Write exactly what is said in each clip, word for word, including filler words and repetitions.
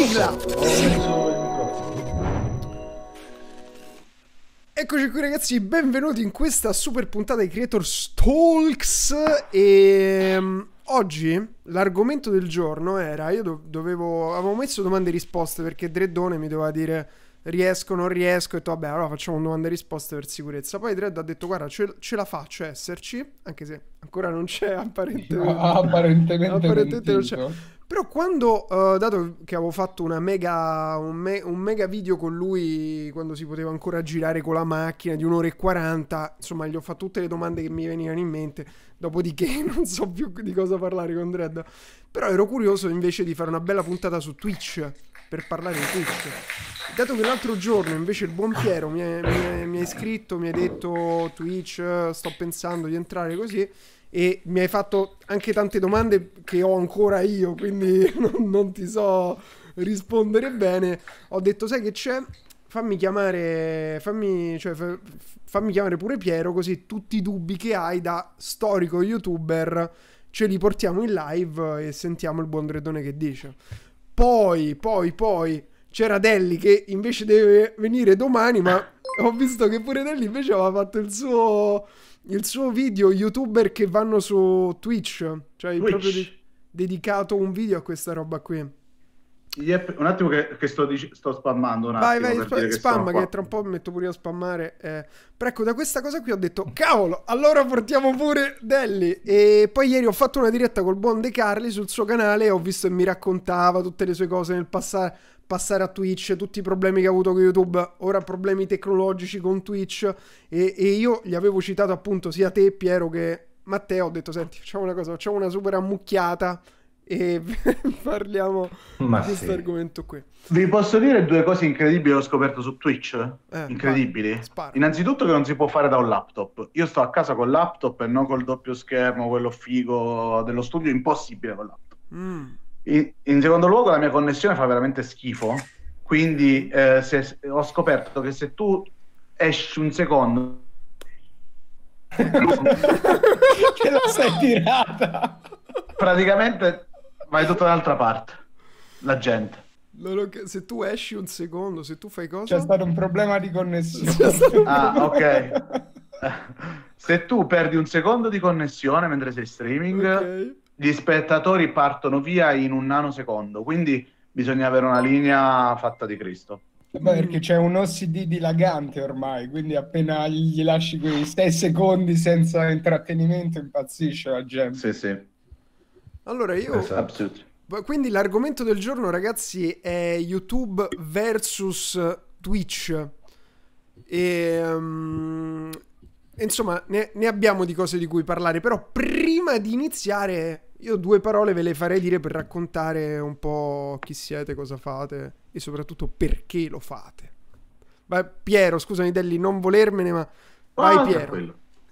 Sigla! Ho messo il microfono. Eccoci qui ragazzi, benvenuti in questa super puntata di Creators Talks. E um, oggi l'argomento del giorno era, io do- dovevo, avevo messo domande e risposte perché Dreddone mi doveva dire riesco, non riesco, e ho detto vabbè, allora facciamo domande e risposte per sicurezza. Poi Dredd ha detto guarda, ce, ce la faccio a esserci, anche se ancora non c'è apparentemente. Ah, apparentemente Apparentemente non c'è. mentito. Però quando, uh, dato che avevo fatto una mega, un, me- un mega video con lui, quando si poteva ancora girare con la macchina di un'ora e quaranta, insomma gli ho fatto tutte le domande che mi venivano in mente, dopodiché non so più di cosa parlare con Dredd. Però ero curioso invece di fare una bella puntata su Twitch, per parlare di Twitch. Dato che l'altro giorno invece il buon Piero mi ha mi mi ha iscritto, mi ha detto Twitch, sto pensando di entrare così, e mi hai fatto anche tante domande che ho ancora io, quindi non, non ti so rispondere bene. Ho detto sai che c'è? Fammi chiamare, fammi, cioè, fa- fammi chiamare pure Piero, così tutti i dubbi che hai da storico youtuber ce li portiamo in live e sentiamo il buon Dreddone che dice. Poi, poi, poi c'era Delli che invece deve venire domani, ma ho visto che pure Delli invece aveva fatto il suo, il suo video youtuber che vanno su Twitch, cioè Twitch. proprio de- dedicato un video a questa roba qui. Yep, un attimo che, che sto, dic- sto spammando un Vai, attimo vai, per spa- dire che spamma, sono qua. che tra un po' mi metto pure io a spammare. Eh. Però ecco, da questa cosa qui ho detto, cavolo, allora portiamo pure Delli. E poi ieri ho fatto una diretta col buon De Carli sul suo canale e ho visto che mi raccontava tutte le sue cose nel passare, passare a Twitch, tutti i problemi che ha avuto con YouTube, ora problemi tecnologici con Twitch. E, e io gli avevo citato appunto sia te, Piero, che Matteo. Ho detto, senti, facciamo una cosa, facciamo una super ammucchiata e parliamo Ma di questo sì. argomento qui. Vi posso dire due cose incredibili che ho scoperto su Twitch? Eh, Incredibili. vai, spara. Innanzitutto che non si può fare da un laptop. Io sto a casa col laptop e non col doppio schermo, quello figo dello studio, impossibile col laptop. Mm. In, in secondo luogo la mia connessione fa veramente schifo, quindi eh, se, ho scoperto che se tu esci un secondo Che la sei tirata. praticamente vai tutta dall'altra parte, la gente. Loro che- se tu esci un secondo, se tu fai cosa? C'è stato un problema di connessione. C'è stato un Ah, problema. ok. Se tu perdi un secondo di connessione mentre sei streaming, Ok. gli spettatori partono via in un nanosecondo, quindi bisogna avere una linea fatta di Cristo. Beh, perché c'è un O C D dilagante ormai, quindi appena gli lasci quei sei secondi senza intrattenimento impazzisce la gente. Sì, sì, Allora io... Esatto. absolutely. Quindi l'argomento del giorno, ragazzi, è YouTube versus Twitch. E... um, insomma, ne, ne abbiamo di cose di cui parlare. Però prima di iniziare, io due parole ve le farei dire per raccontare un po' chi siete, cosa fate e soprattutto perché lo fate. Vai, Piero, scusami Delli, non volermene, ma vai Ah, Piero. tranquillo.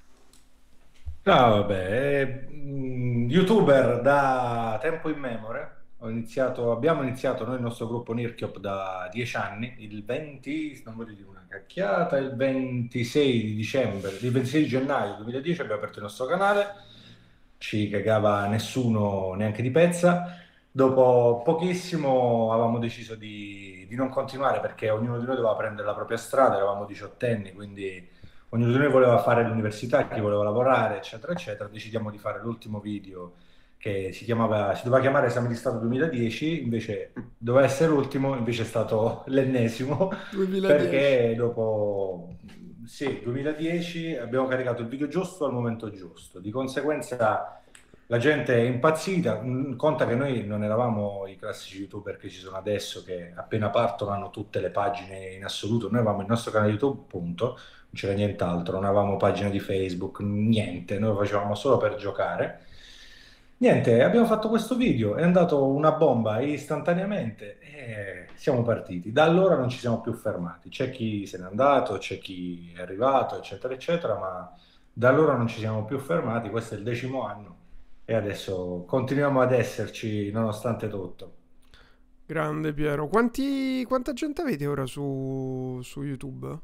No, vabbè, eh, mh, YouTuber da tempo immemore. Ho iniziato, abbiamo iniziato noi il nostro gruppo Nirchiop da dieci anni, il venti, non voglio dire una cacchiata, il ventisei di dicembre, il ventisei di gennaio duemiladieci abbiamo aperto il nostro canale, ci cagava nessuno neanche di pezza. Dopo pochissimo avevamo deciso di, di non continuare perché ognuno di noi doveva prendere la propria strada, eravamo diciottenni, quindi ognuno di noi voleva fare l'università, chi voleva lavorare, eccetera, eccetera. Decidiamo di fare l'ultimo video che si chiamava, si doveva chiamare Esame di Stato duemiladieci, invece doveva essere l'ultimo, invece è stato l'ennesimo, duemiladieci. perché dopo, sì, duemiladieci abbiamo caricato il video giusto al momento giusto. Di conseguenza la gente è impazzita. Mm, Conta che noi non eravamo i classici youtuber che ci sono adesso, che appena partono hanno tutte le pagine in assoluto. Noi avevamo il nostro canale YouTube, punto, non c'era nient'altro, non avevamo pagina di Facebook, niente, noi lo facevamo solo per giocare. Niente, abbiamo fatto questo video, è andato una bomba istantaneamente e siamo partiti. Da allora non ci siamo più fermati. C'è chi se n'è andato, c'è chi è arrivato, eccetera, eccetera, ma da allora non ci siamo più fermati. Questo è il decimo anno e adesso continuiamo ad esserci nonostante tutto. Grande Piero. Quanti, quanta gente avete ora su, su YouTube?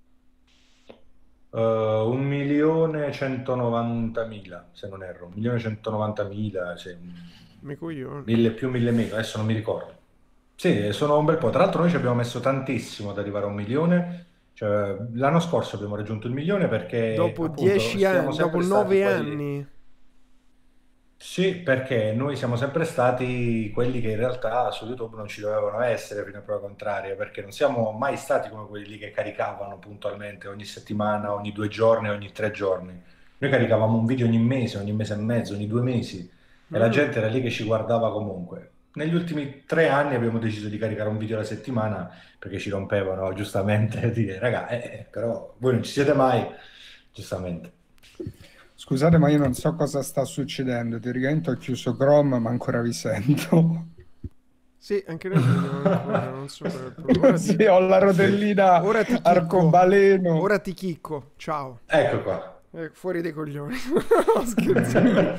Uh, un milione centonovantamila, se non erro, un milione centonovantamila, cioè, Mi coglione. mille più, mille meno, adesso non mi ricordo. Sì, sono un bel po'. Tra l'altro noi ci abbiamo messo tantissimo ad arrivare a un milione. Cioè, l'anno scorso abbiamo raggiunto il milione perché Dopo appunto dieci siamo anni, dopo sempre stati nove quelli. anni. Sì, perché noi siamo sempre stati quelli che in realtà su YouTube non ci dovevano essere fino a prova contraria, perché non siamo mai stati come quelli che caricavano puntualmente ogni settimana, ogni due giorni, ogni tre giorni. Noi caricavamo un video ogni mese, ogni mese e mezzo, ogni due mesi e la Mm. gente era lì che ci guardava comunque. Negli ultimi tre anni abbiamo deciso di caricare un video alla settimana perché ci rompevano giustamente dire, raga, eh, eh, però voi non ci siete mai, giustamente. Scusate, ma io non so cosa sta succedendo. Teoricamente ho chiuso Chrome, ma ancora vi sento. Sì, anche noi ci vediamo ancora, non so qual è il problema. Ora Sì, ti, ho la rotellina ora ti chicco. arcobaleno. Ora ti chicco. Ciao. Ecco qua. Eh, fuori dei coglioni. No, scherzando.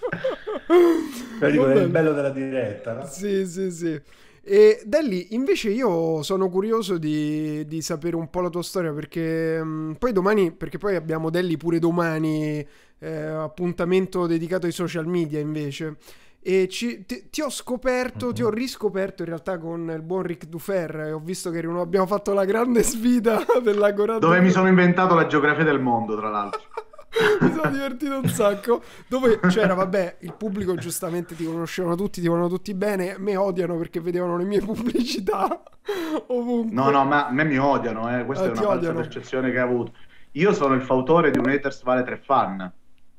Vedi Va qual è il bene. bello della diretta, no? Sì, sì, sì. E Delli, invece io sono curioso di, di sapere un po' la tua storia perché mh, poi domani, perché poi abbiamo Delli pure domani, eh, appuntamento dedicato ai social media invece. E ci- ti, ti ho scoperto, ti ho Mhm. riscoperto in realtà con il buon Ric Dufer e ho visto che eri uno- abbiamo fatto la grande sfida dell'Agora Dove mi dello- sono inventato la geografia del mondo, tra l'altro. Mi sono divertito un sacco. Dove c'era, vabbè, il pubblico giustamente ti conoscevano tutti, ti volevano tutti bene. Me odiano perché vedevano le mie pubblicità ovunque. No, no, ma a me mi odiano, eh. Questa Ah, è ti una falsa odiano. percezione che ho avuto. Io sono il fautore di un Haters Vale tre Fan.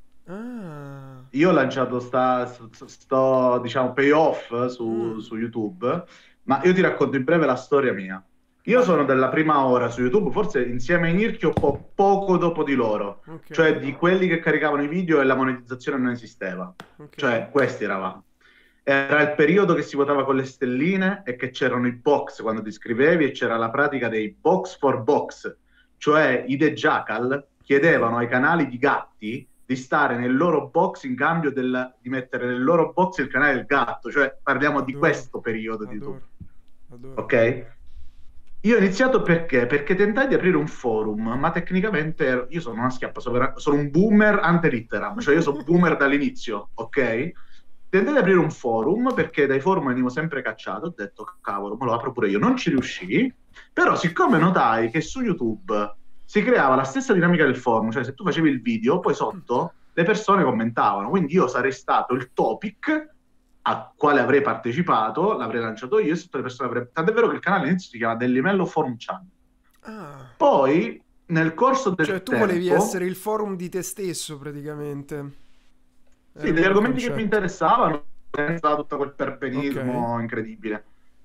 Ah. Io ho lanciato sta, sto, sto, diciamo, payoff su, Mm. su YouTube, ma io ti racconto in breve la storia mia. Io Vai. sono della prima ora su YouTube, forse insieme ai Nirchio po- poco dopo di loro, Ok, cioè di quelli che caricavano i video e la monetizzazione non esisteva. ok. Cioè, questi eravamo. Era il periodo che si votava con le stelline e che c'erano i box quando ti iscrivevi e c'era la pratica dei box for box, cioè i The Jackal chiedevano ai canali di gatti di stare nel loro box in cambio del- di mettere nel loro box il canale del gatto, cioè parliamo di Adoro, questo periodo di adoro, YouTube, adoro. ok? Io ho iniziato perché? Perché tentai di aprire un forum, ma tecnicamente ero- io sono una schiappa, sono, vera- sono un boomer ante litteram, cioè io sono boomer dall'inizio, ok? Tentai di aprire un forum perché dai forum venivo sempre cacciato, ho detto cavolo, me lo apro pure io, non ci riuscii, però siccome notai che su YouTube si creava la stessa dinamica del forum, cioè se tu facevi il video, poi sotto le persone commentavano, quindi io sarei stato il topic a quale avrei partecipato, l'avrei lanciato io e tutte le persone avrebbero... Tant'è vero che il canale all'inizio si chiama Dellimello Forum Channel. Ah, Poi, nel corso del cioè tu tempo... volevi essere il forum di te stesso praticamente. Sì, Era degli il argomenti che mi concetto. interessavano, senza tutto quel perbenismo Ok. incredibile.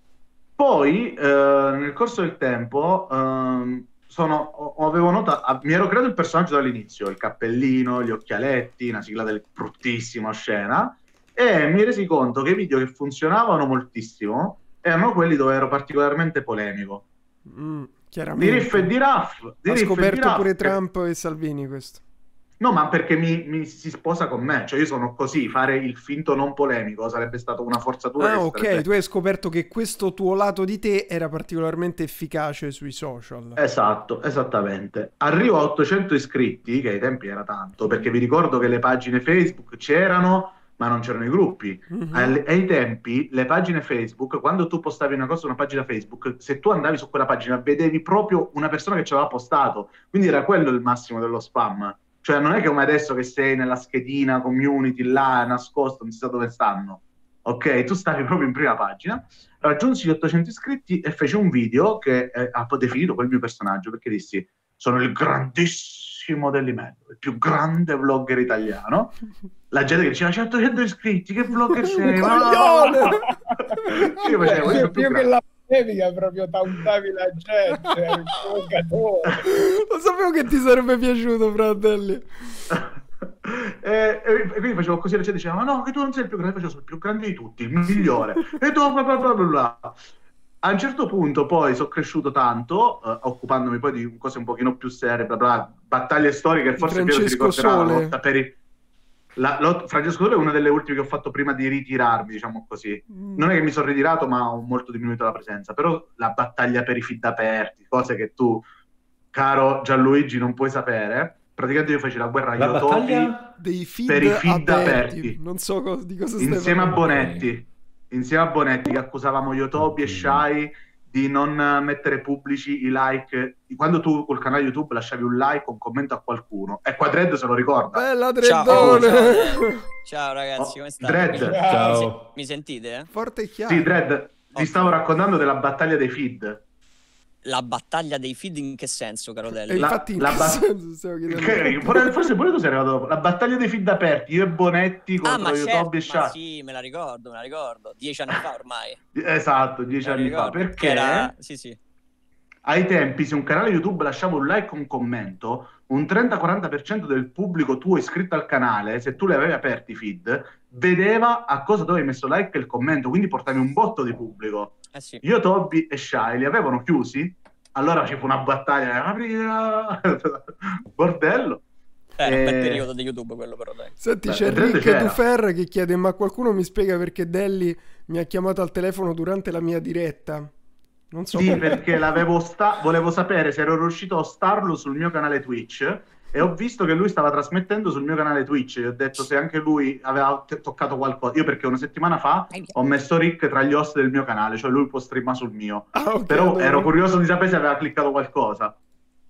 Poi, eh, nel corso del tempo, ehm, sono, ho- avevo notato, mi ero creato il personaggio dall'inizio, il cappellino, gli occhialetti, una sigla del bruttissimo scena, e mi resi conto che i video che funzionavano moltissimo erano quelli dove ero particolarmente polemico. Mm, Di Riff e chiaramente. di Raff, di Ha Riff e di scoperto Raff, pure che- Trump e Salvini questo. No, ma perché mi, mi si sposa con me, cioè io sono così, fare il finto non polemico sarebbe stata una forzatura Ah, che ok, sarebbe... tu hai scoperto che questo tuo lato di te era particolarmente efficace sui social. Esatto, esattamente. Arrivo a ottocento iscritti, che ai tempi era tanto, perché vi ricordo che le pagine Facebook c'erano, ma non c'erano i gruppi. Mhm. Al- ai tempi, le pagine Facebook, quando tu postavi una cosa su una pagina Facebook, se tu andavi su quella pagina, vedevi proprio una persona che ci aveva postato. Quindi era quello il massimo dello spam. Cioè, non è che come adesso che sei nella schedina community là, nascosto, non si sa dove stanno. Ok, tu stavi proprio in prima pagina. Raggiunsi gli ottocento iscritti e feci un video che eh, ha poi definito quel mio personaggio, perché dissi, sono il grandissimo Dellimello, il più grande vlogger italiano. La gente che diceva, c'è ottocento iscritti, che vlogger sei? Un coglione! Io facevo, io sono Cioè, più più che grande. la polemica, proprio tauntavi la gente, eri un provocatore. Lo sapevo che ti sarebbe piaciuto, fratelli. E, e quindi facevo così, la gente diceva, ma no, che tu non sei il più grande, facevo, sono il più grande di tutti, il migliore. E tu bla bla bla bla bla. A un certo punto poi sono cresciuto tanto, eh, occupandomi poi di cose un pochino più serie, bla bla, battaglie storiche, Di forse Piero si Francesco ricorderà, la Sole. lotta per i... La, lot- Francesco Sole è una delle ultime che ho fatto prima di ritirarmi, diciamo così. Mm. Non è che mi sono ritirato, ma ho molto diminuito la presenza. Però la battaglia per i feed aperti, cose che tu, caro Gianluigi, non puoi sapere. Praticamente io feci la guerra agli La Otopi battaglia? Dei feed, per i feed aperti. aperti, Non so co- di cosa stai insieme a parlando. Bonetti. insieme a Bonetti, che accusavamo Yotobi e Shai di non mettere pubblici i like. Quando tu col canale YouTube lasciavi un like o un commento a qualcuno, e qua Dredd se lo ricorda. Bella Ciao, Dreddone! ciao, ciao ragazzi, Oh, come state? Dredd. Mi, Ciao. mi sentite? Eh? Forte e chiaro. Sì, Dredd, ti Ottimo. stavo raccontando della battaglia dei feed. La battaglia dei feed in che senso, caro E Delli? La- infatti in la che ba- senso stiamo chiedendo? Che- pure- forse pure tu sei arrivato dopo. La battaglia dei feed aperti, io e Bonetti Ah, contro ma Yotobi certo, e ma Shai. sì, me la ricordo, me la ricordo. Dieci anni fa ormai. Esatto, dieci Me la anni fa. ricordo. Perché Che era... Sì, sì. ai tempi, se un canale YouTube lasciava un like o un commento, un trenta quaranta per cento del pubblico tuo iscritto al canale, se tu li avevi aperti i feed, vedeva a cosa tu avevi messo like e il commento, quindi portavi un botto di pubblico. Eh sì. Io, Toby e Shai li avevano chiusi, allora ci fu una battaglia, aprila! Bordello. Era un bel Eh, periodo di YouTube quello, però dai. Senti, Beh, c'è Dredd Rick c'era. Dufer che chiede: ma qualcuno mi spiega perché Delli mi ha chiamato al telefono durante la mia diretta? Non so Sì, come. perché l'avevo sta- volevo sapere se ero riuscito a starlo sul mio canale Twitch e ho visto che lui stava trasmettendo sul mio canale Twitch e ho detto se anche lui aveva t- toccato qualcosa. Io perché una settimana fa ho messo Rick tra gli host del mio canale, cioè lui può streamare sul mio. Ah, ok, Però allora- ero curioso di sapere se aveva cliccato qualcosa.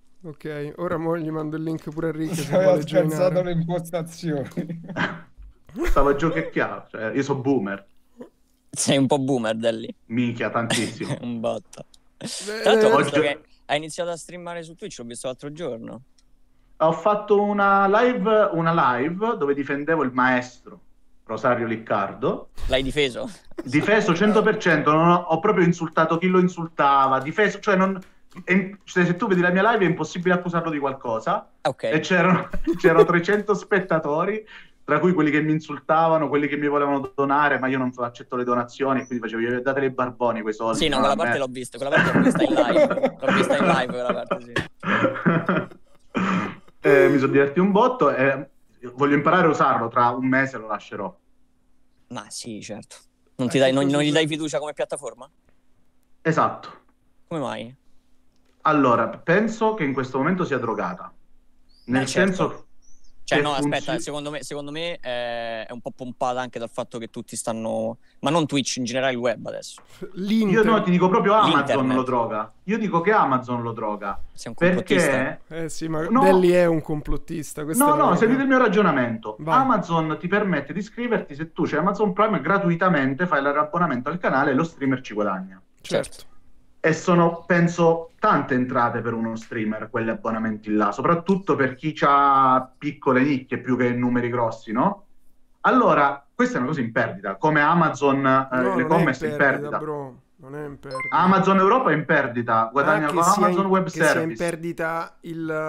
Ok, ora mo gli mando il link pure a Rick se Aveva vuole spezzato joinare. le impostazioni. Stavo a giochecchiare, cioè io sono boomer. Sei un po' boomer, Delli. Minchia, tantissimo. Un botto. Eh, Tra l'altro ho visto oggi- che hai iniziato a streamare su Twitch, l'ho visto l'altro giorno. Ho fatto una live, una live dove difendevo il maestro Rosario Liccardo. L'hai difeso? Difeso cento per cento, non ho, ho proprio insultato chi lo insultava, difeso, cioè non, è- cioè, se tu vedi la mia live è impossibile accusarlo di qualcosa Ok. e c'erano, c'erano trecento spettatori, tra cui quelli che mi insultavano, quelli che mi volevano donare, ma io non accetto le donazioni, quindi facevo, io date i barboni quei soldi. Sì, no, non quella a parte me. l'ho vista, quella parte l'ho vista in live. L'ho vista in live quella parte, sì. Eh, mi sono divertito un botto e voglio imparare a usarlo, tra un mese lo lascerò. Ma sì, certo. Non, ti dai, non, non gli dai fiducia come piattaforma? Esatto. Come mai? Allora, penso che in questo momento sia drogata. Nel Eh, certo. senso Cioè, che no, funzi- aspetta, secondo me, secondo me eh, è un po' pompata anche dal fatto che tutti stanno... Ma non Twitch, in generale il web adesso. L'Inter. Io no, ti dico proprio Amazon L'internet. lo droga. Io dico che Amazon lo droga. Sei un complottista. Perché... Eh sì, ma No. Delli è un complottista. questa No, è la no, verità. seguite il mio ragionamento. Vai. Amazon ti permette di iscriverti se tu c'hai Amazon Prime gratuitamente, fai l'abbonamento al canale e lo streamer ci guadagna. Certo. E sono, penso, tante entrate per uno streamer, quegli abbonamenti là, soprattutto per chi ha piccole nicchie più che numeri grossi, no? Allora, questa è una cosa in perdita, come Amazon, eh, No, non è l'e-commerce in in perdita, perdita. bro. Non è in perdita. Amazon Europa è in perdita, guadagna Ah, con che sia Amazon in- Web che sia in Service. perdita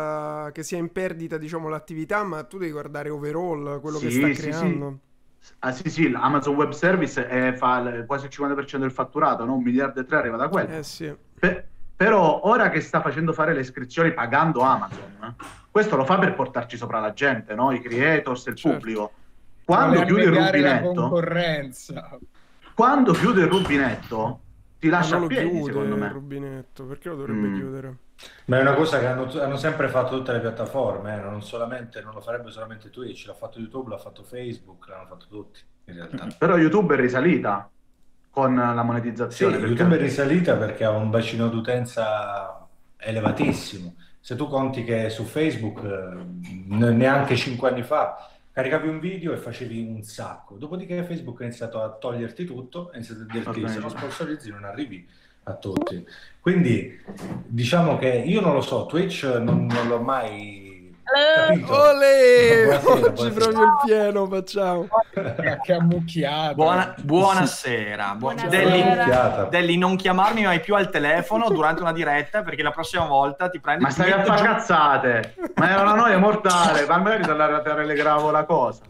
il che sia in perdita, diciamo, l'attività, ma tu devi guardare overall quello che Sì, sta sì, creando. Ah sì, sì, Amazon Web Service è, fa il- quasi il cinquanta per cento del fatturato, no? Un miliardo e tre arriva da quello. Eh sì. Pe- però ora che sta facendo fare le iscrizioni pagando Amazon, questo lo fa per portarci sopra la gente, no? I creators, il Certo. pubblico. Quando Vuole chiude il annegare la rubinetto, concorrenza. quando chiude il rubinetto, ti Ma lascia non a lo piedi, chiude secondo il me. rubinetto, perché lo dovrebbe Mm. chiudere? Ma è una cosa che hanno, hanno sempre fatto tutte le piattaforme, eh, non solamente, non lo farebbe solamente Twitch, l'ha fatto YouTube, l'ha fatto Facebook, l'hanno fatto tutti, in realtà. Però YouTube è risalita con la Sì, monetizzazione. perché- YouTube è risalita perché ha un bacino d'utenza elevatissimo. Se tu conti che su Facebook, eh, ne- neanche cinque anni fa, caricavi un video e facevi un sacco. Dopodiché Facebook ha iniziato a toglierti tutto, ha iniziato a dirti Ok. se non sponsorizzi non arrivi a tutti. Quindi diciamo che io non lo so, Twitch non, non l'ho mai capito. Olè! Buonasera, Oggi buonasera. proprio il pieno facciamo. Che, che ammucchiata. Buona- buonasera. Bu- Buonasera. Delli, Minchiata. Delli, non chiamarmi mai più al telefono durante una diretta perché la prossima volta ti prendi Ma stai a metto fare giù- cazzate! Ma è una noia mortale, ma magari ti andare a telegrafo la cosa.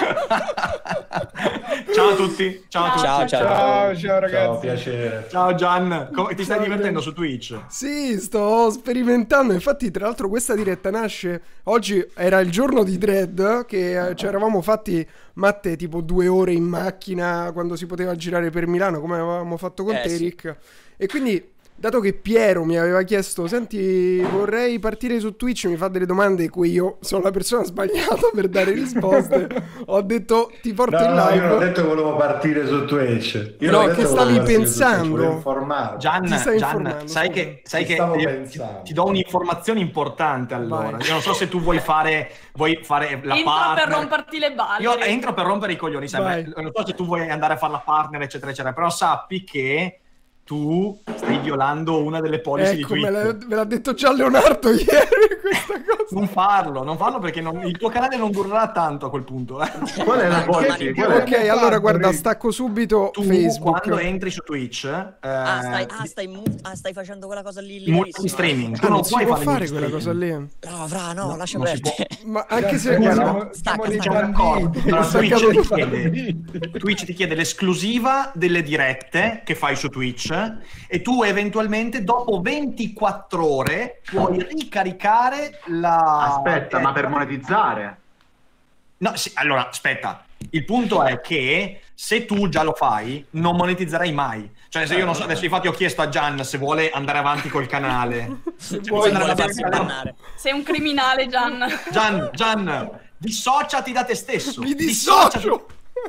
Ciao a tutti. Ciao a tutti. Ciao, ciao. Ciao, ciao ragazzi. Ciao, piacere. Ciao Gian. Come- ti stai Ciao, divertendo Gian. su Twitch? Sì, sto sperimentando. Infatti, tra l'altro, questa diretta nasce. Oggi era il giorno di Dredd. Che eh, ci eravamo fatti, Matte, tipo due ore in macchina quando si poteva girare per Milano, come avevamo fatto con Eh, te, sì. Rick. E quindi dato che Piero mi aveva chiesto, senti, vorrei partire su Twitch, mi fa delle domande cui io sono la persona sbagliata per dare risposte, ho detto ti porto No, in no, live. io non ho detto che volevo partire su Twitch. Io No, non ho che detto stavi volevo partire su pensando. Twitch, volevo informarmi. Gian, Ti stai Gian, informando, sai scusa. che, sai Ci che stavo io- ti, pensando. ti do un'informazione importante allora. Vai. Io non so se tu vuoi fare, vuoi fare la Entro partner. per romperti le balle. Io entro per rompere i coglioni, sai, Vai. non so se tu vuoi andare a fare la partner, eccetera, eccetera, però sappi che tu stai violando una delle policy Ecco, di me Twitter. l'ha, me l'ha detto già Leonardo ieri questa cosa. Non farlo, non farlo perché non- il tuo canale non durerà tanto a quel punto. eh. Qual è la Tanto policy? mani- Qual è? Ok, allora fatto, guarda, Rick? stacco subito Tu Facebook. quando entri su Twitch, eh, Ah, stai, ah, stai, mu- ah, stai facendo quella cosa lì legalissima. multi-streaming, tu Ah, non non si puoi può fare fare il quella cosa lì. No, fra, no, lascia non si perdere. Ma anche se Cazzo, guarda, siamo- Stacca, siamo dei stacca. banditi. Allora, Sta Twitch cadendo ti, fuori. chiede, Twitch ti chiede l'esclusiva delle dirette che fai su Twitch e tu eventualmente dopo ventiquattro ore puoi ricaricare la... Aspetta, ma per monetizzare? No, sì, allora, aspetta. Il punto è che se tu già lo fai, non monetizzerai mai. Cioè, se io non so, adesso infatti ho chiesto a Gian se vuole andare avanti col canale. se Poi vuoi andare vuole avanti farsi col canale. bannare. Sei un criminale, Gian. Gian, Gian, dissociati da te stesso. mi Dissociati. dissocio.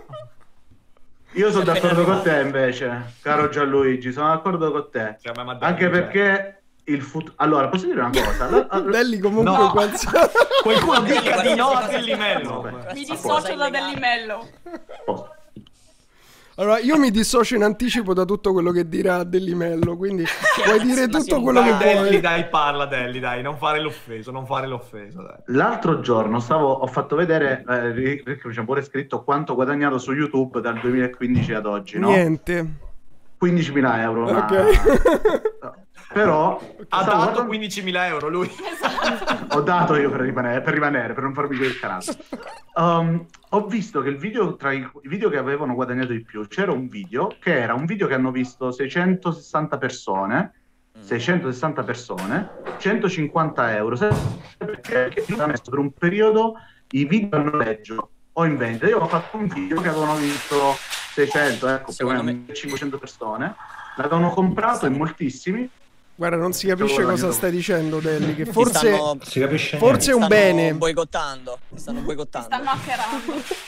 Io sono Appena d'accordo con arrivato. te invece, caro Gianluigi, sono d'accordo con te. Cioè, ma- ma dai, Anche cioè, perché il futuro... Allora, posso dire una cosa? La- la- Belli comunque No. qualsiasi. Qualcuno Delli, dica guarda di no questa a cosa- Dellimello. Vabbè. Mi Questa dissocio cosa da illegale. Dellimello. Oh. Allora, io mi dissocio in anticipo da tutto quello che dirà Dellimello, quindi puoi dire Ma tutto siamo quello che bravi. Delli, vuoi. dai, parla Delli, dai, non fare l'offeso, non fare l'offeso, dai. L'altro giorno stavo, ho fatto vedere, eh, Rick mi ci ha pure scritto quanto ho guadagnato su YouTube dal duemilaquindici ad oggi, no? Niente. quindicimila euro. ma- Ok. Però Ha stavo dato guardando- quindicimila euro lui. ho dato io per rimanere, per rimanere, per non farmi quel canale. Um, ho visto che il video, tra i, i video che avevano guadagnato di più, c'era un video che era un video che hanno visto seicentosessanta persone, seicentosessanta persone, centocinquanta euro, sai perché? Perché hanno messo per un periodo i video a noleggio o in vendita. Io ho fatto un video che avevano visto seicento, ecco, più o Secondo meno me- cinquecento persone, l'avevano comprato in moltissimi. Guarda, non si capisce Stavo cosa guadagnando. stai dicendo, Delli, che Ti forse stanno- Si capisce forse è un stanno bene. boicottando. Ti stanno boicottando. Stanno hackerando.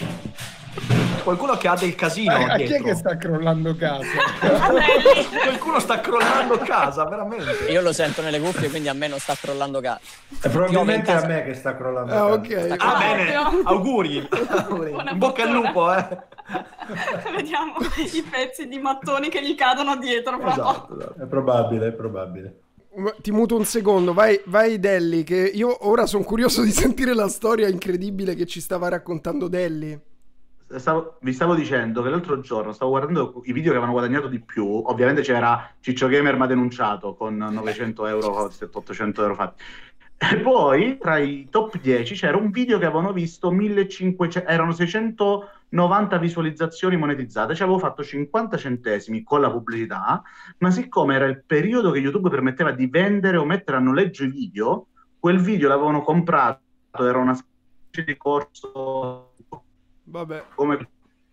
Qualcuno che ha del casino A chi è dietro. che sta crollando casa? Qualcuno sta crollando casa, veramente. Io lo sento nelle cuffie, quindi a me non sta crollando casa. È probabilmente Piove in a casa. me che sta crollando. Ah, casa. ok. Ah, Ah, bene, ottimo. auguri. Buona In bocca al fortuna. lupo, eh. Vediamo i pezzi di mattoni che gli cadono dietro. Fra poco. Esatto, esatto. È probabile, è probabile. Ti muto un secondo, vai, vai Delli, che io ora sono curioso di sentire la storia incredibile che ci stava raccontando Delli. Stavo- vi stavo dicendo che l'altro giorno stavo guardando i video che avevano guadagnato di più. Ovviamente c'era Ciccio Gamer ma denunciato con novecento euro, ottocento euro fatti. E poi tra i top dieci c'era un video che avevano visto millecinquecento, erano seicentonovanta visualizzazioni monetizzate. Ci avevo fatto cinquanta centesimi con la pubblicità, ma siccome era il periodo che YouTube permetteva di vendere o mettere a noleggio i video, quel video l'avevano comprato, era una specie di corso Vabbè. come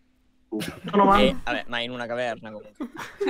Eh, vabbè, ma in una caverna comunque.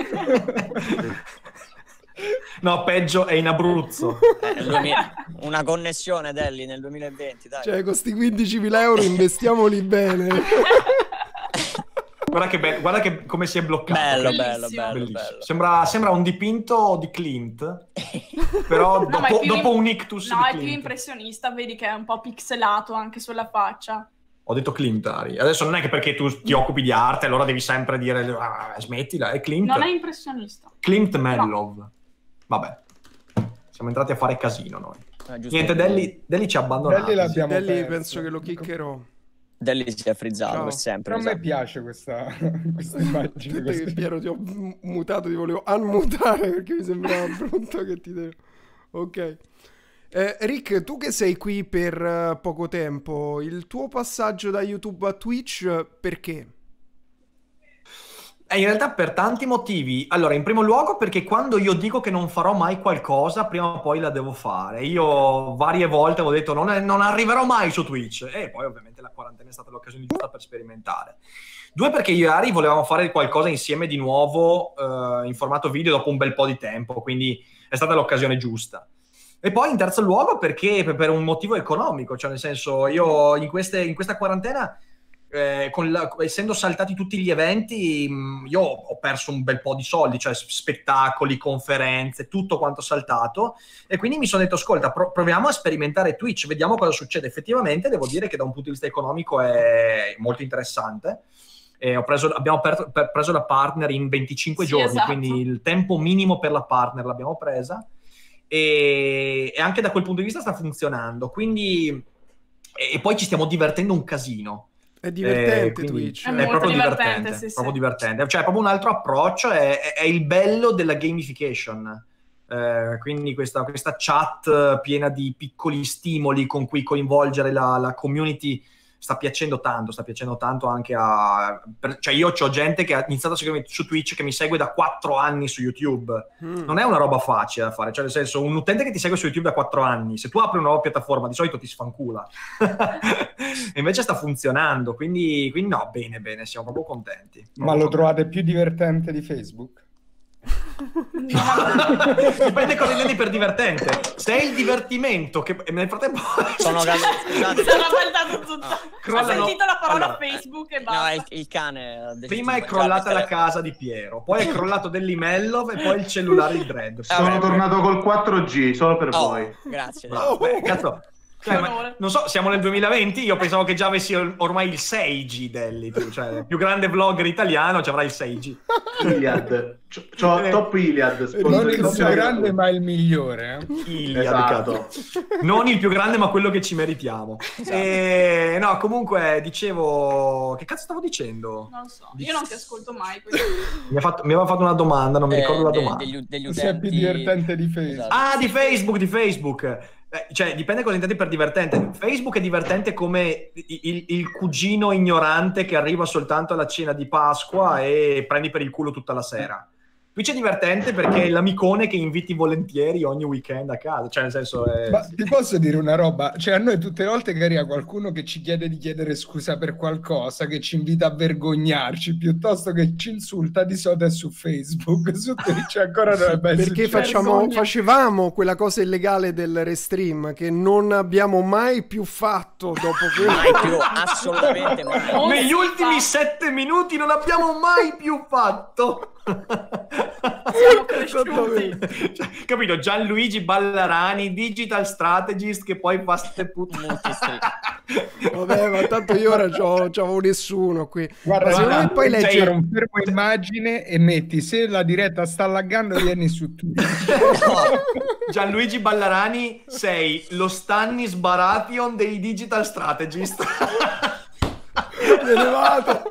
No, peggio è in Abruzzo. Eh, nel duemila una connessione Delli nel duemilaventi, dai. Cioè, con questi quindicimila euro investiamoli bene. Guarda che bello, guarda che come si è bloccato. Bello, Bellissimo. bello, bello, Bellissimo. bello. Sembra, sembra un dipinto di Clint, però No, ma è dopo, più- dopo un ictus No, di è Clint. più impressionista, vedi che è un po' pixelato anche sulla faccia. Ho detto Clint, Ari. Adesso non è che perché tu ti occupi di arte, allora devi sempre dire ah, smettila, è Clint. Non è impressionista. Clint Mellov. Vabbè. Siamo entrati a fare casino noi. Eh, giusto. Niente, Delli, Delli ci ha abbandonato. Delli l'abbiamo Delli perso. penso che lo kiccherò. Delli si è frizzato Ciao. per sempre. Però mi a sa. me piace questa, questa immagine. Aspetta che questa- Piero ti ho m- mutato, ti volevo unmutare perché mi sembrava brutto che ti devo... Ok. Eh, Rick, tu che sei qui per eh, poco tempo, il tuo passaggio da YouTube a Twitch, eh, perché? Eh, in realtà per tanti motivi. Allora, in primo luogo perché quando io dico che non farò mai qualcosa, prima o poi la devo fare. Io varie volte avevo detto non, è- non arriverò mai su Twitch. E poi ovviamente la quarantena è è stata l'occasione giusta per sperimentare. Due, perché io e Ari volevamo fare qualcosa insieme di nuovo uh, in formato video dopo un bel po' di tempo, quindi è stata l'occasione giusta. E poi in terzo luogo perché per un motivo economico, cioè nel senso io in, queste, in questa quarantena, eh, con la, essendo saltati tutti gli eventi, mh, io ho perso un bel po' di soldi, cioè spettacoli, conferenze, tutto quanto saltato, e quindi mi sono detto, ascolta, pro- proviamo a sperimentare Twitch, vediamo cosa succede. Effettivamente devo dire che da un punto di vista economico è molto interessante. E ho preso, abbiamo per, per, preso la partner in venticinque Sì, giorni, esatto. quindi il tempo minimo per la partner l'abbiamo presa. E, e anche da quel punto di vista sta funzionando, quindi e, e poi ci stiamo divertendo un casino. È divertente Eh, quindi Twitch. È è, molto proprio divertente, divertente, sì, sì. proprio divertente. Cioè è proprio un altro approccio, è, è, è il bello della gamification. Eh, quindi questa, questa chat piena di piccoli stimoli con cui coinvolgere la, la community sta piacendo tanto, sta piacendo tanto anche a... Per, cioè io c'ho gente che ha iniziato a seguirmi su Twitch, che mi segue da quattro anni su YouTube. Mm. Non è una roba facile da fare, cioè nel senso, un utente che ti segue su YouTube da quattro anni, se tu apri una nuova piattaforma di solito ti sfancula. E invece sta funzionando, quindi, quindi no, bene, bene, siamo proprio contenti. Ma lo trovate più divertente di Facebook? Dipende cosa intendi per divertente. Se è il divertimento che nel frattempo Sono caduto, scusate. Sono saltato tutta. Ah, Ho crollano- sentito la parola allora, Facebook e No, basta. è il, il cane. ha deciso prima di è mangiare crollata il la telefono. casa di Piero, poi è crollato dell'Imello e poi il cellulare di Dredd. Sono vabbè. tornato col quattro G solo per Oh, voi. grazie. Bravo. Beh, cazzo. Cioè, Che ma- onore. non so, siamo nel duemilaventi, io pensavo che già avessi ormai il sei G Delli, tu, cioè il più grande vlogger italiano ci avrà il sei G. Iliad. C'ho- C'ho Eh. top Iliad. Non sponsor- il più grande, ma il migliore. eh. Iliad, Esatto. cazzo. Non il più grande, ma quello che ci meritiamo. E, no, comunque, dicevo... Che cazzo stavo dicendo? Non lo so. Io non ti ascolto mai. quindi- Mi, ha fatto, mi aveva fatto una domanda, non mi Eh, ricordo la de- domanda. degli, degli Tu sei utenti... più divertente di Facebook. Esatto. Ah, di Facebook, di Facebook. Eh, cioè, dipende cosa intendi per divertente. Facebook è divertente come il, il- il cugino ignorante che arriva soltanto alla cena di Pasqua e prendi per il culo tutta la sera. Twitch è divertente perché è l'amicone che inviti volentieri ogni weekend a casa. Cioè, nel senso... È... Ma ti posso dire una roba? Cioè, a noi tutte le volte che arriva qualcuno che ci chiede di chiedere scusa per qualcosa, che ci invita a vergognarci, piuttosto che ci insulta, di solito è su Facebook. Su Twitch ancora non è ben Perché successo. facciamo, Vergogna. facevamo quella cosa illegale del restream che non abbiamo mai più fatto dopo quello. Mai più, assolutamente mai. Non Negli si ultimi fa. sette minuti non abbiamo mai più fatto. Siamo cresciuti. Cioè, capito? Gianluigi Ballarani, digital strategist, che poi fa ste puttane. Multistream. Vabbè, ma tanto io ora c'ho, c'avevo nessuno qui. Guarda, Ma secondo guarda, me poi c'è legge... un fermo immagine e metti, se la diretta sta laggando, vieni su Twitch. Gianluigi Ballarani, sei lo Stannis Baratheon dei digital strategist. Me ne vado.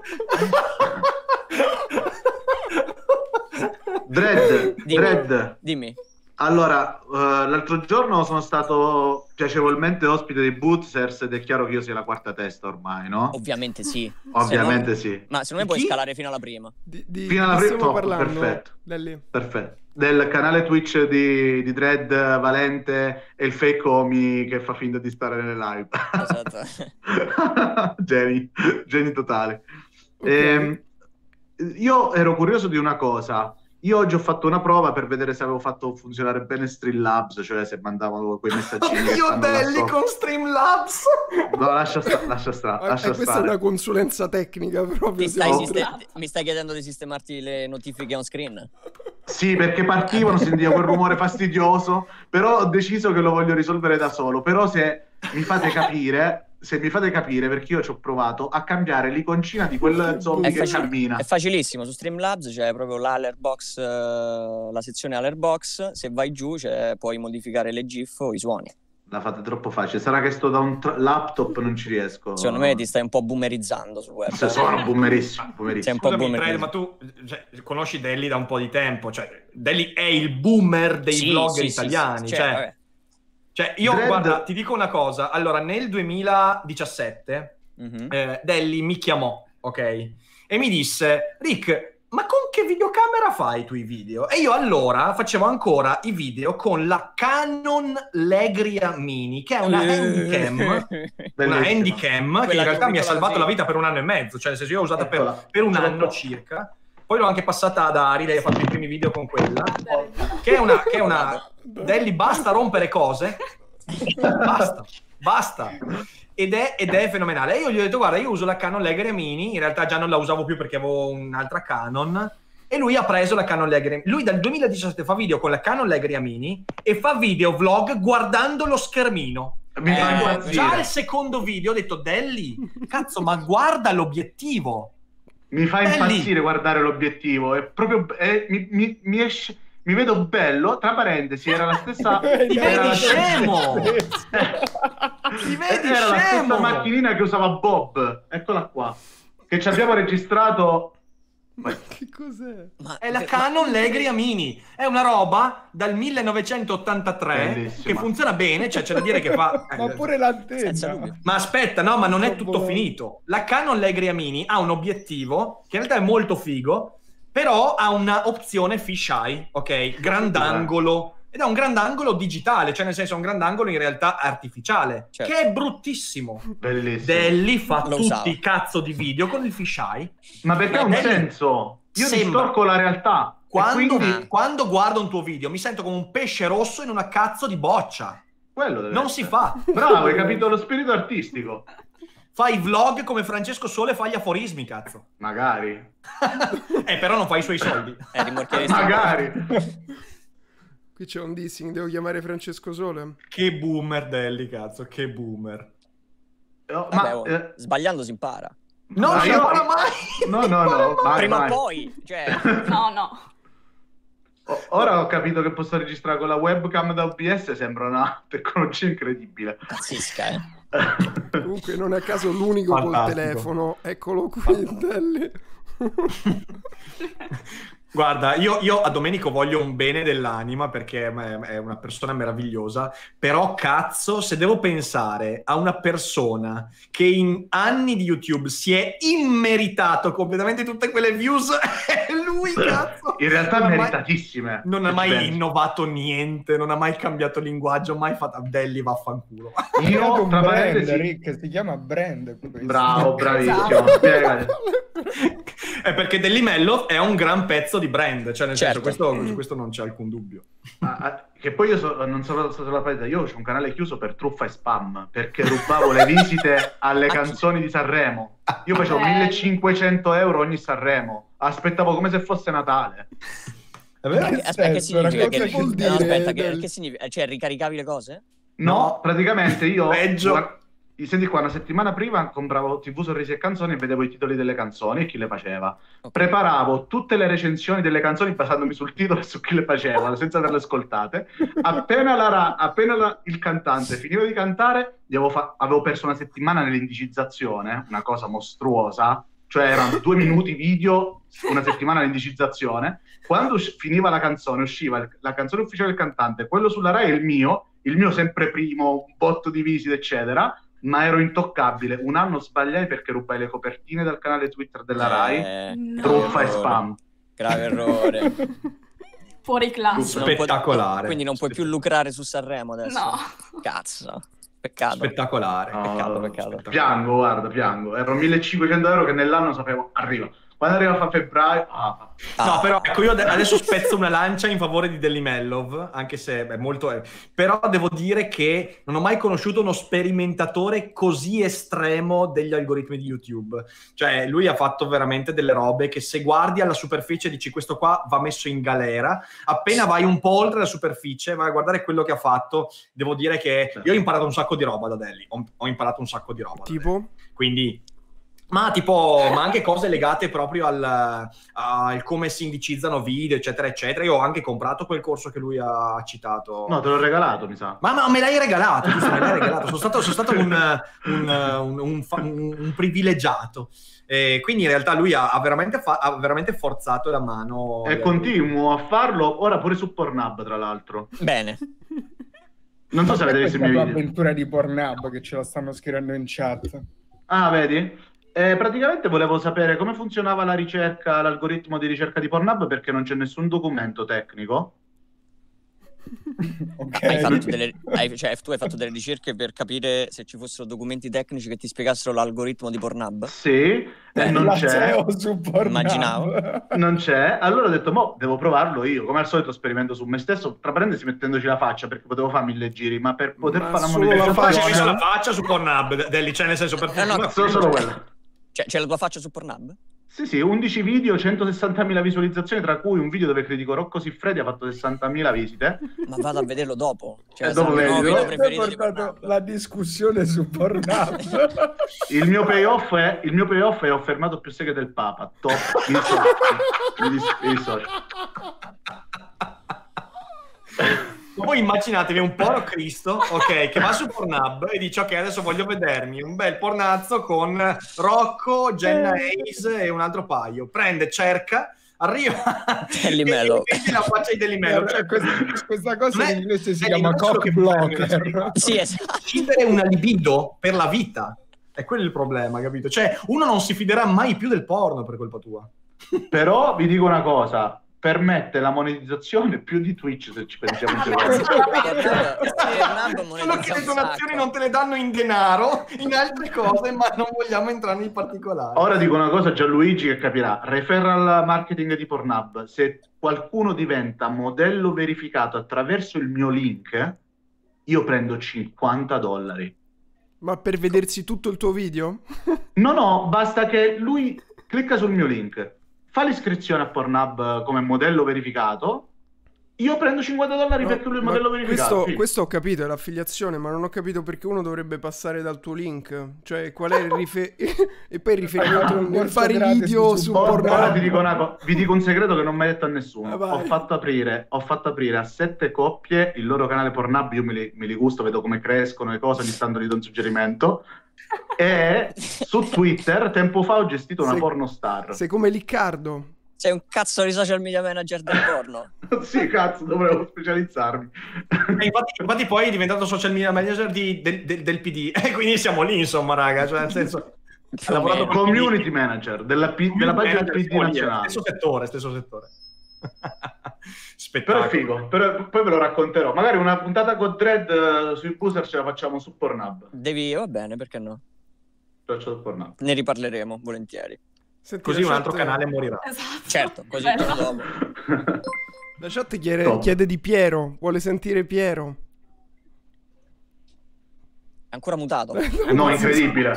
Dredd, Dimmi. Dredd. Dimmi. Allora, eh, l'altro giorno sono stato piacevolmente ospite di Bootsers ed è chiaro che io sia la quarta testa ormai, no? Ovviamente sì. Ovviamente Se no- sì. Ma secondo me puoi Chi? scalare fino alla prima. Di, di, Fino alla di chi prima- stiamo top, parlando? perfetto. Da lì. Perfetto. Del canale Twitch di, di Dredd Valente e il fake Omi che fa finta di stare nelle live. Esatto. Geni, geni totale. Ok. Ehm, io ero curioso di una cosa. Io oggi ho fatto una prova per vedere se avevo fatto funzionare bene Streamlabs, cioè se mandavo quei messaggini. che Io stanno là belli sopra. con Streamlabs. No, lascia stare, lascia stare, Ah, lascia eh, questa stare. è una consulenza tecnica proprio. Ti stai siamo- siste- mi stai chiedendo di sistemarti le notifiche on screen? Sì, perché partivano, sentiva quel rumore fastidioso, però ho deciso che lo voglio risolvere da solo. Però se mi fate capire, se mi fate capire, perché io ci ho provato a cambiare l'iconcina di quel zombie È, che facil- cammina. è facilissimo, su Streamlabs c'è proprio l'alert box, eh, la sezione alert box, se vai giù c'è- puoi modificare le GIF o i suoni. La fate troppo facile. Sarà che sto da un tra- laptop, non ci riesco. Secondo me ti stai un po' boomerizzando sul web. Se sono boomerissimo, boomerissimo. Sei un po' Scusami, boomer. Dredd, ma tu cioè, conosci Delli da un po' di tempo. Cioè, Delli è il boomer dei Sì, vlogger sì, sì, italiani. sì, cioè, cioè, vabbè. cioè, io Dredd- guarda, ti dico una cosa. Allora, nel duemiladiciassette Mhm. eh, Delli mi chiamò, ok? E mi disse: Rick, ma con che videocamera fai tu i video? E io allora facevo ancora i video con la Canon Legria Mini, che è una handycam, una handycam che in realtà mi ha salvato la vita per un anno e mezzo, cioè nel senso io l'ho usata per, per un anno circa, poi l'ho anche passata ad Ari, lei ha fatto i primi video con quella, che è una... Che è una Delli, basta rompere cose, basta, basta. Ed è, ed è fenomenale. E io gli ho detto, guarda, io uso la Canon Legria Mini, in realtà già non la usavo più perché avevo un'altra Canon, e lui ha preso la Canon Legria. Lui dal duemiladiciassette fa video con la Canon Legria Mini e fa video vlog guardando lo schermino. Mi fa Eh, già il secondo video ho detto, Delli, cazzo, ma guarda l'obiettivo. Mi fa Belli. impazzire guardare l'obiettivo, è proprio è- mi, mi- mi esce- mi vedo bello, tra parentesi, era la stessa Ti era vedi la scemo! Eh, Ti vedi era la stessa scemo! macchinina che usava Bob, eccola qua, che ci abbiamo registrato. Ma che cos'è? Ma, È la ma- Canon Legria Mini, è una roba dal millenovecentottantatré Bellissima. che funziona bene, cioè c'è da dire che fa... Ma pure senza l'antenna. dubbio. Ma aspetta, no, ma non è tutto Troppo- finito. La Canon Legria Mini ha un obiettivo che in realtà è molto figo, però ha una opzione fisheye, ok? Grandangolo. Ed è un grandangolo digitale, cioè nel senso è un grandangolo in realtà artificiale, Certo. che è bruttissimo. Bellissimo. Delli fa Lo tutti usava. i cazzo di video con il fisheye. Ma perché ha un Belli. senso? Io Sembra. distorco la realtà. E Quando, quindi quando guardo un tuo video mi sento come un pesce rosso in una cazzo di boccia. quello deve Non essere. si fa. Bravo, hai capito lo spirito artistico. Fai vlog come Francesco Sole fa gli aforismi, cazzo. Magari. Eh, però non fai i suoi soldi. Eh, rimorchieresti- Magari. Qui c'è un dissing, devo chiamare Francesco Sole. Che boomer, Delli, cazzo, che boomer. No, Vabbè, ma oh, eh, sbagliando si impara. Non Ma si io- impara mai! no, no, no, vai, Prima vai. o poi, cioè... No, no. O- Ora ho capito che posso registrare con la webcam da O B S, sembra una tecnologia incredibile. Pazzesca, eh. Comunque non a caso l'unico col Fantastico. telefono. Eccolo qui, Delli. Guarda, io, io a Domenico voglio un bene dell'anima perché è è una persona meravigliosa, però cazzo, se devo pensare a una persona che in anni di YouTube si è immeritato completamente tutte quelle views, è lui, cazzo! In realtà Non ha mai- meritatissime. Non ha se ci mai pensi. innovato niente, non ha mai cambiato linguaggio, mai fatto Delli vaffanculo. Ha creato Io, un tra brand, parentesi, Rick, si chiama brand. questo. bravo, bravissimo. Esatto. Spiegati. È perché Delli Mello è un gran pezzo di brand, cioè nel Certo. senso questo, su questo non c'è alcun dubbio. Ah, ah, che poi io so- non so se la partita, io ho un canale chiuso per truffa e spam perché rubavo le visite alle canzoni di Sanremo. Io facevo Bello. millecinquecento euro ogni Sanremo, aspettavo come se fosse Natale. È vero? Che Aspetta, che senso? significa? Che, Raccontaci vuol no, dire, aspetta, che, del- che significa? Cioè, ricaricavi le cose? No, No. praticamente io Peggio. guarda- senti qua, una settimana prima compravo T V Sorrisi e Canzoni e vedevo i titoli delle canzoni e chi le faceva. Ok. Preparavo tutte le recensioni delle canzoni basandomi sul titolo e su chi le faceva, senza averle ascoltate. Appena, la ra- appena la- il cantante finiva di cantare, gli avevo, fa- avevo perso una settimana nell'indicizzazione, una cosa mostruosa, cioè erano due minuti video, una settimana nell'indicizzazione. Quando us- finiva la canzone, usciva il- la canzone ufficiale del cantante, quello sulla Rai e il mio, il mio sempre primo, un botto di visite, eccetera, ma ero intoccabile. Un anno sbagliai perché rubai le copertine dal canale Twitter della Rai, Eh, No. truffa e errore. spam. Grave errore. Fuori classe. Non puoi- Spettacolare. quindi non puoi più lucrare su Sanremo adesso? No. Cazzo. Peccato. Spettacolare. No, Peccato, peccato. Piango, guarda, piango. Erano millecinquecento euro che nell'anno sapevo, arriva. Quando arriva a febbraio, ah, Ah, No, però ecco, io ade- adesso spezzo una lancia in favore di Delli Mellov, anche se è molto... eh, però devo dire che non ho mai conosciuto uno sperimentatore così estremo degli algoritmi di YouTube. Cioè, lui ha fatto veramente delle robe che se guardi alla superficie dici questo qua va messo in galera. Appena vai un po' oltre la superficie, vai a guardare quello che ha fatto, devo dire che io ho imparato un sacco di roba da Delli. Ho, ho imparato un sacco di roba. da Tipo? Delli. Quindi... Ma tipo, ma anche cose legate proprio al, al come si indicizzano video, eccetera, eccetera. Io ho anche comprato quel corso che lui ha citato. no, te l'ho regalato, mi sa. Ma, ma me l'hai regalato, giusto? Me l'hai regalato. Sono stato, sono stato un, un, un, un, fa- un- un privilegiato. E quindi in realtà lui ha, ha, veramente fa- ha veramente forzato la mano. E continuo a farlo ora pure su Pornhub, tra l'altro. bene. Non so se avete visto i Questa miei tua video. avventura di Pornhub che ce la stanno scrivendo in chat. Ah, vedi? Eh, praticamente volevo sapere come funzionava la ricerca, l'algoritmo di ricerca di Pornhub, perché non c'è nessun documento tecnico. Ok. Hai fatto delle, hai, cioè, tu hai fatto delle ricerche per capire se ci fossero documenti tecnici che ti spiegassero l'algoritmo di Pornhub? Sì, e Eh, non la c'è. S E O su Pornhub. Immaginavo. Non c'è. Allora ho detto, mo devo provarlo io. Come al solito sperimento su me stesso, tra parentesi mettendoci la faccia, perché potevo fare mille giri, ma per poter Ma fare la solo la C'è monetizzazione... messo la faccia su Pornhub, Delli, cioè nel senso per Eh, no, fortuna- Solo, solo quella. Cioè, c'è la tua faccia su Pornhub? Sì, sì, undici video, centosessantamila visualizzazioni, tra cui un video dove critico Rocco Siffredi ha fatto sessantamila visite. Ma vado a vederlo dopo. Cioè, E dopo sarà il nuovo vedi, video no? Hai preferito di portato Pornhub. la discussione su Pornhub. Il mio payoff è, il mio payoff è ho fermato più seghe del Papa. Top. Mi dissocio. Mi dis- mi dissocio. Voi immaginatevi un povero Cristo, ok, che va su Pornhub e dice ok, adesso voglio vedermi un bel pornazzo con Rocco, Jenna Hayes e un altro paio. Prende, cerca, arriva Deli Mello. e vedi la faccia di Deli Mello. Cioè, questa, questa cosa non è- in inglese si è chiama l'inglese cock che fa blocker. Sì, esatto. uccidere una libido per la vita. È quello il problema, capito? Cioè, uno non si fiderà mai più del porno per colpa tua. Però vi dico una cosa, permette la monetizzazione più di Twitch, se ci pensiamo in Pornhub- Solo Pornhub monetizza che le un donazioni sacco. non te le danno in denaro, in altre cose, ma non vogliamo entrare nei particolari. Ora dico una cosa a Gianluigi che capirà. Referral marketing di Pornhub. Se qualcuno diventa modello verificato attraverso il mio link, io prendo cinquanta dollari. Ma per vedersi tutto il tuo video? No, no, basta che lui clicca sul mio link, fa l'iscrizione a Pornhub come modello verificato, io prendo cinquanta dollari No, perché lui è il ma modello verificato. questo, Sì. questo ho capito, è l'affiliazione, ma non ho capito perché uno dovrebbe passare dal tuo link. Cioè, qual è il rife- e poi il riferimento nel Corso fare i gratis video su su Ora Pornhub. vi dico, una co- vi dico un segreto che non ho mai detto a nessuno. Ah, vai. Ho fatto aprire, ho fatto aprire a sette coppie il loro canale Pornhub, io me li, me li gusto, vedo come crescono le cose, ogni tanto gli do un suggerimento. E su Twitter, tempo fa, ho gestito una Sei- pornostar. Sei come Liccardo. Sei un cazzo di social media manager del porno. Sì, cazzo, dovevo specializzarmi. E infatti, infatti poi è diventato social media manager di- del, del- del P D, e quindi siamo lì, insomma, raga, cioè nel senso... ha Più o lavorato meno. con- Community manager della, P- della pagina del P D Follia, nazionale. stesso settore, stesso settore. Però Spettacolo. è figo, però- poi ve lo racconterò. Magari una puntata con Dread eh, sui booster ce la facciamo su Pornhub. Devi, va bene, perché no? Faccio su Pornhub. Ne riparleremo, volentieri. Senti, Così la un chat- altro canale morirà. Esatto. Certo, così Bello. il giorno dopo. La chat chiede, Top. chiede di Piero, vuole sentire Piero. È ancora mutato. No, incredibile.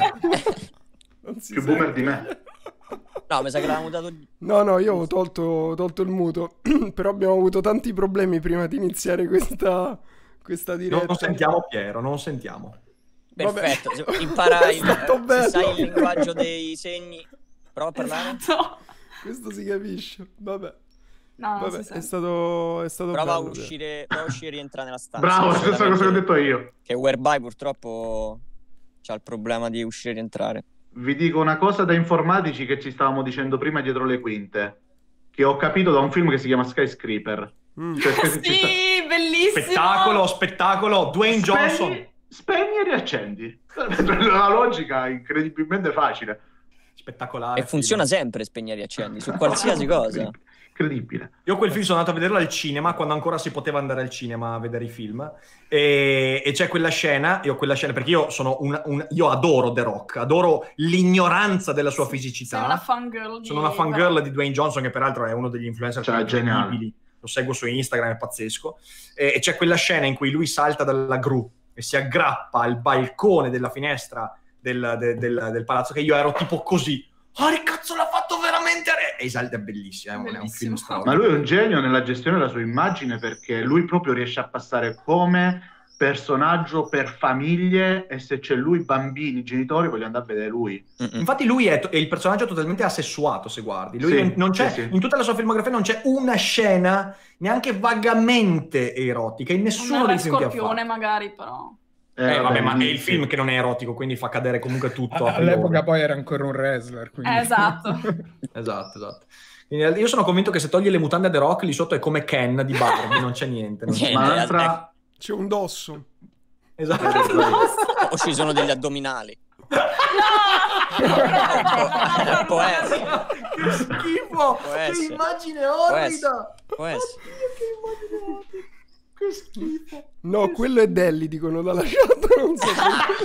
Non si Più sente. boomer di me. No, mi sa che l'ha mutato. No, no, io ho tolto, tolto il muto, però abbiamo avuto tanti problemi prima di iniziare questa, questa diretta. Non, non sentiamo Piero, non sentiamo. Perfetto. Vabbè. Se- Impara È il, stato bello. se sai il linguaggio dei segni. Prova a parlare. Esatto. Questo si capisce. Vabbè, No, non vabbè si è sente. stato, è stato Prova a bello. uscire, prova a uscire e rientrare nella stanza. Bravo, la stessa cosa che ho Solamente detto io. Che Whereby purtroppo c'ha il problema di uscire e rientrare. Vi dico una cosa da informatici che ci stavamo dicendo prima dietro le quinte, che ho capito da un film che si chiama Skyscraper. Mm. Cioè, che ci sta- Sì, bellissimo. Spettacolo, spettacolo, Dwayne Johnson. Spegni, spegni e riaccendi. La logica è incredibilmente facile. Spettacolare. E funziona sempre spegne e riaccendi, su qualsiasi cosa. Incredibile. Io quel film sono andato a vederlo al cinema, quando ancora si poteva andare al cinema a vedere i film, e, e c'è quella scena, io quella scena, perché io sono un, un- io adoro The Rock, adoro l'ignoranza della sua fisicità. Sei una fangirl di... Sono una fangirl di Dwayne Johnson, che peraltro è uno degli influencer Cioè, più geniale. incredibili. Lo seguo su Instagram, è pazzesco. E, e c'è quella scena in cui lui salta dalla gru e si aggrappa al balcone della finestra del, de- del- del palazzo, che io ero tipo così. Oh, che cazzo l'ha fatto veramente? E Isalda è bellissima, è un- è un Bellissimo. film Ma straordinario. lui è un genio nella gestione della sua immagine, perché lui proprio riesce a passare come personaggio per famiglie, e se c'è lui, bambini, genitori, voglio andare a vedere lui. Mm-mm. Infatti lui è, è il personaggio totalmente asessuato, se guardi. Lui Sì, non, non c'è, sì, sì. in tutta la sua filmografia non c'è una scena neanche vagamente erotica in nessuno Non dei è film che ha Scorpione fatto. magari, però. Eh, vabbè, ma è il sì. film che non è erotico, quindi fa cadere comunque tutto. a All'epoca priori. poi era ancora un wrestler. Quindi... Eh, esatto. Esatto, esatto. Quindi io sono convinto che se togli le mutande a The Rock, lì sotto è come Ken di Barbie, non c'è niente. Non c'è Niente. Ma niente. un'altra... C'è un dosso. Esatto. O ci sono degli addominali. Eh, può essere. Che schifo! Può Che essere. immagine Può orrida! Può essere. Oddio, che immagine orrida! Che schifo! No, quello è Delli, dicono dalla chat, non so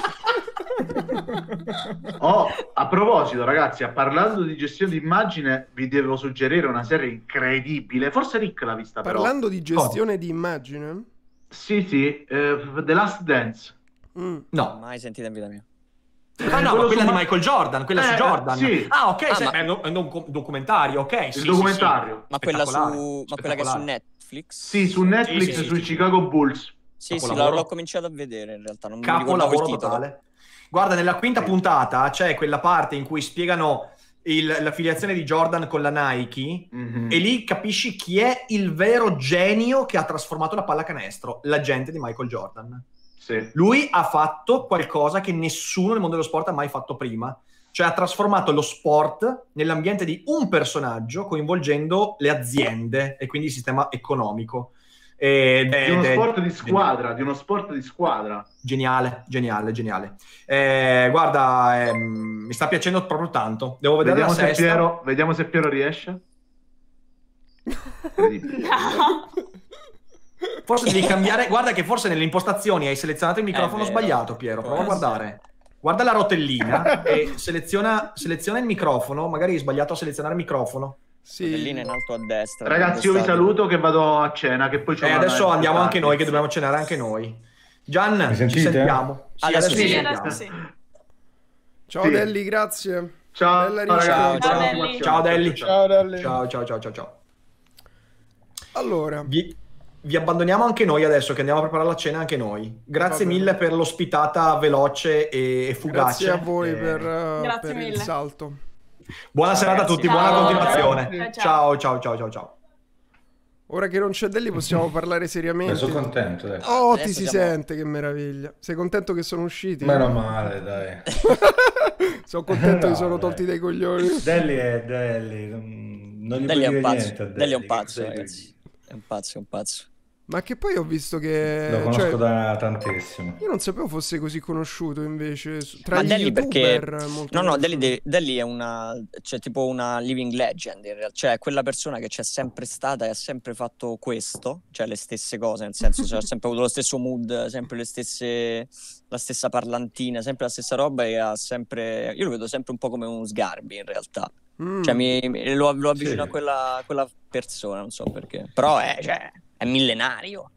Oh, a proposito, ragazzi, a parlando di gestione di immagine, vi devo suggerire una serie incredibile. Forse Rick l'ha vista, però. Parlando di gestione di immagine? Sì, sì, eh, The Last Dance. Mm. No. Mai sentita in vita mia. Ah no, quello ma quella su di Ma- Michael Jordan, quella su Eh, Jordan. sì. Ah, ok, Ah, se- ma- è un, è un doc- documentario, ok. Il sì, sì, documentario. Ma quella su, Spettacolare, ma quella che è su spettacolare. Netflix? Sì, su Netflix, Sì, sì, sì, sui sì. Chicago Bulls. Sì, sì, Capolavoro. l'ho cominciato a vedere in realtà, non mi ricordavo il Capolavoro titolo. totale. Guarda, nella quinta Sì. puntata c'è quella parte in cui spiegano il- l'affiliazione di Jordan con la Nike Mhm. e lì capisci chi è il vero genio che ha trasformato la pallacanestro, l'agente di Michael Jordan. Sì. Lui ha fatto qualcosa che nessuno nel mondo dello sport ha mai fatto prima. Cioè ha trasformato lo sport nell'ambiente di un personaggio coinvolgendo le aziende e quindi il sistema economico. Ed è- Di uno ed è- sport di squadra, di uno sport di squadra. Geniale, geniale, geniale. Eh, guarda, ehm, mi sta piacendo proprio tanto. Devo vedere Vediamo la se, sesta. Piero, vediamo se Piero riesce. Incredibile. Forse devi cambiare. Guarda che forse nelle impostazioni hai selezionato il microfono vero. sbagliato, Piero. Prova a Può guardare. Guarda la rotellina e seleziona, seleziona il microfono. Magari hai sbagliato a selezionare il microfono. Sì. Lì in alto a destra. Ragazzi, io vi dove sta- saluto che vado a cena, che poi c'ho E una- adesso andiamo tardi. anche noi, che dobbiamo cenare anche noi. Gian, Mi ci sentite? sentiamo. Sì, Adesso adesso sì, ci Sì, sentiamo. adesso sì. Ciao Sì. Delli, grazie. Ciao, Bella ragazzi. ricerca. Ciao, Delli. continuazione. Ciao, Delli. Ciao, Delli. Ciao, ciao, ciao, ciao, ciao. Allora, Vi, vi abbandoniamo anche noi adesso che andiamo a preparare la cena anche noi. Grazie Va bene. mille per l'ospitata veloce e, e fugace. grazie a voi Eh, per, uh, Grazie per il mille. salto. Buona serata a tutti, buona Ciao. continuazione. Ciao, Ciao, ciao, ciao, ciao, ciao. Ora che non c'è Delli possiamo parlare Beh, seriamente. sono contento, dai. Oh, Adesso ti si siamo- sente, che meraviglia. Sei contento che sono usciti? Meno male, dai. Sono contento No, che sono dai. tolti dai coglioni. Delli è Delli, non non gli Delli puoi è un dire pazzo. niente a Delli è un Delli, pazzo, che cosa gli ragazzi. È un pazzo, è un pazzo. Ma che poi ho visto puoi che... dire? Lo conosco cioè, da tantissimo. io non sapevo fosse così conosciuto invece. su- Tra Ma gli Delli perché... youtuber molto No, no, conosciuto. Delli, de- Delli è una... Cioè, tipo una living legend, in realtà. Cioè, è quella persona che c'è sempre stata e ha sempre fatto questo. Cioè, le stesse cose, nel senso, cioè, ha sempre avuto lo stesso mood, sempre le stesse... La stessa parlantina, sempre la stessa roba e ha sempre... Io lo vedo sempre un po' come un Sgarbi, in realtà. Mm. Cioè, mi, mi- lo, lo avvicino Sì. a quella, a quella persona, non so perché. Però è, cioè, è millenario.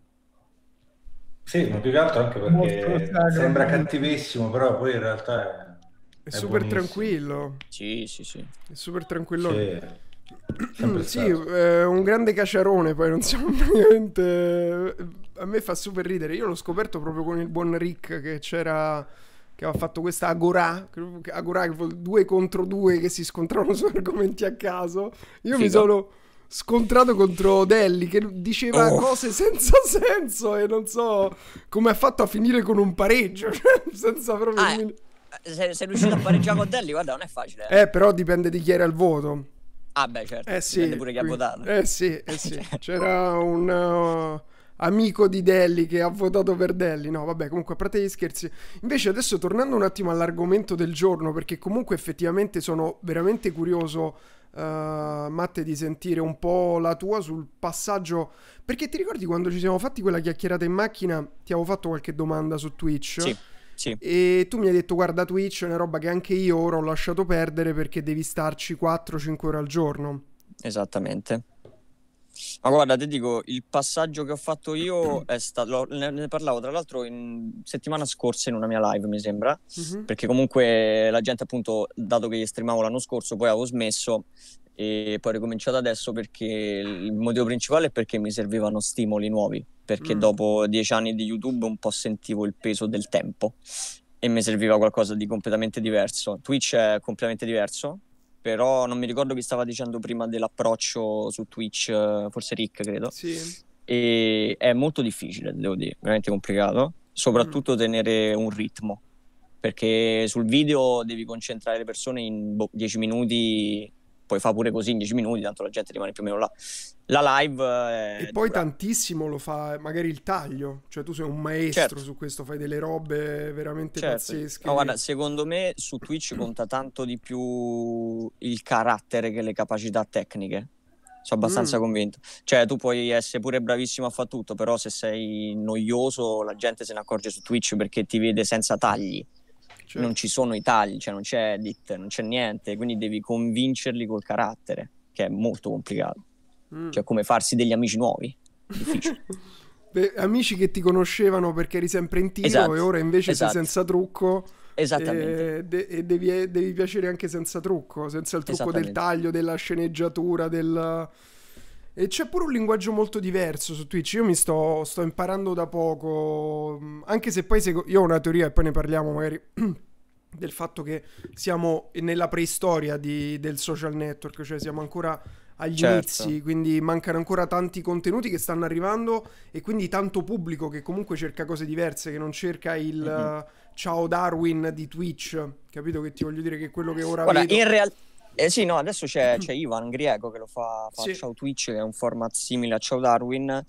Sì, ma più che altro anche Molto perché sacro. sembra cattivissimo, però poi in realtà è, È è super buonissimo. tranquillo. Sì, sì, sì. È super tranquillo. Sì, sempre Sì, stato. è un grande caciarone, poi non siamo praticamente... A me fa super ridere. Io l'ho scoperto proprio con il buon Rick che c'era... Che aveva fatto questa Agorà, che- Agorà che fu due contro due che si scontravano su argomenti a caso. Io mi Figo. sono scontrato contro Delli che diceva Oh. cose senza senso e non so come ha fatto a finire con un pareggio, cioè, senza proprio... Ah, eh, sei, sei riuscito a pareggiare con Delli? Guarda, non è facile. Eh, però dipende di chi era il voto. Ah, beh, certo. Eh sì, Dipende pure chi ha qui- votato. Eh sì, eh sì. C'era un uh, amico di Delli che ha votato per Delli. No, vabbè, comunque a parte gli scherzi. Invece adesso tornando un attimo all'argomento del giorno, perché comunque effettivamente sono veramente curioso, uh, Matte, di sentire un po' la tua sul passaggio. Perché ti ricordi quando ci siamo fatti quella chiacchierata in macchina? Ti avevo fatto qualche domanda su Twitch. Sì, sì. E tu mi hai detto guarda, Twitch è una roba che anche io ora ho lasciato perdere perché devi starci quattro cinque ore al giorno. Esattamente. Ma guarda, ti dico, il passaggio che ho fatto io è stato, ne, ne parlavo tra l'altro in settimana scorsa in una mia live, mi sembra, Mhm. perché comunque la gente appunto, dato che io streamavo l'anno scorso, poi avevo smesso e poi ho ricominciato adesso perché il motivo principale è perché mi servivano stimoli nuovi, perché Mm. dopo dieci anni di YouTube un po' sentivo il peso del tempo e mi serviva qualcosa di completamente diverso. Twitch è completamente diverso, però non mi ricordo chi stava dicendo prima dell'approccio su Twitch, eh, forse Rick credo, Sì. e è molto difficile, devo dire, veramente complicato, soprattutto tenere un ritmo, perché sul video devi concentrare le persone in boh, dieci minuti, puoi fare pure così in dieci minuti, tanto la gente rimane più o meno là. La live è E poi dura. tantissimo lo fa magari il taglio, cioè tu sei un maestro Certo. su questo, fai delle robe veramente Certo. pazzesche. No, guarda, secondo me su Twitch conta tanto di più il carattere che le capacità tecniche. Sono abbastanza Mm. convinto. Cioè, tu puoi essere pure bravissimo a fare tutto, però se sei noioso, la gente se ne accorge su Twitch perché ti vede senza tagli. Certo. Non ci sono i tagli, cioè non c'è edit, non c'è niente, quindi devi convincerli col carattere, che è molto complicato. Mm. Cioè, come farsi degli amici nuovi. Difficile. Beh, amici che ti conoscevano perché eri sempre in tiro Esatto, e ora invece esatto. sei senza trucco. Esattamente. E, de- e devi, devi piacere anche senza trucco, senza il trucco del Esattamente. taglio, della sceneggiatura, del... E c'è pure un linguaggio molto diverso su Twitch. Io mi sto, sto imparando da poco, anche se poi sec- io ho una teoria e poi ne parliamo magari del fatto che siamo nella preistoria di- del social network, cioè siamo ancora agli Certo. inizi, quindi mancano ancora tanti contenuti che stanno arrivando e quindi tanto pubblico che comunque cerca cose diverse, che non cerca il Mhm. uh, ciao Darwin di Twitch, capito che ti voglio dire, che è quello che ora Guarda, vedo. in realtà... Eh sì, no, adesso c'è, c'è Ivan Griego che lo fa, fa Sì. Ciao Twitch, che è un format simile a Ciao Darwin,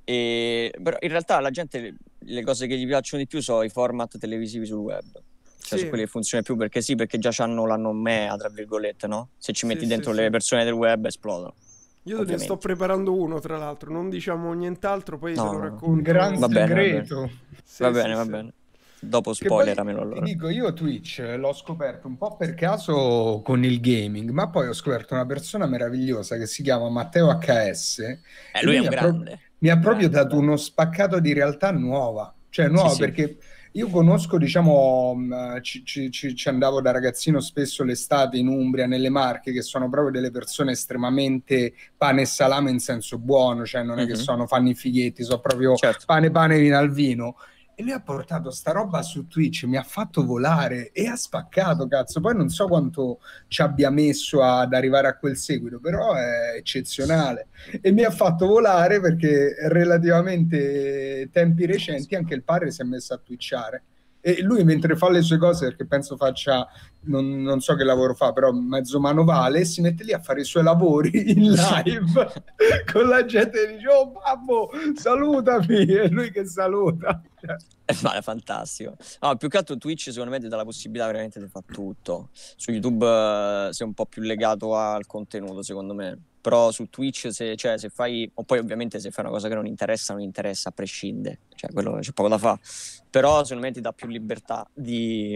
e... però in realtà la gente, le, le cose che gli piacciono di più sono i format televisivi sul web. Cioè, Sì. su quelli che funziona più, perché sì, perché già c'hanno la nomea, tra virgolette, no? Se ci Sì, metti sì, dentro sì. le persone del web esplodono. Io te ne sto ovviamente. preparando uno, tra l'altro, non diciamo nient'altro, poi No, te lo no, no. racconto. Un gran Va bene, va bene. segreto. Sì, Va sì, bene, va sì. bene. Dopo Che poi spoileramelo ti allora. dico, io Twitch l'ho scoperto un po' per caso con il gaming, ma poi ho scoperto una persona meravigliosa che si chiama Matteo acca esse Eh, e lui è mi un ha, pro- grande. mi ha proprio Grande, dato uno spaccato di realtà nuova, cioè nuova Sì, sì. perché io conosco, diciamo, mh, ci, ci- ci- ci andavo da ragazzino spesso l'estate in Umbria, nelle Marche, che sono proprio delle persone estremamente pane e salame in senso buono, cioè non è che Mhm. sono, fanno i fighetti, sono proprio Certo. pane pane vino al vino. E lui ha portato sta roba su Twitch, mi ha fatto volare e ha spaccato, cazzo. Poi non so quanto ci abbia messo ad arrivare a quel seguito, però è eccezionale. E mi ha fatto volare perché relativamente tempi recenti anche il padre si è messo a twitchare. E lui mentre fa le sue cose, perché penso faccia, non, non so che lavoro fa, però mezzo manovale, si mette lì a fare i suoi lavori in live con la gente che dice oh babbo salutami, e lui che saluta. Ma è fantastico. No, più che altro Twitch secondo me ti dà la possibilità veramente di fare tutto. Su YouTube eh, sei un po' più legato al contenuto, secondo me. Però su Twitch se, cioè, se fai, o poi ovviamente se fai una cosa che non interessa, non interessa a prescindere, cioè quello c'è poco da fare. Però secondo me ti dà più libertà di,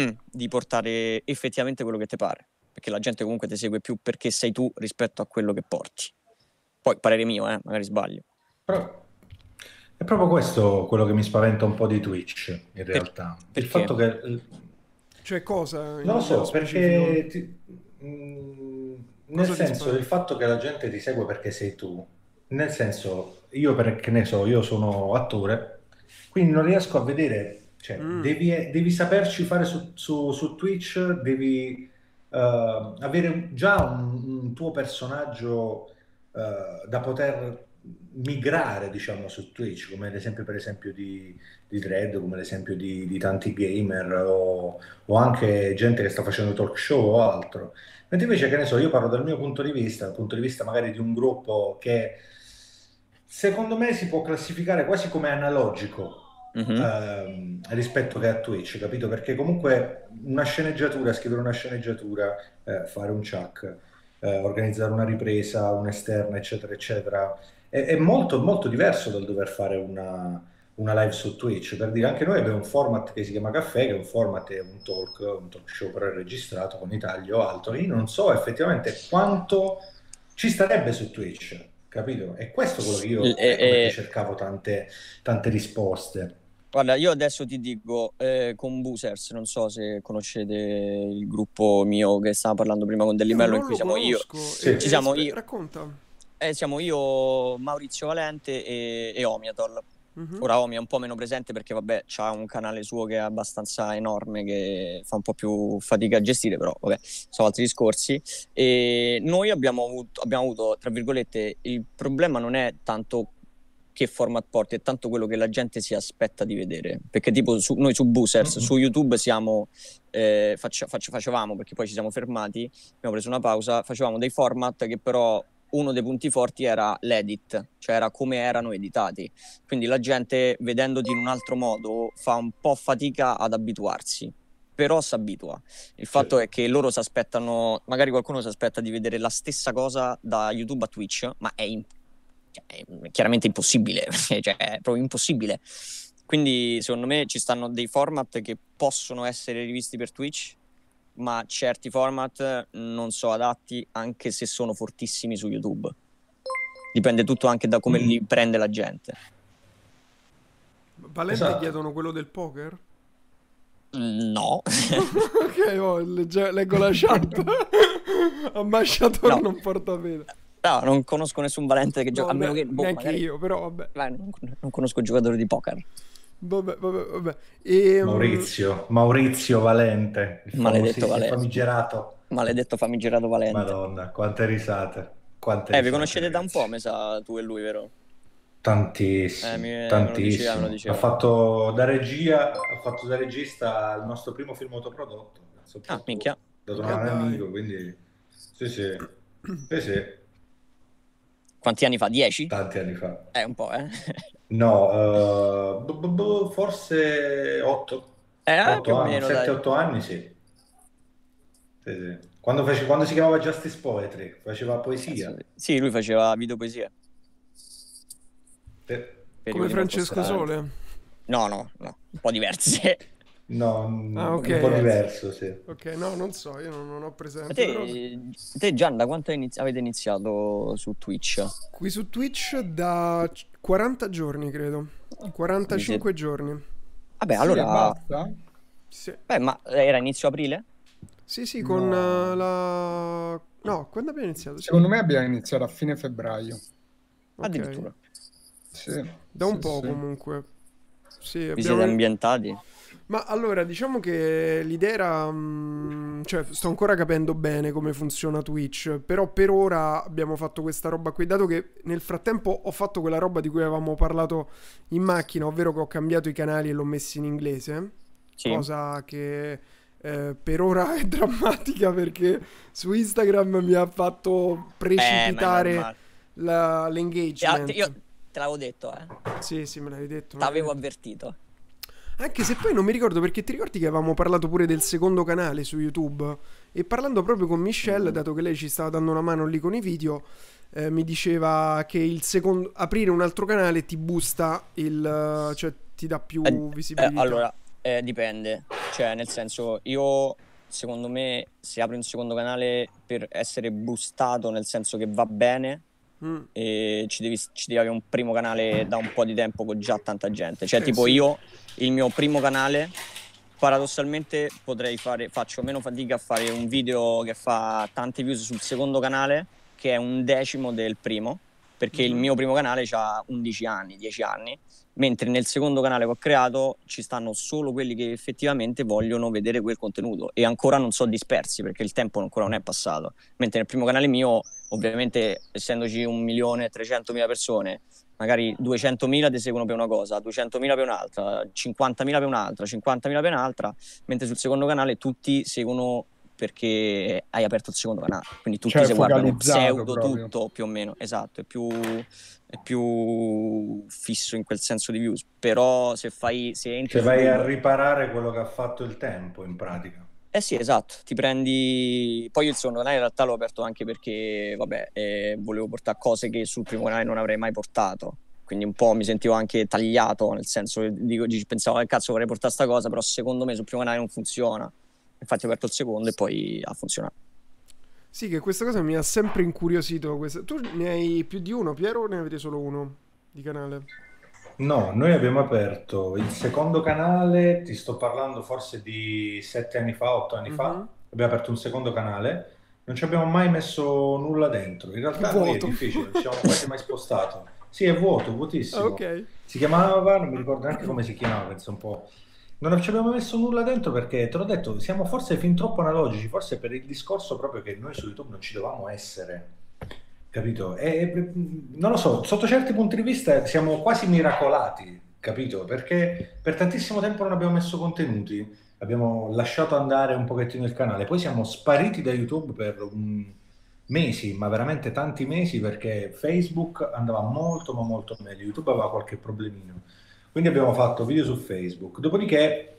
di portare effettivamente quello che ti pare, perché la gente comunque ti segue più perché sei tu rispetto a quello che porti. Poi parere mio, eh, magari sbaglio. Però è proprio questo quello che mi spaventa un po' di Twitch, in realtà. Il perché? fatto che... Cioè cosa? Non lo nello so, specifico? perché... ti- mh, nel Cosa ti senso, spaventa? il fatto che la gente ti segue perché sei tu. Nel senso, io perché ne so, io sono attore, quindi non riesco a vedere... Cioè, Mm. devi, devi saperci fare su, su, su Twitch, devi eh, avere già un, un tuo personaggio eh, da poter migrare, diciamo, su Twitch, come l'esempio per esempio di, di Dredd, come l'esempio di, di tanti gamer o, o anche gente che sta facendo talk show o altro. Mentre invece, che ne so, io parlo dal mio punto di vista, dal punto di vista magari di un gruppo che secondo me si può classificare quasi come analogico Mhm. ehm, rispetto che a Twitch, capito? Perché comunque una sceneggiatura, scrivere una sceneggiatura, eh, fare un chuck, eh, organizzare una ripresa, un'esterna, eccetera, eccetera, è, è molto, molto diverso dal dover fare una, una live su Twitch. Per dire, anche noi abbiamo un format che si chiama Caffè, che è un format, è un talk, un talk show però è registrato con i tagli o altro. Io non so effettivamente quanto ci starebbe su Twitch, capito? E questo è quello che io, E- ecco perché e- cercavo tante, tante risposte. Guarda, io adesso ti dico, eh, con Boosers, non so se conoscete il gruppo mio che stava parlando prima con Io Dellimello, in non cui lo siamo io, conosco. Sì. E- ci e siamo spe- io, Racconta. eh, siamo io, Maurizio Valente e, e Omiatol. Mhm. Ora Omi è un po' meno presente perché vabbè c'ha un canale suo che è abbastanza enorme, che fa un po' più fatica a gestire, però vabbè sono altri discorsi. E noi abbiamo avuto, abbiamo avuto tra virgolette, il problema non è tanto che format porti, è tanto quello che la gente si aspetta di vedere. Perché tipo su, noi su Boosers, mm-hmm. su YouTube siamo, eh, faccia, faccia, facevamo, perché poi ci siamo fermati, abbiamo preso una pausa, facevamo dei format che però uno dei punti forti era l'edit, cioè era come erano editati. Quindi la gente, vedendoti in un altro modo, fa un po' fatica ad abituarsi. Però si abitua. Il fatto sì. è che loro si aspettano, magari qualcuno si aspetta di vedere la stessa cosa da YouTube a Twitch, ma è, in, è chiaramente impossibile, cioè è proprio impossibile. Quindi secondo me ci stanno dei format che possono essere rivisti per Twitch, ma certi format non sono adatti anche se sono fortissimi su YouTube. Dipende tutto anche da come mm. li prende la gente. Valente esatto. chiedono quello del poker? No. Ok, oh, legge- leggo la chat. Ambasciatore no. non porta bene. No, non conosco nessun Valente che gioca, no, a meno che boh, neanche magari... io, però vabbè. Vai, non, non conosco giocatori di poker. Vabbè, vabbè, vabbè. E, Maurizio, Maurizio Valente, il maledetto Valente. famigerato. Maledetto famigerato Valente. Madonna, quante risate. Quante eh, risate, vi conoscete ragazzi. da un po', mi sa, tu e lui, vero? Tantissimo, eh, mi, tantissimo. Me lo diceva, me lo diceva. Ha fatto da regia, ha fatto da regista il nostro primo film autoprodotto. Ah, minchia. Da un amico, quindi sì, sì. Sì, sì. Quanti anni fa? Dieci? Tanti anni fa. Eh, un po', eh. No, uh, b- b- b- forse otto. Eh, otto anni, sette otto anni, sì. Sì, sì. Quando, face, quando si chiamava Justice Poetry, faceva poesia. Sì, lui faceva videopoesia. Per... Come Francesco Sole? No, no, no, un po' diverse. No, ah, okay. un po' diverso, sì. Ok, no, non so, io non, non ho presente. Te, però... te Gian, da quanto inizi- avete iniziato su Twitch? Qui su Twitch da quaranta giorni, credo. quarantacinque Dice... giorni. Vabbè, sì, allora... basta? Sì. Beh, ma era inizio aprile? Sì, sì, con no. la... No, quando abbiamo iniziato? Sì. Secondo me abbiamo iniziato a fine febbraio. Okay. Addirittura. Sì, da un sì, po' sì. comunque. Sì, vi abbiamo... siete ambientati? Ma allora, diciamo che l'idea era... Mh, cioè, sto ancora capendo bene come funziona Twitch, però per ora abbiamo fatto questa roba qui, dato che nel frattempo ho fatto quella roba di cui avevamo parlato in macchina, ovvero che ho cambiato i canali e l'ho messi in inglese, sì. Cosa che eh, per ora è drammatica perché su Instagram mi ha fatto precipitare eh, la, l'engagement. Io te l'avevo detto, eh. Sì, sì, me l'avevi detto. T'avevo avvertito. Anche se poi non mi ricordo, perché ti ricordi che avevamo parlato pure del secondo canale su YouTube, e parlando proprio con Michelle, dato che lei ci stava dando una mano lì con i video, eh, mi diceva che il secondo, aprire un altro canale ti boosta il, cioè ti dà più eh, visibilità. Eh, allora, eh, dipende, cioè nel senso, io secondo me se apri un secondo canale per essere boostato, nel senso che va bene, Mm. e ci devi, ci devi avere un primo canale da un po' di tempo con già tanta gente, cioè eh, tipo sì. Io il mio primo canale paradossalmente potrei fare, faccio meno fatica a fare un video che fa tante views sul secondo canale che è un decimo del primo, perché mm-hmm. il mio primo canale ha undici anni, dieci anni, mentre nel secondo canale che ho creato ci stanno solo quelli che effettivamente vogliono vedere quel contenuto e ancora non sono dispersi perché il tempo ancora non è passato, mentre nel primo canale mio ovviamente essendoci un milione e trecentomila persone, magari duecentomila ti seguono per una cosa, duecentomila per un'altra, cinquantamila per un'altra, cinquantamila per un'altra, mentre sul secondo canale tutti seguono perché hai aperto il secondo canale, quindi tutti cioè, si guardano pseudo proprio. Tutto più o meno, esatto, è più, è più fisso in quel senso di views, però se fai se entri cioè vai YouTube... a riparare quello che ha fatto il tempo in pratica. Eh sì, esatto, ti prendi... Poi io il secondo canale in realtà l'ho aperto anche perché, vabbè, eh, volevo portare cose che sul primo canale non avrei mai portato. Quindi un po' mi sentivo anche tagliato, nel senso che dico, pensavo che cazzo vorrei portare sta cosa, però secondo me sul primo canale non funziona. Infatti ho aperto il secondo e poi ha funzionato. Sì, che questa cosa mi ha sempre incuriosito. Questa... Tu ne hai più di uno, Piero, o ne avete solo uno di canale? No, noi abbiamo aperto il secondo canale, ti sto parlando forse di sette anni fa, otto anni uh-huh. fa, abbiamo aperto un secondo canale, non ci abbiamo mai messo nulla dentro, in realtà noi è difficile, non ci siamo quasi mai spostato. Sì, è vuoto, vuotissimo. Okay. Si chiamava, non mi ricordo neanche come si chiamava, penso un po'. Non ci abbiamo messo nulla dentro perché, te l'ho detto, siamo forse fin troppo analogici, forse per il discorso proprio che noi su YouTube non ci dovevamo essere. capito? E, non lo so, sotto certi punti di vista siamo quasi miracolati, capito? Perché per tantissimo tempo non abbiamo messo contenuti, abbiamo lasciato andare un pochettino il canale, poi siamo spariti da YouTube per un... mesi, ma veramente tanti mesi, perché Facebook andava molto ma molto meglio, YouTube aveva qualche problemino, quindi abbiamo fatto video su Facebook, dopodiché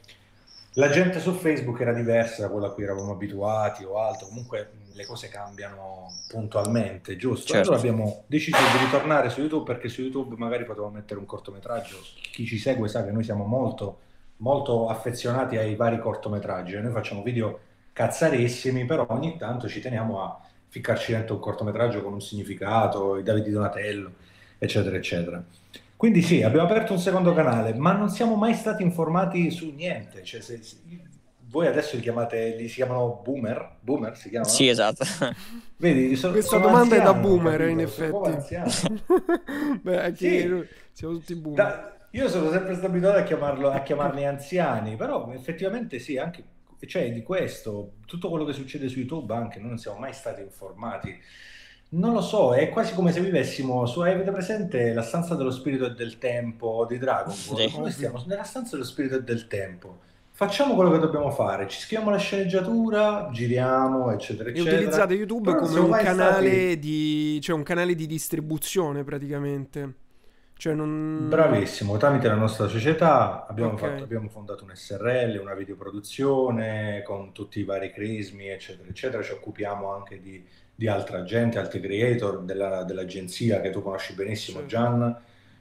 la gente su Facebook era diversa da quella a cui eravamo abituati o altro, comunque le cose cambiano puntualmente, giusto? Certo. Allora abbiamo deciso di ritornare su YouTube, perché su YouTube magari potevamo mettere un cortometraggio. Chi ci segue sa che noi siamo molto, molto affezionati ai vari cortometraggi, noi facciamo video cazzarissimi, però ogni tanto ci teniamo a ficcarci dentro un cortometraggio con un significato, i Davide Donatello, eccetera, eccetera. Quindi sì, abbiamo aperto un secondo canale, ma non siamo mai stati informati su niente. Cioè, se, se, voi adesso li chiamate, li si chiamano boomer? Boomer si chiamano? Sì, esatto. Vedi, so, Questa sono domanda anziano, è da boomer, capito? in Sono proprio effetti. anziano. Beh, anche Sì. noi siamo tutti boomer. Da- io sono sempre stato abituato a chiamarlo, a chiamarli anziani, però effettivamente sì, anche cioè, di questo, tutto quello che succede su YouTube, anche noi non siamo mai stati informati. Non lo so, è quasi come se vivessimo su, avete presente la stanza dello spirito e del tempo di Dragon Ball? Sì. Noi stiamo nella stanza dello spirito e del tempo. Facciamo quello che dobbiamo fare, ci scriviamo la sceneggiatura, giriamo, eccetera, E eccetera. utilizzate YouTube Però non come siamo un mai canale stati- di, cioè un canale di distribuzione praticamente. Cioè non... Bravissimo, tramite la nostra società abbiamo, Ok. fatto, abbiamo fondato un S R L, una videoproduzione con tutti i vari crismi, eccetera, eccetera. Ci occupiamo anche di, di altra gente, altri creator della- dell'agenzia che tu conosci benissimo, Sì. Gian,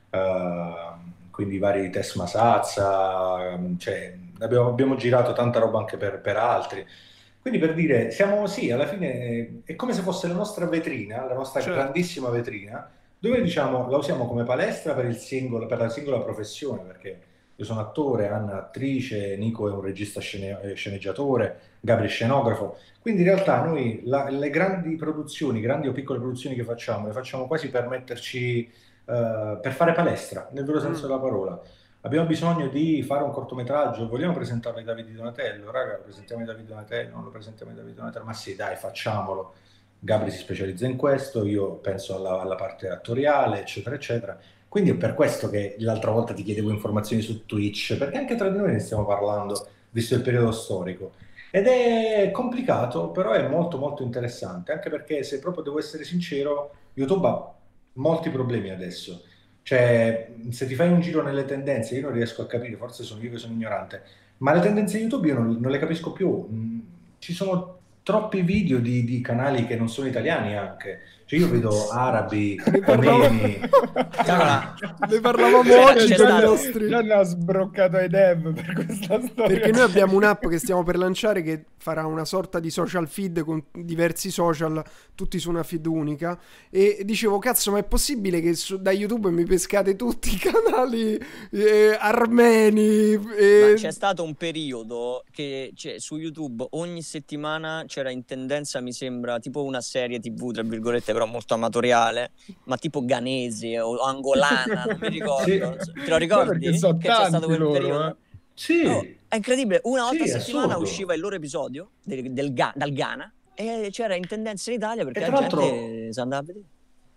eh, quindi i vari Tess Masazza, ehm, cioè, abbiamo, abbiamo girato tanta roba anche per, per altri. Quindi per dire, siamo sì, alla fine è come se fosse la nostra vetrina, la nostra Certo. grandissima vetrina, dove diciamo la usiamo come palestra per il singolo, per la singola professione, perché io sono attore, Anna attrice, Nico è un regista scene- eh, sceneggiatore, Gabri è scenografo. Quindi in realtà noi la- le grandi produzioni, grandi o piccole produzioni che facciamo, le facciamo quasi per metterci, eh, per fare palestra, nel vero senso Mm. della parola. Abbiamo bisogno di fare un cortometraggio, vogliamo presentarlo ai Davide Donatello, raga, lo presentiamo ai Davide Donatello, non lo presentiamo ai Davide Donatello, ma sì, dai, facciamolo. Gabri si specializza in questo, io penso alla, alla parte attoriale, eccetera, eccetera. Quindi è per questo che l'altra volta ti chiedevo informazioni su Twitch, perché anche tra di noi ne stiamo parlando, visto il periodo storico. Ed è complicato, però è molto molto interessante, anche perché se proprio devo essere sincero, YouTube ha molti problemi adesso. Cioè, se ti fai un giro nelle tendenze, io non riesco a capire, forse sono io che sono ignorante, ma le tendenze YouTube io non, non le capisco più. Mm, Ci sono troppi video di, di canali che non sono italiani anche. Cioè io vedo arabi, Ne parlavamo, armeni. Allora, ne parlavamo c'è- oggi c'è con i stato- nostri... Gianni ha sbroccato i dev per questa storia. Perché noi abbiamo un'app che stiamo per lanciare che farà una sorta di social feed con diversi social, tutti su una feed unica. E dicevo, cazzo, ma è possibile che su- da YouTube mi pescate tutti i canali eh, armeni? Ma eh, c'è stato un periodo che cioè, su YouTube ogni settimana c'era in tendenza, mi sembra, tipo una serie tivù, tra virgolette, però molto amatoriale, ma tipo ghanese o angolana, non mi ricordo. Sì. non so- Te lo Ma ricordi? perché sono Che c'è stato tanti quel loro, periodo? eh. Sì, Oh, è incredibile, una volta Sì, a settimana assurdo. usciva il loro episodio del, del Ga- dal Ghana e c'era in tendenza in Italia perché E la tra l'altro- gente si andava a vedere.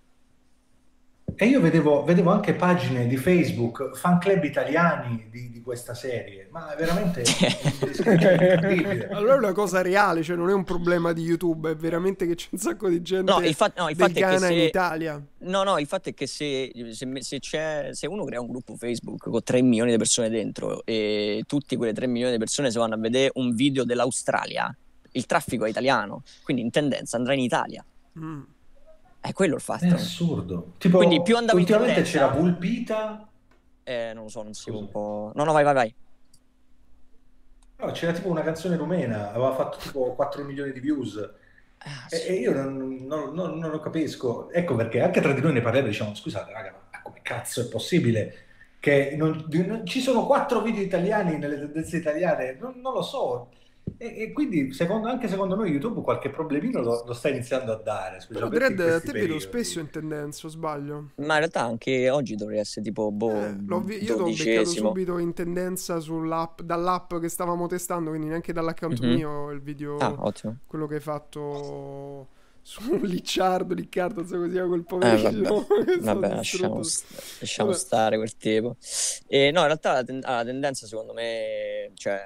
e io vedevo, vedevo anche pagine di Facebook, fan club italiani di, di questa serie, ma è veramente incredibile. Allora è una cosa reale, cioè non è un problema di YouTube, è veramente che c'è un sacco di gente No, il, fa- no, il del fatto è che Ghana in se... Italia. No, no, il fatto è che se, se, se c'è, se uno crea un gruppo Facebook con tre milioni di persone dentro e tutti quelle tre milioni di persone si vanno a vedere un video dell'Australia, il traffico è italiano, quindi in tendenza andrà in Italia. Mm. È quello il fatto. È assurdo. Tipo, Quindi più andavo in ultimamente tendenza- c'era Vulpita, Eh, non lo so, non si Scusa. un po'... No, no, vai, vai, vai. no, c'era tipo una canzone rumena, aveva fatto tipo quattro milioni di views. Ah, E, sì. e io non, non- non- non lo capisco. Ecco perché anche tra di noi ne parliamo e diciamo, scusate raga, ma come cazzo è possibile che non, di- non- ci sono quattro video italiani nelle tendenze italiane? Non, non lo so. E, e quindi secondo, anche secondo noi YouTube qualche problemino lo, lo sta iniziando a dare. Però specialmente in Dredd, a questi te vedo periodi. spesso in tendenza, o sbaglio? Ma in realtà anche oggi dovrei essere tipo boh, Eh, l'ho vi- io ti ho beccato dodicesimo. subito in tendenza sull'app, dall'app che stavamo testando, quindi neanche dall'account Mhm. mio il video, Ah, ottimo. quello che hai fatto su un Licciardo, Riccardo, non so così, quel Eh, poverino. vabbè, che è stato vabbè, lasciamo, distrutto. st- lasciamo Vabbè. stare quel tipo. E no, in realtà la, ten- ah, la tendenza, secondo me, cioè,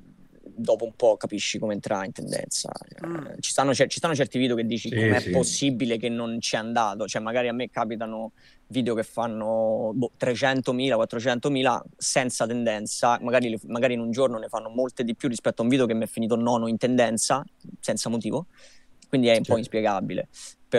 dopo un po' capisci come entrare in tendenza. Cioè, Mm. ci stanno, cer- ci stanno certi video che dici Sì, com'è sì. possibile che non ci è andato. Cioè, magari a me capitano video che fanno boh, trecentomila, quattrocentomila senza tendenza, magari, le- magari in un giorno ne fanno molte di più rispetto a un video che mi è finito nono in tendenza, senza motivo. Quindi è un po' Sì. inspiegabile.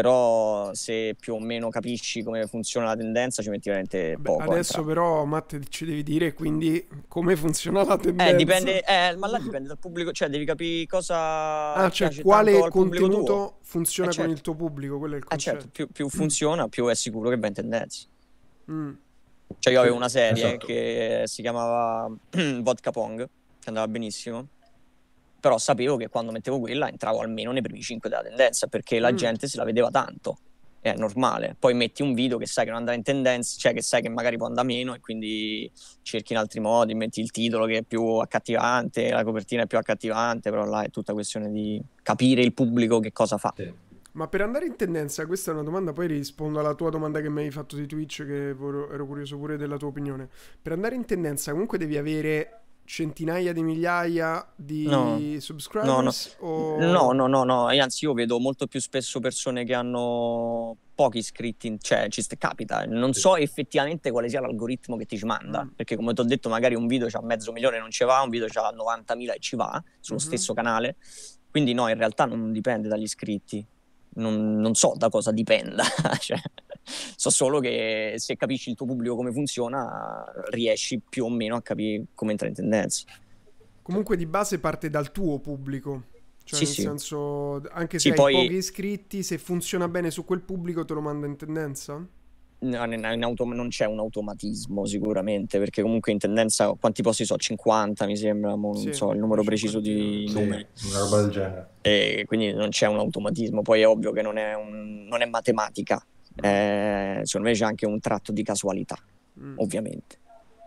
Però se più o meno capisci come funziona la tendenza, ci metti veramente Beh, poco a adesso entrare. però, Matte, ci devi dire quindi come funziona la tendenza. Eh, dipende, eh, ma là dipende dal pubblico, cioè devi capire cosa Ah, cioè piace quale tanto al pubblico contenuto tuo. funziona Eh, con certo. il tuo pubblico, quello è il Eh certo, concetto. più, più funziona, più è sicuro che va in tendenza. Mm. Cioè io Sì, avevo una serie esatto. che si chiamava Vodka Pong, che andava benissimo, però sapevo che quando mettevo quella entravo almeno nei primi cinque della tendenza, perché la Mm. gente se la vedeva tanto. È normale. Poi metti un video che sai che non andrà in tendenza, cioè che sai che magari può andare meno e quindi cerchi in altri modi, metti il titolo che è più accattivante, la copertina è più accattivante, però là è tutta questione di capire il pubblico che cosa fa. Sì. Ma per andare in tendenza, questa è una domanda, poi rispondo alla tua domanda che mi hai fatto di Twitch, che vor- ero curioso pure della tua opinione. Per andare in tendenza comunque devi avere centinaia di migliaia di No. subscribers? o... No, no, no, no, io- anzi io vedo molto più spesso persone che hanno pochi iscritti, in- cioè ci st- capita, non Sì. so effettivamente quale sia l'algoritmo che ti ci manda, Mm. perché come ti ho detto magari un video c'ha mezzo milione e non ci va, un video c'ha novantamila e ci va, sullo Mhm. stesso canale, quindi no, in realtà non dipende dagli iscritti, non, non so da cosa dipenda, cioè, so solo che se capisci il tuo pubblico come funziona, riesci più o meno a capire come entra in tendenza. Comunque di base parte dal tuo pubblico. Cioè Sì, nel sì. senso, anche se Sì, hai poi- pochi iscritti, se funziona bene su quel pubblico te lo manda in tendenza? No, in- in autom- non c'è un automatismo sicuramente, perché comunque in tendenza quanti posti so? cinquanta mi sembra, mo non Sì, so il numero preciso di cinquantina. Sì, numeri, una roba del genere. e quindi non c'è un automatismo. Poi è ovvio che non è, un- non è matematica, eh, secondo me c'è anche un tratto di casualità, Mm. ovviamente.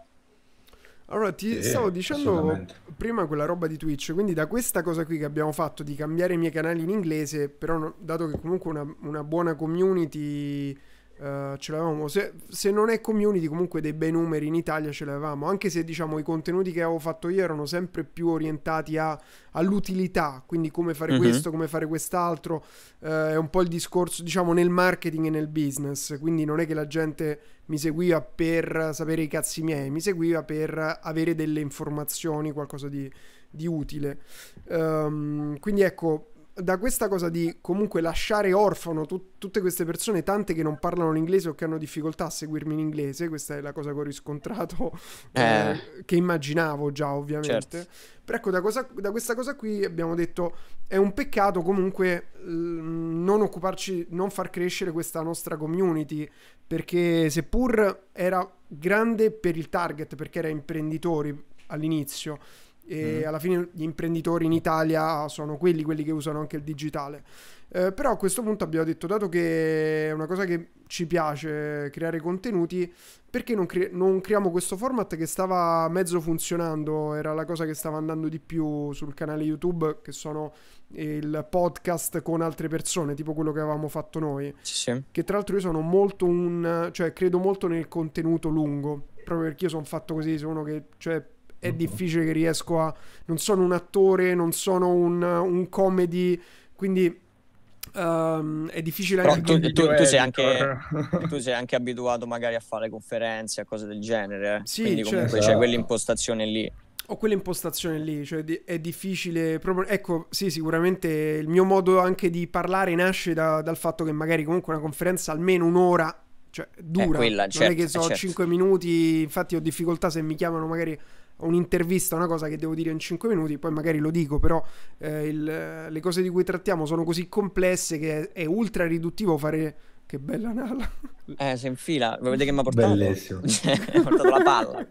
Allora, ti Sì, stavo dicendo assolutamente. prima quella roba di Twitch, quindi da questa cosa qui che abbiamo fatto di cambiare i miei canali in inglese, però no- dato che comunque una, una buona community eh, ce l'avevamo, se, se non è community comunque dei bei numeri in Italia ce l'avevamo, anche se diciamo i contenuti che avevo fatto io erano sempre più orientati a- all'utilità, quindi come fare Mhm. questo, come fare quest'altro, eh, è un po' il discorso diciamo nel marketing e nel business, quindi non è che la gente mi seguiva per sapere i cazzi miei, mi seguiva per avere delle informazioni, qualcosa di, di utile. Ehm, quindi ecco, da questa cosa di comunque lasciare orfano tut- tutte queste persone, tante che non parlano l'inglese o che hanno difficoltà a seguirmi in inglese, questa è la cosa che ho riscontrato, eh, Eh. che immaginavo già ovviamente. Certo. Però ecco, da, cosa- da questa cosa qui abbiamo detto è un peccato comunque mm, non occuparci, non far crescere questa nostra community, perché seppur era grande per il target, perché era imprenditori all'inizio, e Mm. alla fine gli imprenditori in Italia sono quelli, quelli che usano anche il digitale. Eh, però a questo punto abbiamo detto, dato che è una cosa che ci piace creare contenuti, perché non, cre- non creiamo questo format che stava mezzo funzionando, era la cosa che stava andando di più sul canale YouTube, che sono il podcast con altre persone, tipo quello che avevamo fatto noi, Sì, sì. che tra l'altro io sono molto un, cioè credo molto nel contenuto lungo, proprio perché io sono fatto così, sono uno che, cioè è Mhm. difficile che riesco a, non sono un attore, non sono un, un comedy, quindi ehm, è difficile Però anche tu, che- tu- tu sei editor. anche, tu sei anche abituato magari a fare conferenze, a cose del genere, eh. Sì, Quindi certo. comunque c'è Esatto. quell'impostazione lì. ho quell'impostazione lì, cioè di- è difficile proprio, ecco, sì, sicuramente il mio modo anche di parlare nasce da- dal fatto che magari comunque una conferenza almeno un'ora, cioè dura, quella, non certo, è che so eh, certo. cinque minuti, infatti ho difficoltà se mi chiamano magari a un'intervista, una cosa che devo dire in cinque minuti, poi magari lo dico, però eh, il- le cose di cui trattiamo sono così complesse che è, è ultra riduttivo fare... Che bella Nala. Eh, si infila, vuoi vedere che mi ha portato? Bellissimo. Cioè, mi ha portato la palla.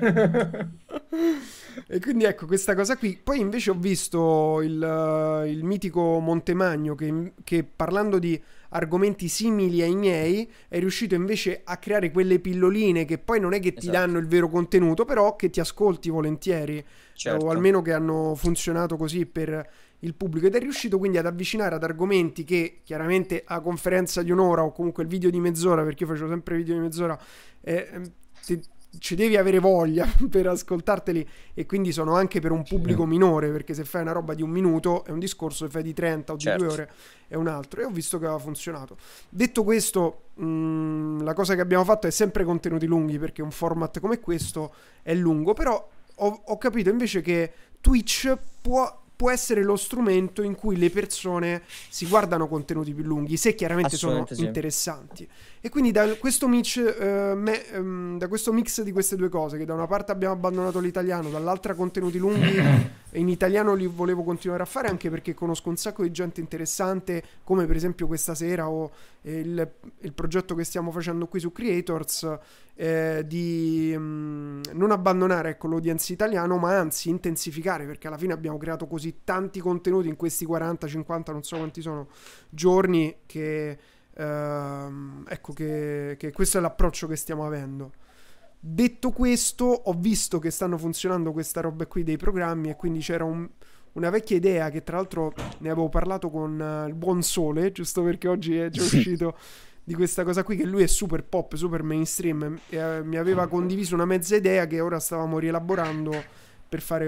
E quindi ecco questa cosa qui. Poi invece ho visto il, eh, il mitico Montemagno che, che parlando di argomenti simili ai miei è riuscito invece a creare quelle pilloline che poi non è che ti Esatto. danno il vero contenuto, però che ti ascolti volentieri, Certo. o almeno che hanno funzionato così per il pubblico, ed è riuscito quindi ad avvicinare ad argomenti che chiaramente a conferenza di un'ora o comunque il video di mezz'ora, perché io facevo sempre video di mezz'ora, eh, ti, ci devi avere voglia per ascoltarteli, e quindi sono anche per un pubblico minore, perché se fai una roba di un minuto è un discorso, se fai di trenta o di Certo. due ore è un altro, e ho visto che aveva funzionato. Detto questo, mh, la cosa che abbiamo fatto è sempre contenuti lunghi, perché un format come questo è lungo, però ho, ho capito invece che Twitch può può essere lo strumento in cui le persone si guardano contenuti più lunghi, se chiaramente sono Assolutamente sì. interessanti. E quindi da questo mix, eh, me- ehm, da questo mix di queste due cose, che da una parte abbiamo abbandonato l'italiano, dall'altra contenuti lunghi, e in italiano li volevo continuare a fare, anche perché conosco un sacco di gente interessante, come per esempio questa sera, o eh, il, il progetto che stiamo facendo qui su Creators, eh, di mh, non abbandonare, ecco, l'audience italiano, ma anzi intensificare, perché alla fine abbiamo creato così tanti contenuti in questi quaranta, cinquanta, non so quanti sono, giorni, che ehm, ecco che, che questo è l'approccio che stiamo avendo. Detto questo, ho visto che stanno funzionando questa roba qui dei programmi, e quindi c'era un, una vecchia idea che tra l'altro ne avevo parlato con uh, il buon Sole, giusto perché oggi è già uscito, di questa cosa qui, che lui è super pop, super mainstream, e uh, mi aveva condiviso una mezza idea che ora stavamo rielaborando per fare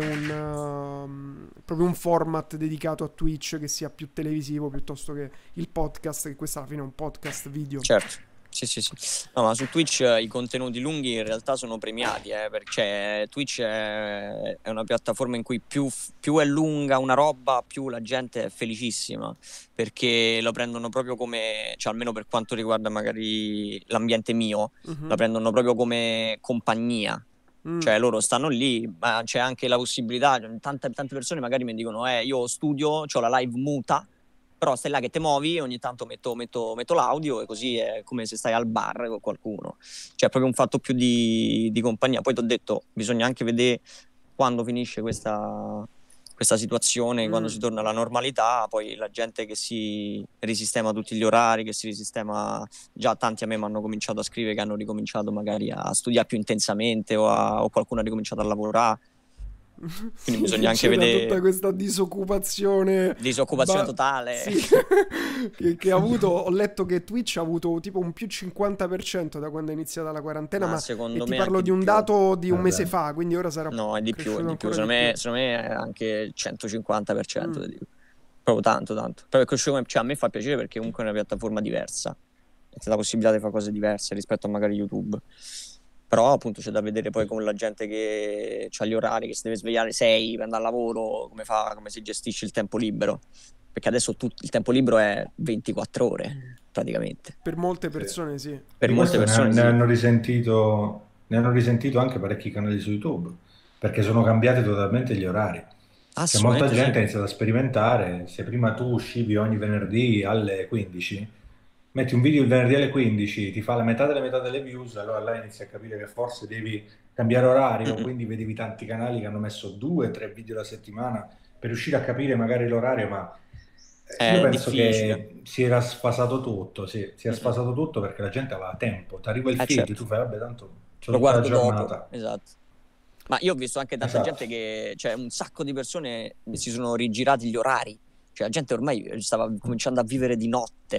un uh, proprio un format dedicato a Twitch, che sia più televisivo piuttosto che il podcast, che questo alla fine è un podcast video. Certo. Sì, sì, sì. No, ma su Twitch eh, i contenuti lunghi in realtà sono premiati, eh, perché Twitch è, è una piattaforma in cui più, più è lunga una roba, più la gente è felicissima, perché lo prendono proprio come, cioè almeno per quanto riguarda magari l'ambiente mio, Mhm. la prendono proprio come compagnia. Mm. Cioè loro stanno lì, ma c'è anche la possibilità, tante, tante persone magari mi dicono eh, io studio, ho la live muta, però stai là che te muovi, ogni tanto metto, metto, metto l'audio, e così è come se stai al bar con qualcuno. Cioè è proprio un fatto più di, di compagnia. Poi ti ho detto, bisogna anche vedere quando finisce questa, questa situazione, Mm. quando si torna alla normalità, poi la gente che si risistema tutti gli orari, che si risistema, già tanti a me mi hanno cominciato a scrivere che hanno ricominciato magari a studiare più intensamente, o, a, o qualcuno ha ricominciato a lavorare. Quindi bisogna anche C'era vedere tutta questa disoccupazione disoccupazione ba- totale. sì, che, che ha avuto. Ho letto che Twitch ha avuto tipo un più cinquanta per cento da quando è iniziata la quarantena, Ma ma secondo e ti me parlo anche di un più. dato di un Vabbè. mese fa, quindi ora sarà No, è di più, cresciuto è di più. ancora Secondo di me, più. secondo me è anche il centocinquanta per cento. Mm. te dico. Proprio tanto, tanto. Proprio è cresciuto come- cioè, a me fa piacere perché comunque è una piattaforma diversa. C'è la possibilità di fare cose diverse rispetto a magari YouTube. Però appunto c'è da vedere poi con la gente che ha gli orari, che si deve svegliare sei per andare al lavoro, come fa, come si gestisce il tempo libero. Perché adesso tut- il tempo libero è ventiquattro ore, praticamente. Per molte persone sì. Per Di molte questo ne, persone ne sì. hanno risentito, ne hanno risentito anche parecchi canali su YouTube, perché sono cambiati totalmente gli orari. C'è molta Assolutamente gente che ha sì. iniziato a sperimentare. Se prima tu uscivi ogni venerdì alle quindici, metti un video il venerdì alle quindici, ti fa la metà delle metà delle views, allora là inizi a capire che forse devi cambiare orario, Mm-mm. quindi vedevi tanti canali che hanno messo due, tre video alla settimana per riuscire a capire magari l'orario, ma eh, io È penso difficile. che si era sfasato tutto, sì, si è Mm-mm. sfasato tutto perché la gente aveva tempo, ti arriva il Eh feed, certo, tu fai vabbè tanto c'ho lo tutta la guardo dopo, giornata. esatto. Ma io ho visto anche tanta Esatto. gente che, cioè un sacco di persone si sono rigirati gli orari. Cioè la gente ormai stava cominciando a vivere di notte.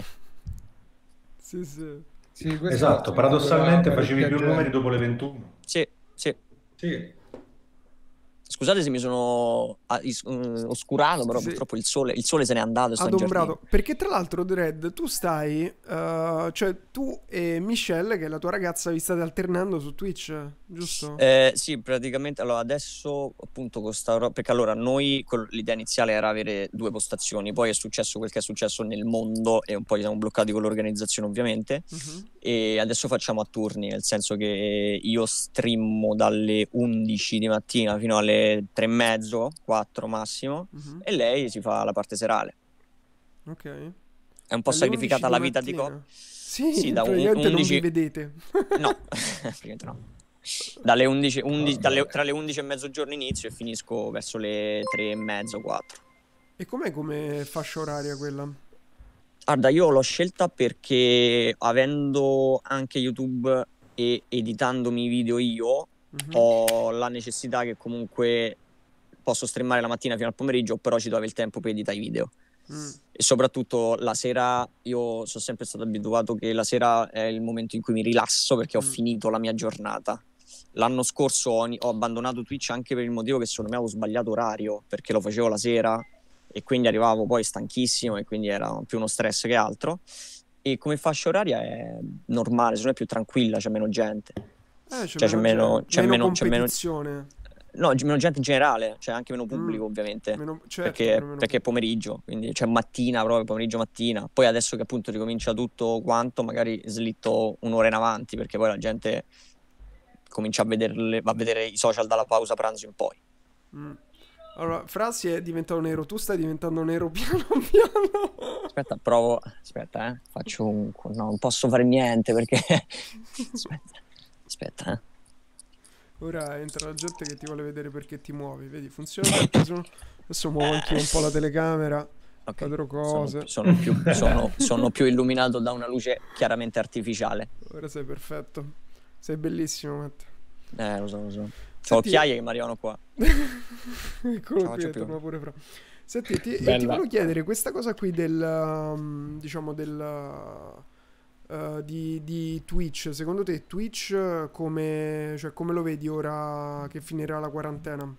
Sì, sì. Sì, questo Esatto, ho paradossalmente sentito da facevi più parecchia numeri gente. dopo le ventuno. Sì, sì. Sì. Scusate se mi sono ah, is- eh, oscurato, però Sì. purtroppo il sole, il sole se n'è andato e sto in giardino. Adombrato. Perché tra l'altro, Dredd, tu stai, eh, cioè tu e Michelle, che è la tua ragazza, vi state alternando su Twitch, giusto? Eh, sì, praticamente allora adesso appunto con sta ro- perché allora noi col- l'idea iniziale era avere due postazioni, poi è successo quel che è successo nel mondo e un po' ci siamo bloccati con l'organizzazione ovviamente, Mhm. e adesso facciamo a turni, nel senso che io streammo dalle undici di mattina fino alle tre e mezzo, quattro massimo, Mhm. e lei si fa la parte serale. Ok. È un po' Alle sacrificata la undici vita di mattina? coppia. Sì, Sì, da un- praticamente non vi undici vedete. No, praticamente no. Dalle undici, undici dalle- tra le undici e mezzogiorno inizio e finisco verso le tre e mezzo, quattro. E com'è come fascia oraria quella? Guarda, io l'ho scelta perché avendo anche YouTube e editandomi i video io, Mhm. ho la necessità che comunque posso streamare la mattina fino al pomeriggio, però ci do il tempo per editare i video. Mm. E soprattutto la sera, io sono sempre stato abituato che la sera è il momento in cui mi rilasso perché ho Mm. finito la mia giornata. L'anno scorso ho, ho abbandonato Twitch anche per il motivo che secondo me avevo sbagliato orario, perché lo facevo la sera e quindi arrivavo poi stanchissimo e quindi era più uno stress che altro. E come fascia oraria è normale, secondo me è più tranquilla, c'è meno gente. Eh, c'è, Cioè, c'è meno, meno- gente, c'è meno meno- c'è meno- competizione. No, c'è meno gente in generale, c'è anche meno pubblico Mm. ovviamente. Meno- certo, perché, però meno- perché è pomeriggio, quindi c'è mattina proprio, pomeriggio mattina. Poi adesso che appunto ricomincia tutto quanto, magari slitto un'ora in avanti, perché poi la gente comincia a vederle, va a vedere i social dalla pausa pranzo in poi. Mm. Allora, Frasi è diventato nero, tu stai diventando nero piano piano. Aspetta, provo. Aspetta, eh. Faccio un. No, non posso fare niente perché. Aspetta, aspetta, eh. Ora entra la gente che ti vuole vedere perché ti muovi, vedi, funziona. Sono- Adesso muovo anche un po' la telecamera, Ok, vedrò cose. Sono, sono più, sono, sono più illuminato da una luce chiaramente artificiale. Ora sei perfetto. Sei bellissimo, Matt. Eh, lo so, lo so. Ho Senti- occhiaie che mi arrivano qua. Eccolo Ce la qui, faccio più. torna pure Fra. Senti, ti, e ti Bella. volevo chiedere questa cosa qui del, um, diciamo, del, uh, di, di Twitch. Secondo te Twitch uh, come, cioè, come lo vedi ora che finirà la quarantena?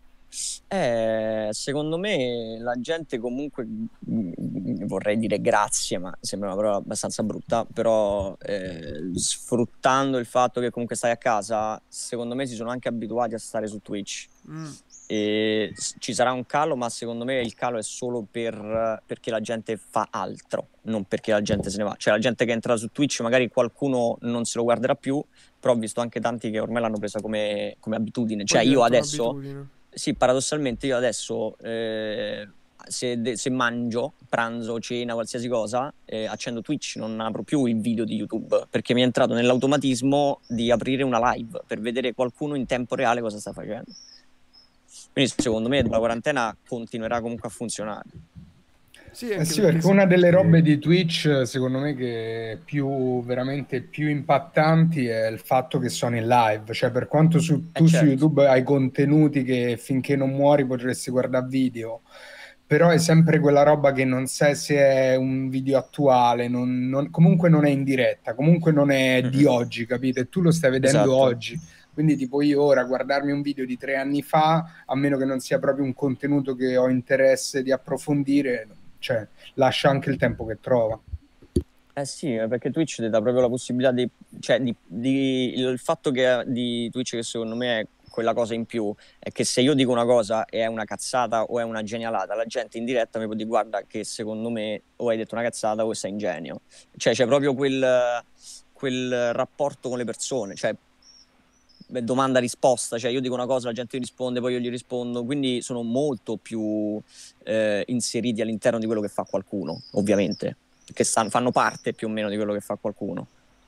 Eh, secondo me la gente comunque, mm, vorrei dire grazie, ma sembra una parola abbastanza brutta, però eh, sfruttando il fatto che comunque stai a casa, secondo me si sono anche abituati a stare su Twitch. Mm. E s- ci sarà un calo, ma secondo me il calo è solo per, perché la gente fa altro, non perché la gente se ne va. Cioè la gente che entra su Twitch, magari qualcuno non se lo guarderà più, però ho visto anche tanti che ormai l'hanno presa come, come abitudine. Cioè Poi io diventa adesso... un'abitudine. Sì, paradossalmente io adesso eh, se, de- se mangio, pranzo, cena, qualsiasi cosa, eh, accendo Twitch, non apro più il video di YouTube perché mi è entrato nell'automatismo di aprire una live per vedere qualcuno in tempo reale cosa sta facendo. Quindi secondo me la quarantena continuerà comunque a funzionare. Sì, Eh anche sì, perché perché una delle robe di Twitch, secondo me, che è più veramente più impattanti è il fatto che sono in live. Cioè, per quanto su, Eh, tu su certo. YouTube hai contenuti che finché non muori potresti guardare video, però è sempre quella roba che non sai se è un video attuale, non- non- comunque non è in diretta, comunque non è di Mhm. oggi, capito? E tu lo stai vedendo Esatto. oggi. Quindi tipo io ora guardarmi un video di tre anni fa, a meno che non sia proprio un contenuto che ho interesse di approfondire, cioè lascia anche il tempo che trova. Eh sì, eh, perché Twitch ti dà proprio la possibilità di, cioè di, di- il fatto che di Twitch che secondo me è quella cosa in più è che se io dico una cosa e è una cazzata o è una genialata, la gente in diretta mi può dire guarda che secondo me o hai detto una cazzata o sei ingenio. Cioè c'è proprio quel, quel rapporto con le persone, cioè beh, domanda-risposta, cioè io dico una cosa, la gente mi risponde, poi io gli rispondo, quindi sono molto più eh, inseriti all'interno di quello che fa qualcuno, ovviamente, che stanno- fanno parte più o meno di quello che fa qualcuno.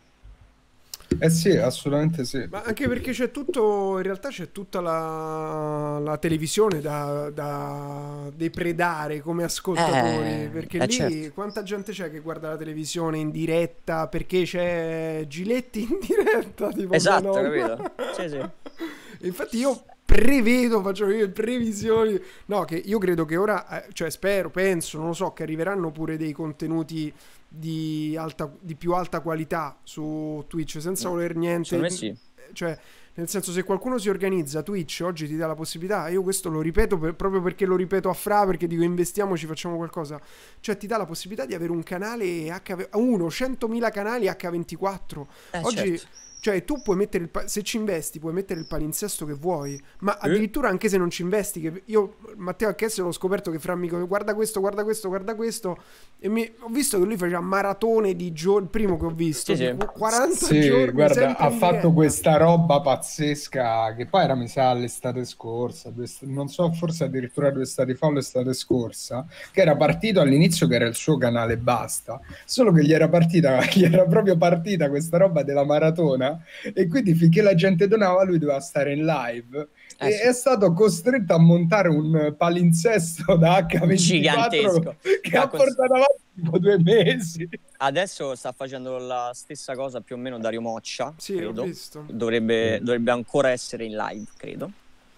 Eh sì, assolutamente sì. Ma anche perché c'è tutto, in realtà c'è tutta la, la televisione da, da depredare come ascoltatori, Eh, perché eh, lì certo. quanta gente c'è che guarda la televisione in diretta perché c'è Giletti in diretta, tipo Esatto, mia nonna. capito? Sì, sì. Infatti io prevedo, faccio io previsioni, no, che io credo che ora, eh, cioè spero, penso, non lo so, che arriveranno pure dei contenuti di, alta, di più alta qualità su Twitch, senza voler niente, Secondo me sì. cioè nel senso, se qualcuno si organizza, Twitch oggi ti dà la possibilità, io questo lo ripeto per- proprio perché lo ripeto a Fra, perché dico investiamoci, facciamo qualcosa, cioè ti dà la possibilità di avere un canale H uno, centomila canali acca ventiquattro. Eh, Oggi, certo. cioè, tu puoi mettere il pa- se ci investi, puoi mettere il palinsesto che vuoi, ma addirittura anche se non ci investi, che io Matteo Acchesse l'ho scoperto che Fra mi dice guarda questo, guarda questo, guarda questo, e mi, ho visto che lui faceva maratone di giorni, il primo che ho visto, Sì, sì. di quaranta Sì, giorni guarda, sempre ha in fatto diretta. questa roba pazzesca che poi era, mi sa, l'estate scorsa, due est- non so, forse addirittura due estati fa o l'estate scorsa, che era partito all'inizio che era il suo canale e basta, solo che gli era partita, gli era proprio partita questa roba della maratona e quindi finché la gente donava lui doveva stare in live. Eh, E sì. è stato costretto a montare un palinsesto da acca ventiquattro Gigantesco. che Da ha cons- portato avanti tipo due mesi. Adesso sta facendo la stessa cosa più o meno Dario Moccia, Sì, ho credo. visto. Dovrebbe, dovrebbe ancora essere in live, credo.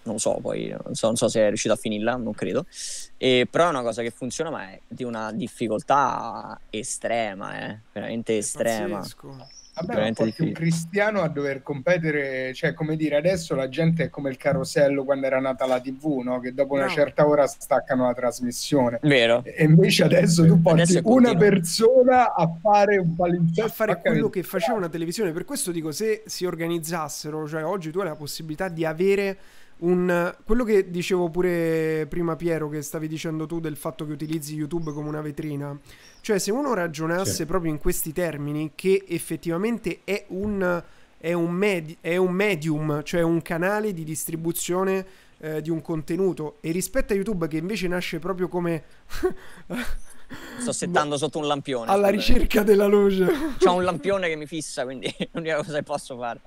non lo so, poi non so, non so se è riuscito a finirla, non credo. E, però è una cosa che funziona, ma è di una difficoltà estrema, eh, veramente estrema. Pazzesco. Vabbè, ma porti un cristiano a dover competere, cioè come dire, adesso la gente è come il carosello quando era nata la tivù, no? Che dopo una No. certa ora staccano la trasmissione. Vero. E invece adesso tu porti Adesso è una continuo. persona a fare un palinsesto, A fare spaccare quello il che faceva una televisione. Per questo dico, se si organizzassero, cioè oggi tu hai la possibilità di avere un... quello che dicevo pure prima, Piero, che stavi dicendo tu del fatto che utilizzi YouTube come una vetrina. Cioè, se uno ragionasse Sì. proprio in questi termini, che effettivamente è un, è un, medi- è un medium, cioè un canale di distribuzione eh, di un contenuto, e rispetto a YouTube che invece nasce proprio come Sto settando sotto un lampione. alla scusate. ricerca della luce. C'ho un lampione che mi fissa, quindi l'unica cosa che posso fare.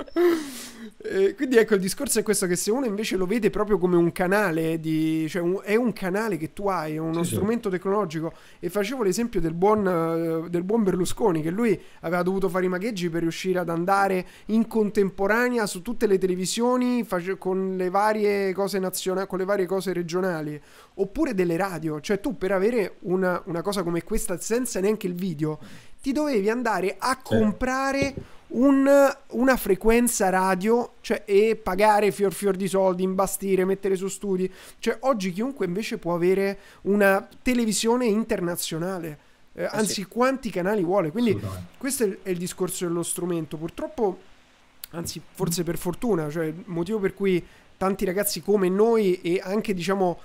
Eh, quindi ecco, il discorso è questo, che se uno invece lo vede proprio come un canale di, cioè un- è un canale che tu hai, è uno Sì, sì. strumento tecnologico. E facevo l'esempio del buon, eh, del buon Berlusconi, che lui aveva dovuto fare i magheggi per riuscire ad andare in contemporanea su tutte le televisioni, face- con le varie cose nazionali, con le varie cose regionali, oppure delle radio. Cioè tu, per avere una, una cosa come questa senza neanche il video, ti dovevi andare a Sì. comprare un- una frequenza radio, cioè, e pagare fior fior di soldi, imbastire, mettere su studi. Cioè oggi chiunque invece può avere una televisione internazionale, eh, anzi sì. quanti canali vuole. Quindi Assolutamente. questo è il, è il discorso dello strumento. Purtroppo, anzi forse per fortuna, cioè il motivo per cui tanti ragazzi come noi, e anche diciamo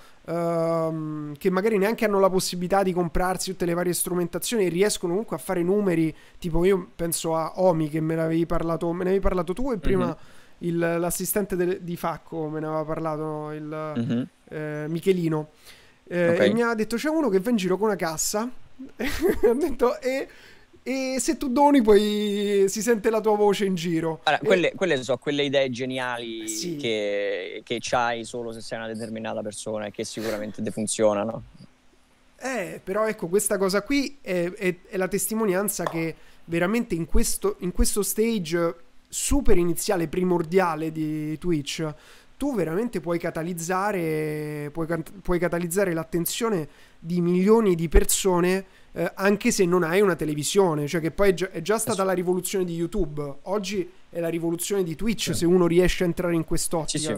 ehm, che magari neanche hanno la possibilità di comprarsi tutte le varie strumentazioni, riescono comunque a fare numeri, tipo io penso a Omi, che me l'avevi parlato, me ne avevi parlato tu, e prima Mhm. il- l'assistente del- di Facco me ne aveva parlato, il Mhm. eh, Michelino. Eh, Ok. e mi ha detto, c'è uno che va in giro con una cassa e ha detto, e, e se tu doni poi si sente la tua voce in giro. Allora, E- quelle, quelle sono quelle idee geniali Sì. che, che c'hai solo se sei una determinata persona e che sicuramente te funzionano. Eh, però ecco, questa cosa qui è, è- è la testimonianza che veramente in questo, in questo stage super iniziale, primordiale di Twitch, tu veramente puoi catalizzare, puoi, can- puoi catalizzare l'attenzione di milioni di persone, eh, anche se non hai una televisione. Cioè che poi è già, è già stata la rivoluzione di YouTube, oggi è la rivoluzione di Twitch, Sì. se uno riesce a entrare in quest'ottica. Sì, sì.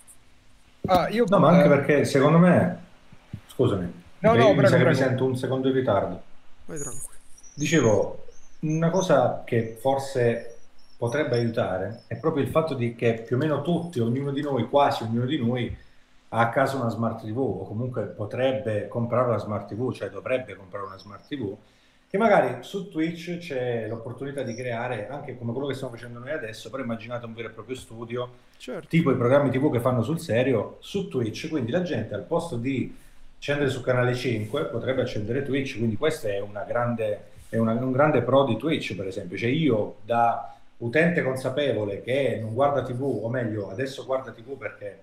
Ah, io No, ma anche eh, perché secondo me, scusami, No, perché no, io mi prego, sa che mi prego. sento un secondo in ritardo. Vai tranquillo. Dicevo, una cosa che forse potrebbe aiutare è proprio il fatto di che più o meno tutti, ognuno di noi, quasi ognuno di noi, ha a casa una smart tivù, o comunque potrebbe comprare una smart tivù, cioè dovrebbe comprare una smart tivù, che magari su Twitch c'è l'opportunità di creare anche come quello che stiamo facendo noi adesso, però immaginate un vero e proprio studio, Certo. tipo i programmi tivù che fanno sul serio su Twitch, quindi la gente al posto di accendere su canale cinque potrebbe accendere Twitch, quindi questo è una grande, è una- un grande pro di Twitch, per esempio. Cioè io, da utente consapevole che non guarda tivù, o meglio adesso guarda tivù perché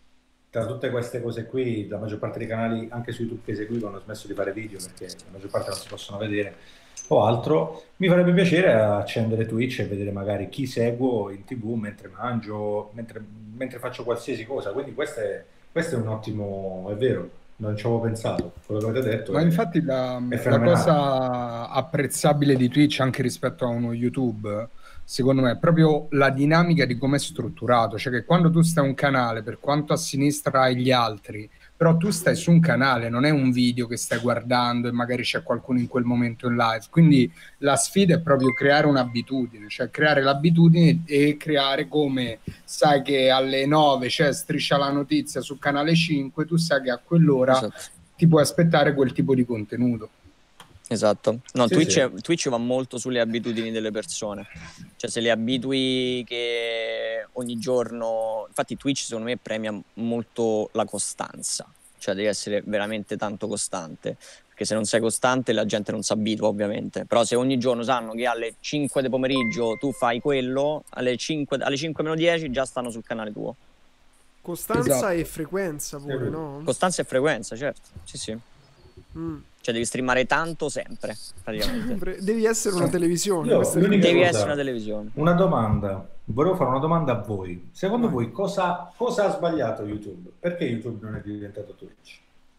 tra tutte queste cose qui la maggior parte dei canali anche su YouTube che seguivo hanno smesso di fare video perché la maggior parte non si possono vedere o altro, mi farebbe piacere accendere Twitch e vedere magari chi seguo in tivù mentre mangio, mentre, mentre faccio qualsiasi cosa. Quindi questo è, questo è un ottimo, è vero, non ci avevo pensato, quello che avete detto Ma è- infatti la, è la fenomenale. cosa apprezzabile di Twitch anche rispetto a uno YouTube, secondo me, è proprio la dinamica di come è strutturato. Cioè che quando tu stai un canale, per quanto a sinistra hai gli altri, però tu stai su un canale, non è un video che stai guardando e magari c'è qualcuno in quel momento in live. Quindi la sfida è proprio creare un'abitudine, cioè creare l'abitudine e creare come sai che alle nove c'è Striscia la Notizia su canale cinque, tu sai che a quell'ora Esatto. ti puoi aspettare quel tipo di contenuto. Esatto. No, Sì, Twitch, sì. è- Twitch va molto sulle abitudini delle persone. Cioè, se le abitui che ogni giorno... Infatti Twitch, secondo me, premia molto la costanza. Cioè, devi essere veramente tanto costante. Perché se non sei costante, la gente non si abitua, ovviamente. Però se ogni giorno sanno che alle cinque del pomeriggio tu fai quello, alle cinque, alle cinque meno dieci già stanno sul canale tuo. Costanza Esatto. e frequenza pure, Sì. no? Costanza e frequenza, certo. Sì, sì. Mm. Cioè devi streamare tanto sempre, praticamente. Devi essere una televisione. Io, questo è il l'unica Devi cosa- essere una televisione. Una domanda, volevo fare una domanda a voi. Secondo Vai. voi cosa, cosa ha sbagliato YouTube? Perché YouTube non è diventato Twitch?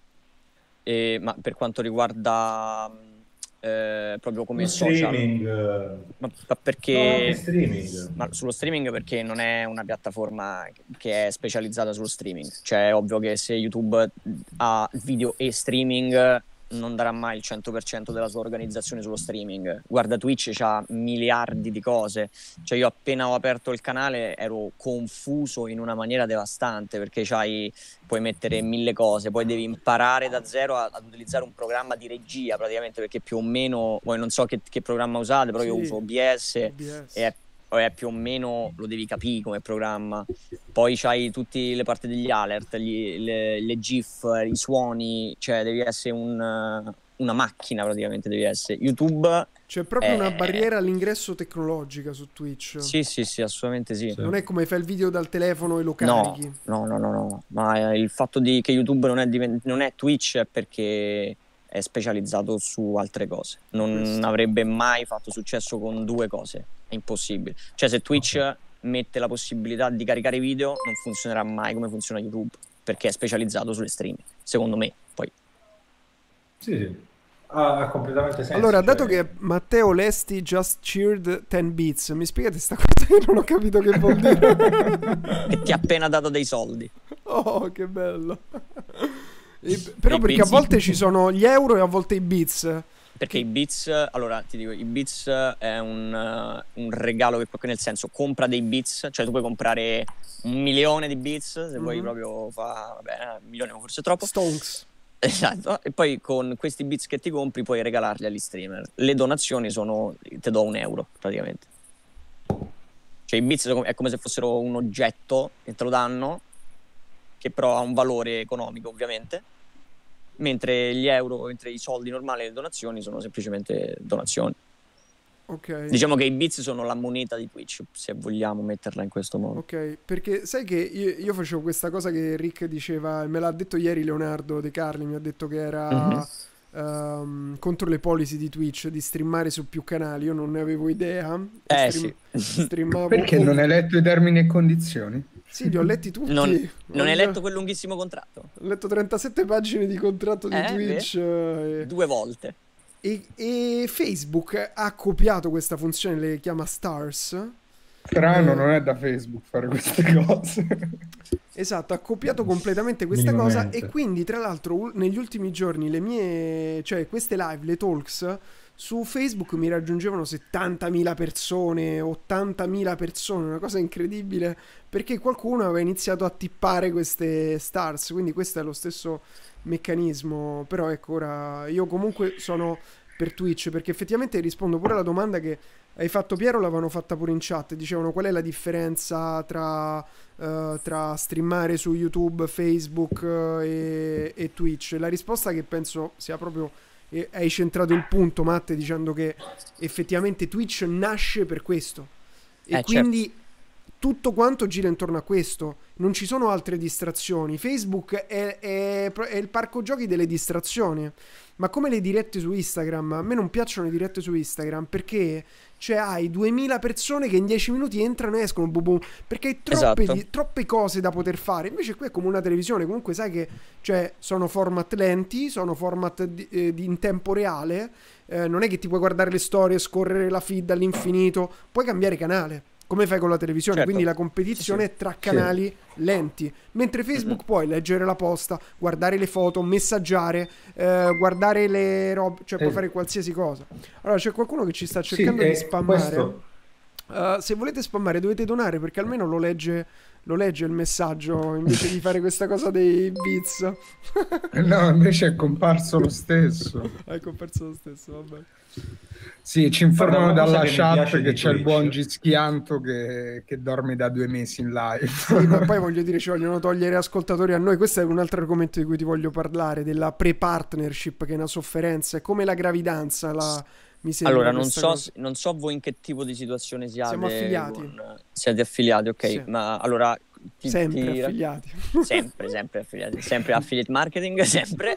E, ma per quanto riguarda eh, proprio come Lo social, streaming, eh, ma, ma no, perché anche streaming. ma sullo streaming perché non è una piattaforma che è specializzata sullo streaming. Cioè è ovvio che se YouTube ha video e streaming non darà mai il cento per cento della sua organizzazione sullo streaming. Guarda, Twitch c'ha miliardi di cose. Cioè io appena ho aperto il canale ero confuso in una maniera devastante, perché c'hai, puoi mettere mille cose, poi devi imparare da zero a- ad utilizzare un programma di regia praticamente, perché più o meno, poi non so che, che programma usate, però io Sì. uso O B S O B S. e è, è più o meno lo devi capire come programma. Poi c'hai tutte le parti degli alert, gli- le, le GIF, i suoni, cioè devi essere un, una macchina praticamente, devi essere. YouTube, C'è proprio una Eh. barriera all'ingresso tecnologica su Twitch. sì sì sì, assolutamente sì. Sì. Non è come fai il video dal telefono e lo No, carichi. no, no, no, no, ma eh, il fatto di che YouTube non è, diven- non è Twitch è perché è specializzato su altre cose. Non Questo. avrebbe mai fatto successo con due cose, è impossibile. Cioè se Twitch mette la possibilità di caricare video, non funzionerà mai come funziona YouTube, perché è specializzato sulle streaming, secondo me. Poi Sì, sì. Ha, ha completamente senso. Allora, cioè- dato che Matteo Lesti just cheered ten bits, mi spiegate sta cosa che non ho capito che vuol dire? che ti ha appena dato dei soldi. Oh, che bello. E- però I perché a bits- volte ci sono gli euro e a volte i bits. Perché i bits, allora ti dico, i bits è un, uh, un regalo che nel senso compra dei bits, cioè tu puoi comprare un milione di bits se vuoi Mhm. proprio fa, vabbè, un milione forse è troppo. Stonks. Esatto, e poi con questi bits che ti compri puoi regalarli agli streamer. Le donazioni sono, ti do un euro praticamente. Cioè i bits è come se fossero un oggetto che te lo danno, che però ha un valore economico ovviamente, mentre gli euro, mentre i soldi normali e le donazioni sono semplicemente donazioni. Ok. Diciamo che i bits sono la moneta di Twitch, se vogliamo metterla in questo modo. Ok, perché sai che io, io facevo questa cosa che Rick diceva, me l'ha detto ieri Leonardo De Carli, mi ha detto che era Mhm. ehm, contro le policy di Twitch di streamare su più canali, io non ne avevo idea. Eh Stream- sì. streamavo Perché non hai letto i termini e condizioni? Sì, li ho letti tutti. Non, Ho non hai già- letto quel lunghissimo contratto? Ho letto trentasette pagine di contratto di Eh, Twitch. eh, Due volte. E, e Facebook ha copiato questa funzione, le chiama Stars. Strano, Eh. non è da Facebook fare queste cose. Esatto, ha copiato completamente questa cosa Minimamente. e quindi tra l'altro u- negli ultimi giorni le mie, cioè queste live, le talks su Facebook mi raggiungevano settantamila persone, ottantamila persone, una cosa incredibile perché qualcuno aveva iniziato a tippare queste stars, quindi questo è lo stesso meccanismo, però ecco ora io comunque sono per Twitch perché effettivamente rispondo pure alla domanda che hai fatto Piero, l'avevano fatta pure in chat, dicevano qual è la differenza tra, eh, tra streamare su YouTube, Facebook eh, e, e Twitch. La risposta che penso sia proprio, eh, hai centrato il punto Matte dicendo che effettivamente Twitch nasce per questo e Eh, quindi tutto quanto gira intorno a questo, non ci sono altre distrazioni. Facebook è, è- è il parco giochi delle distrazioni, ma come le dirette su Instagram, a me non piacciono le dirette su Instagram perché cioè hai duemila persone che in dieci minuti entrano e escono bu bu, perché hai troppe, Esatto. di- troppe cose da poter fare. Invece qui è come una televisione, comunque sai che cioè, sono format lenti, sono format di, eh, di- in tempo reale, eh, non è che ti puoi guardare le storie, scorrere la feed all'infinito, puoi cambiare canale. Come fai con la televisione, Certo. quindi la competizione Sì, sì. è tra canali lenti, mentre Facebook Mhm. puoi leggere la posta, guardare le foto, messaggiare, eh, guardare le robe, cioè puoi Eh. fare qualsiasi cosa. Allora c'è qualcuno che ci sta Sì, cercando eh, di spammare. questo- Uh, se volete spammare dovete donare perché almeno lo legge, lo legge il messaggio invece di fare questa cosa dei bits. No, invece è comparso lo stesso. Hai comparso lo stesso, vabbè. Sì, ci informano Guarda, una cosa dalla che mi chat piace che di c'è il Twitch- buon Gischianto che, che dorme da due mesi in live. Sì, ma poi voglio dire, ci vogliono togliere ascoltatori a noi. Questo è un altro argomento di cui ti voglio parlare, della pre-partnership, che è una sofferenza, è come la gravidanza, la... mi sembra Allora, non questa so, cosa. non so voi in che tipo di situazione siate. Siamo affiliati. con- siete affiliati, ok. Sì. Ma allora, ti- Sempre ti- affiliati. sempre, sempre affiliati, sempre affiliate marketing, sempre.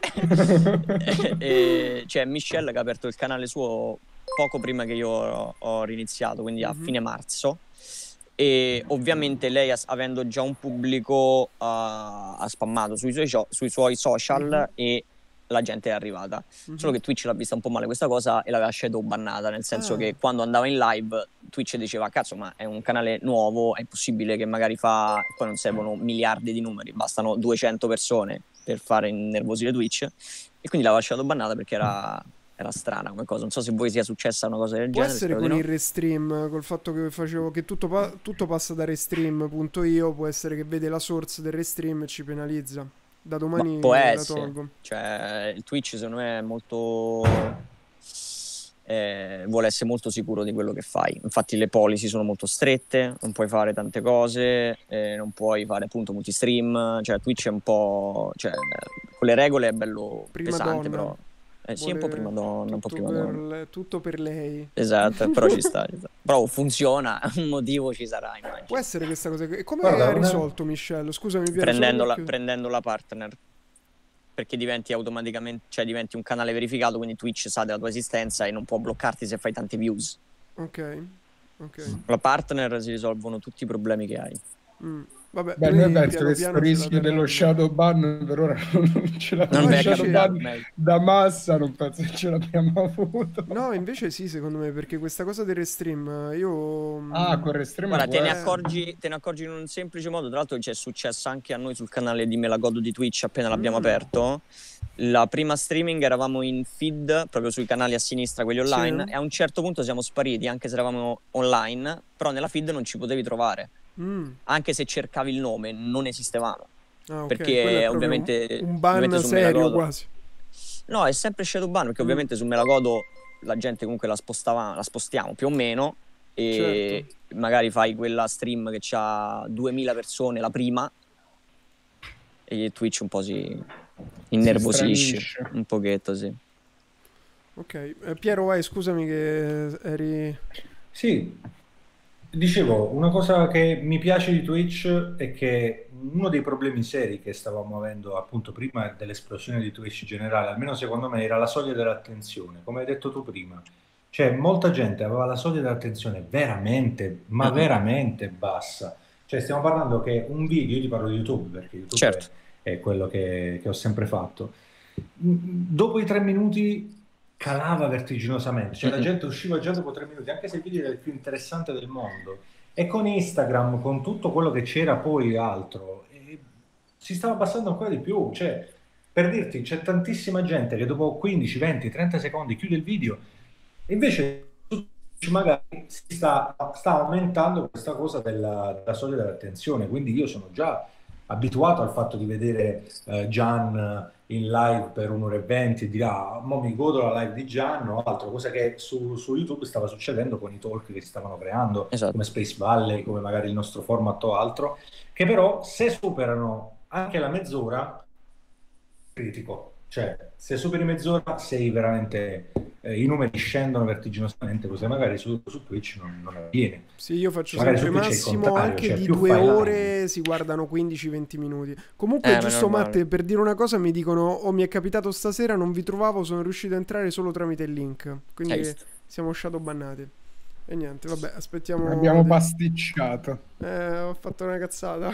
E c'è Michelle che ha aperto il canale suo poco prima che io ho, ho riniziato, quindi a Mhm. fine marzo. E ovviamente lei, as- avendo già un pubblico, ha, ha spammato sui suoi, cio- sui suoi social Mhm. e la gente è arrivata. Mhm. Solo che Twitch l'ha vista un po' male questa cosa e l'aveva shadow bannata, nel senso Ah. che quando andava in live Twitch diceva cazzo, ma è un canale nuovo, è possibile che magari fa, poi non servono miliardi di numeri, bastano duecento persone per fare innervosire Twitch, e quindi l'aveva shadow bannata perché era, era strana come cosa. Non so se voi sia successa una cosa del Può genere. essere spero con di il no. restream, col fatto che facevo che tutto, pa- tutto passa da restream.io, può essere che vede la source del restream e ci penalizza. Da domani Ma può la essere. tolgo. Cioè, il Twitch secondo me è molto... eh, vuole essere molto sicuro di quello che fai. Infatti le policy sono molto strette, non puoi fare tante cose, eh, non puoi fare appunto multistream. Cioè Twitch è un po'... Cioè, con le regole è bello Prima pesante, donna. però... Eh, sì, un po' Vuole prima donna, un po' tutto prima per donna. le- tutto per lei. Esatto, però ci sta, ci sta. Però funziona, un motivo ci sarà, immagino. Può essere questa cosa. E come Guarda, ha una- risolto Michelle? Scusami, Piero, solo prendendo la, perché- prendendo la partner, perché diventi automaticamente, cioè diventi un canale verificato, quindi Twitch sa della tua esistenza e non può bloccarti se fai tante views. Ok, ok. La partner si risolvono tutti i problemi che hai. Mm. Vabbè, Beh, noi noi penso piano che piano sto ce la rischio dello terremo. shadow ban per ora non ce Non l'abbiamo. vi Il è shadow capitato, ban meglio. da massa non penso che ce l'abbiamo avuto. No, invece sì, secondo me, perché questa cosa del restream, io... mm, Ah, con restream Guarda, te ne, Eh. accorgi, te ne accorgi in un semplice modo. Tra l'altro ci è successo anche a noi sul canale di Me la godo di Twitch appena l'abbiamo Mm. aperto. La prima streaming eravamo in feed, proprio sui canali a sinistra, quelli online, Sì. e a un certo punto siamo spariti, anche se eravamo online, però nella feed non ci potevi trovare. mm. Anche se cercavi il nome, non esistevamo. Ah, ok, Perché quello è proprio ovviamente- un, un ban ovviamente su Me la serio godo. quasi. No, è sempre shadow ban, perché Mm. ovviamente su Me la godo la gente comunque la spostava, la spostiamo più o meno, e Certo. magari fai quella stream che ha duemila persone la prima, e Twitch un po' si innervosisce, stranisce. un pochetto, sì. Ok, eh, Piero, vai, scusami che eri... Sì, dicevo, una cosa che mi piace di Twitch è che uno dei problemi seri che stavamo avendo appunto prima dell'esplosione di Twitch in generale, almeno secondo me, era la soglia dell'attenzione, come hai detto tu prima. Cioè, molta gente aveva la soglia dell'attenzione veramente, ma Mhm. veramente bassa. Cioè, stiamo parlando che un video, io ti parlo di YouTube, perché YouTube Certo. è, è quello che, che ho sempre fatto. Mm, Dopo i tre minuti calava vertiginosamente, cioè la Mhm. gente usciva già dopo tre minuti, anche se il video era il più interessante del mondo. E con Instagram, con tutto quello che c'era poi altro, eh, si stava abbassando ancora di più. Cioè, per dirti, c'è tantissima gente che dopo quindici, venti, trenta secondi chiude il video, e invece su Twitch magari si sta, sta aumentando questa cosa della, della soglia dell'attenzione. Quindi io sono già abituato al fatto di vedere eh, Gian in live per un'ora e venti e dire ah, mo mi godo la live di Gian o altro, cosa che su, su YouTube stava succedendo con i talk che si stavano creando, Esatto. come Space Valley, come magari il nostro format o altro, che però se superano anche la mezz'ora, critico. Cioè, se superi mezz'ora sei veramente... eh, i numeri scendono vertiginosamente, così magari su, su Twitch non, non avviene. Sì, io faccio Magari sempre su Twitch è il massimo contrario, anche cioè di più due fai live. ore si guardano quindici venti minuti. Comunque, Eh, ma è giusto normale. Matte, per dire una cosa mi dicono, oh mi è capitato stasera, non vi trovavo, sono riuscito a entrare solo tramite il link. Quindi Hai visto? siamo shadow bannati. E niente, vabbè, aspettiamo... Abbiamo de- pasticciato. Eh, ho fatto una cazzata.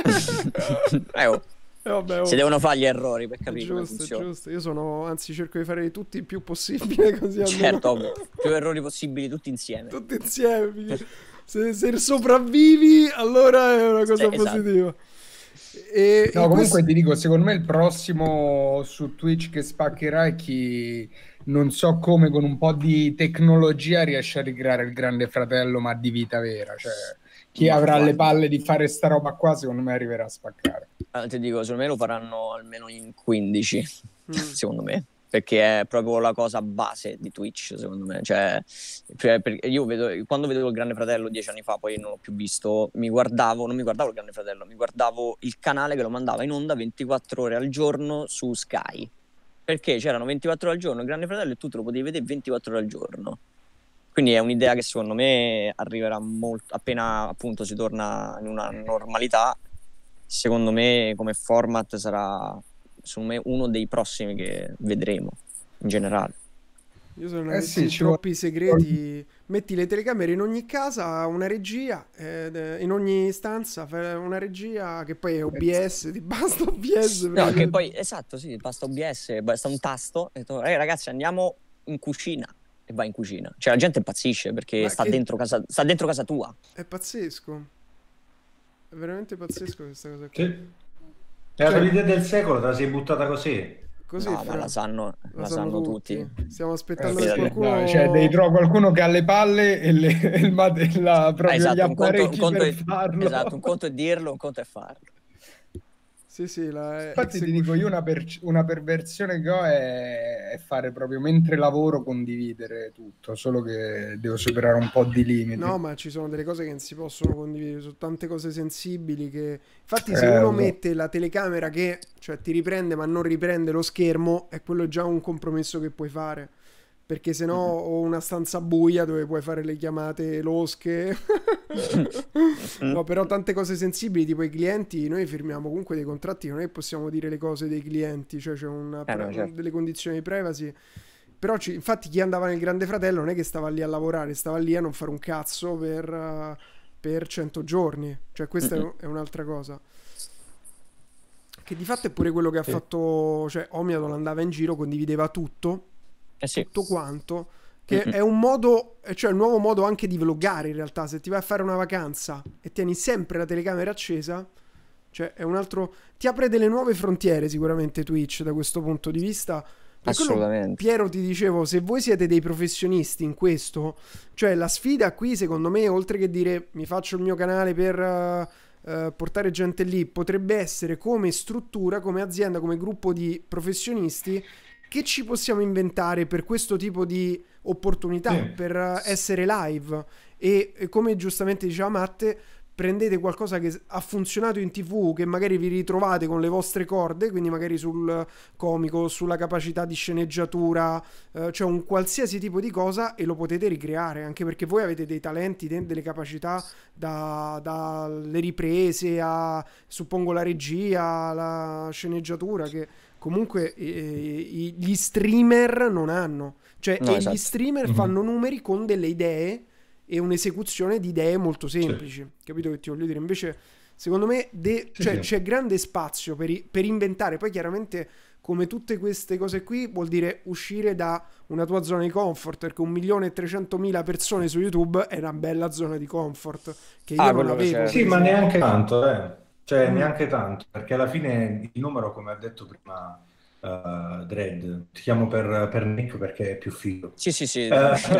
Eh, oh, Eh, vabbè, oh. si devono fare gli errori per È capire come giusto, è funziona. giusto. Io sono, anzi, cerco di fare tutti il più possibile così almeno Certo, ovvio. Più errori possibili tutti insieme. tutti insieme. perché Se, se sopravvivi, allora è una cosa Eh, esatto. positiva. E, No, e comunque questo- ti dico, secondo me il prossimo su Twitch che spaccherà è chi, non so come, con un po' di tecnologia riesce a ricreare il Grande Fratello, ma di vita vera. Cioè, chi Ma avrà le guarda. palle di fare sta roba qua, secondo me arriverà a spaccare. Ah, ti dico, secondo me lo faranno almeno in quindici, Mm. secondo me, perché è proprio la cosa base di Twitch, secondo me. Cioè, cioè, per- io vedo, quando vedevo il Grande Fratello dieci anni fa, poi non l'ho più visto, mi guardavo, non mi guardavo il Grande Fratello, mi guardavo il canale che lo mandava in onda ventiquattro ore al giorno su Sky, perché c'erano ventiquattro ore al giorno il Grande Fratello e tu te lo potevi vedere ventiquattro ore al giorno. Quindi è un'idea che secondo me arriverà molto appena appunto si torna in una normalità. secondo me come format sarà, secondo me, uno dei prossimi che vedremo in generale. Io se non Eh avessi sì, ci troppi segreti, metti le telecamere in ogni casa, una regia, ed, eh, in ogni stanza fai una regia che poi è O B S, ti basta O B S. No, perché- che poi, esatto, sì, basta O B S, basta un tasto e tu, "Eh, ragazzi, andiamo in cucina", e vai in cucina. Cioè la gente impazzisce perché Ma sta che- dentro casa, sta dentro casa tua. È pazzesco. È veramente pazzesco questa cosa qui. Sì. È la Cioè- tua idea del secolo, te la sei buttata così. Così, No, ma Fra, la sanno, la la sanno sanno tutti. tutti. Stiamo aspettando Eh, che sì, qualcuno... No, cioè, devi trovare qualcuno che ha le palle e, le, e il mate- la- Ah, proprio esatto, gli un conto, un apparecchi conto per è, farlo. esatto, un conto è dirlo, un conto è farlo. Sì, sì, la Infatti ti execution. dico, io una, per- una perversione che ho è, è fare proprio mentre lavoro condividere tutto, solo che devo superare un po' di limiti. No, ma ci sono delle cose che non si possono condividere, sono tante cose sensibili che... Infatti se Eh, uno lo so. mette la telecamera che, cioè, ti riprende ma non riprende lo schermo, è quello già un compromesso che puoi fare. Perché se no ho una stanza buia dove puoi fare le chiamate losche. No, però tante cose sensibili, tipo i clienti, noi firmiamo comunque dei contratti, non è che possiamo dire le cose dei clienti, cioè c'è una, Eh, no, pre- certo. delle condizioni di privacy. Però ci- infatti chi andava nel Grande Fratello non è che stava lì a lavorare, stava lì a non fare un cazzo per, uh, per cento giorni. Cioè questa Mm-mm. è, è un'altra cosa. Che di fatto è pure quello che ha Sì. fatto, cioè Omiadol andava in giro, condivideva tutto, Eh sì. tutto quanto, che Mm-mm. è un modo, cioè un nuovo modo anche di vloggare in realtà. Se ti vai a fare una vacanza e tieni sempre la telecamera accesa, cioè è un altro, ti apre delle nuove frontiere sicuramente Twitch da questo punto di vista. Per quello, Assolutamente. Piero, ti dicevo, se voi siete dei professionisti in questo, cioè la sfida qui secondo me, oltre che dire mi faccio il mio canale per uh, uh, portare gente lì, potrebbe essere come struttura, come azienda, come gruppo di professionisti che ci possiamo inventare per questo tipo di opportunità, Sì. per uh, essere live e, e come giustamente diceva Matte, prendete qualcosa che ha funzionato in tivù, che magari vi ritrovate con le vostre corde, quindi magari sul comico, sulla capacità di sceneggiatura, eh, cioè un qualsiasi tipo di cosa, e lo potete ricreare, anche perché voi avete dei talenti, de- delle capacità da- dalle riprese a, suppongo, la regia, la sceneggiatura, che comunque eh, i- gli streamer non hanno. Cioè, No, e esatto. gli streamer Mhm. fanno numeri con delle idee e un'esecuzione di idee molto semplici, capito che ti voglio dire? Invece secondo me de- Sì, cioè, sì. c'è grande spazio per, i- per inventare. Poi chiaramente, come tutte queste cose qui, vuol dire uscire da una tua zona di comfort, perché un milione e trecentomila persone su YouTube è una bella zona di comfort che io Ah, non quello avevo. certo. Sì, per ma esempio. neanche tanto, eh. Cioè, Mm. neanche tanto, perché alla fine il numero, come ha detto prima uh, Dredd, ti chiamo per, per Nick perché è più figo. Sì, sì, sì. Eh,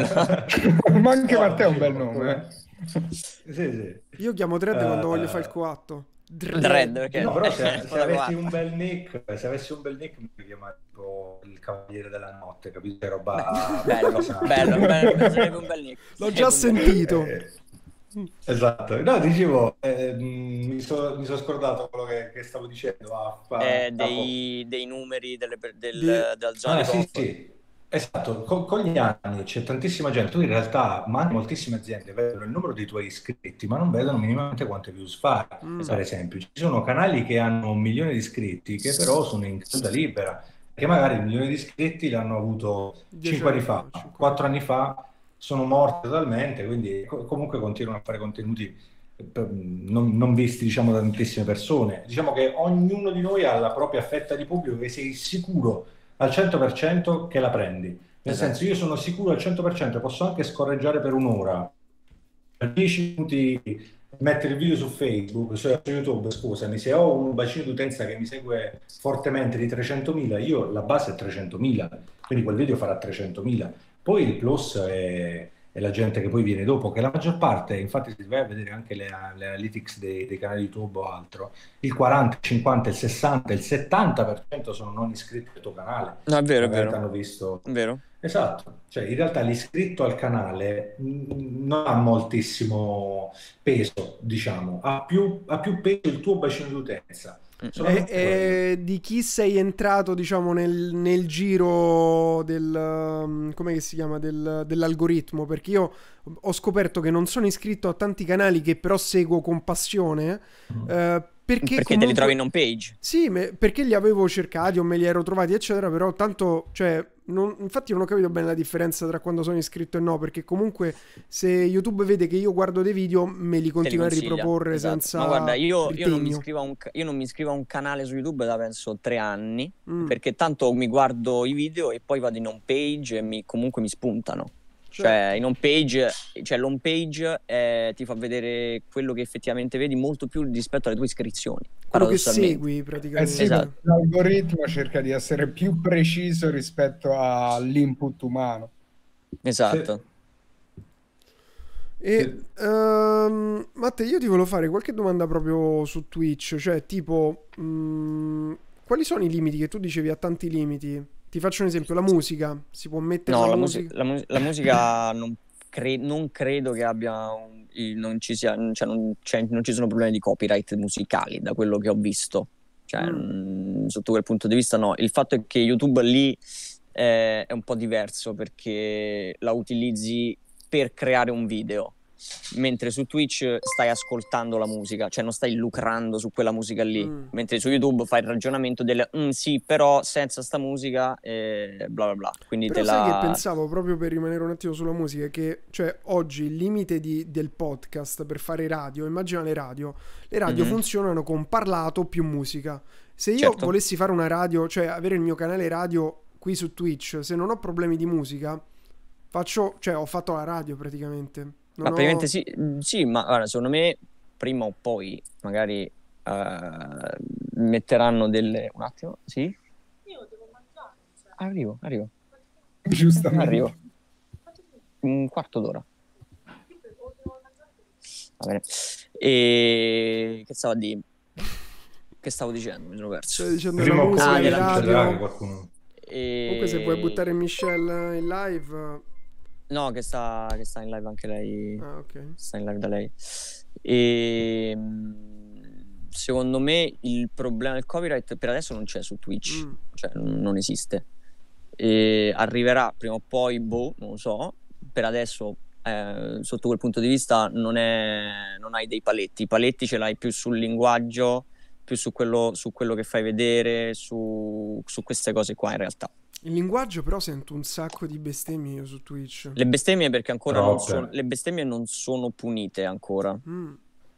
Ma anche no, Matteo è un sì, bel molto nome. bene. Sì, sì. Io chiamo Dredd Eh, quando voglio fare il coatto. Dredd, perché No, però se, se Spara avessi quattro. un bel nick, se avessi un bel nick mi chiamavo tipo il Cavaliere della Notte, capito? Che roba Bello, pesante. bello, bello, sarebbe un bel nick. L'ho Sarebbe già un bel nick. sentito. Eh, esatto. No, dicevo, eh, mh, mi sono mi so scordato quello che, che stavo dicendo. Ah, fa- Eh, capo. dei, dei numeri delle per- del- Di- della zona Ah, di sì, comfort. sì, esatto. Con, con gli anni c'è tantissima gente. Tu in realtà, ma anche moltissime aziende vedono il numero dei tuoi iscritti, ma non vedono minimamente quante views fai. Mm. Per esempio, ci sono canali che hanno un milione di iscritti che però sono in caduta libera, che magari il milione di iscritti l'hanno avuto Dieci cinque anni anni fa, fa, cinque quattro anni fa, sono morti totalmente, quindi co- comunque continuano a fare contenuti per- non, non visti, diciamo, da tantissime persone. Diciamo che ognuno di noi ha la propria fetta di pubblico che sei sicuro al cento per cento che la prendi. Nel Esatto. senso, io sono sicuro al cento per cento, posso anche scorreggiare per un'ora, per dieci minuti mettere il video su Facebook, su YouTube, scusami, se ho un bacino d'utenza che mi segue fortemente di trecentomila, io la base è trecentomila, quindi quel video farà trecentomila. Poi il plus è, è la gente che poi viene dopo, che la maggior parte, infatti se vai a vedere anche le, le analytics dei, dei canali YouTube o altro, il quaranta, il cinquanta, il sessanta, il settanta per cento sono non iscritti al tuo canale. No, è vero, è Magari vero. hanno visto. È vero. Esatto, cioè in realtà l'iscritto al canale mh, non ha moltissimo peso, diciamo, ha più, ha più peso il tuo bacino d'utenza. Mm. E, Solamente quello. e di chi sei entrato, diciamo, nel, nel giro del, um, come che si chiama, del, dell'algoritmo? Perché io ho scoperto che non sono iscritto a tanti canali che però seguo con passione, Mm. eh, perché, Perché te li comunque- trovi in home page. Sì, me- perché li avevo cercati o me li ero trovati, eccetera, però tanto, cioè, non- infatti non ho capito bene la differenza tra quando sono iscritto e no, perché comunque se YouTube vede che io guardo dei video, me li Te li continua a consiglia, riproporre esatto. senza Ma guarda, io, io non mi ritegno. iscrivo a un, ca- io non mi iscrivo a un canale su YouTube da penso tre anni, Mm. perché tanto mi guardo i video e poi vado in home page e mi, comunque mi spuntano. Certo. Cioè, in home page, cioè l'home page eh, ti fa vedere quello che effettivamente vedi molto più rispetto alle tue iscrizioni. Quello che paradossalmente. segui Eh praticamente. sì, Esatto. perché l'algoritmo cerca di essere più preciso rispetto all'input umano. Esatto. E ehm, Matte, io ti volevo fare qualche domanda proprio su Twitch, cioè tipo mh, quali sono i limiti che tu dicevi a tanti limiti? Ti faccio un esempio, la musica, si può mettere No, la la, musica? musica, la, mu- la musica non, cre- non credo che abbia un- il- non ci sia, cioè non, cioè non ci sono problemi di copyright musicali da quello che ho visto. Cioè, Mm. mh, sotto quel punto di vista no. Il fatto è che YouTube lì eh, è un po' diverso perché la utilizzi per creare un video, mentre su Twitch stai ascoltando la musica, cioè non stai lucrando su quella musica lì, Mm. mentre su YouTube fai il ragionamento del "Mm, sì, però senza sta musica e bla bla bla". Quindi Però te sai la che pensavo, proprio per rimanere un attimo sulla musica, che cioè oggi il limite di- del podcast per fare radio, immagina le radio, le radio Mhm. funzionano con parlato più musica. Se io Certo. volessi fare una radio, cioè avere il mio canale radio qui su Twitch, se non ho problemi di musica, faccio, cioè ho fatto la radio praticamente. Non Ma ho- praticamente sì, mm, sì, ma guarda, secondo me prima o poi magari eh, metteranno delle... Un attimo, sì? Io devo mangiare. Cioè. Arrivo, arrivo, Giustamente. arrivo. Un quarto d'ora. Va bene. E che stavo a dire? Che stavo dicendo? Mi sono perso. Stai dicendo Prima la o musica, Ah, poi le della radio. succederà che qualcuno... E... Comunque se vuoi buttare Michelle in live... No, che sta, che sta in live anche lei. Ah, ok. Sta in live da lei. E mh, secondo me il problema del copyright per adesso non c'è su Twitch, Mm. cioè n- non esiste. E arriverà prima o poi, boh, non lo so. Per adesso, eh, sotto quel punto di vista, non è, non hai dei paletti. I paletti ce l'hai più sul linguaggio, più su quello, su quello che fai vedere, su, su queste cose qua in realtà. Il linguaggio però sento un sacco di bestemmie io su Twitch. Le bestemmie perché ancora non Troppe. sono, le bestemmie non sono punite ancora. Mm.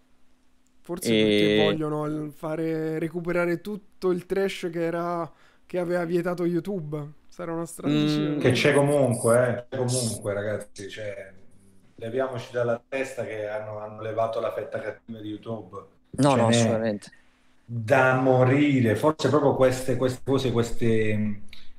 Forse E- perché vogliono il- fare recuperare tutto il trash che era che aveva vietato YouTube. Sarà una strategia. Mm. Che c'è comunque, eh, c'è comunque, ragazzi, cioè, leviamoci dalla testa che hanno, hanno levato la fetta cattiva di YouTube. No, Ce no, n'è assolutamente. da morire. Forse proprio queste, queste cose, queste,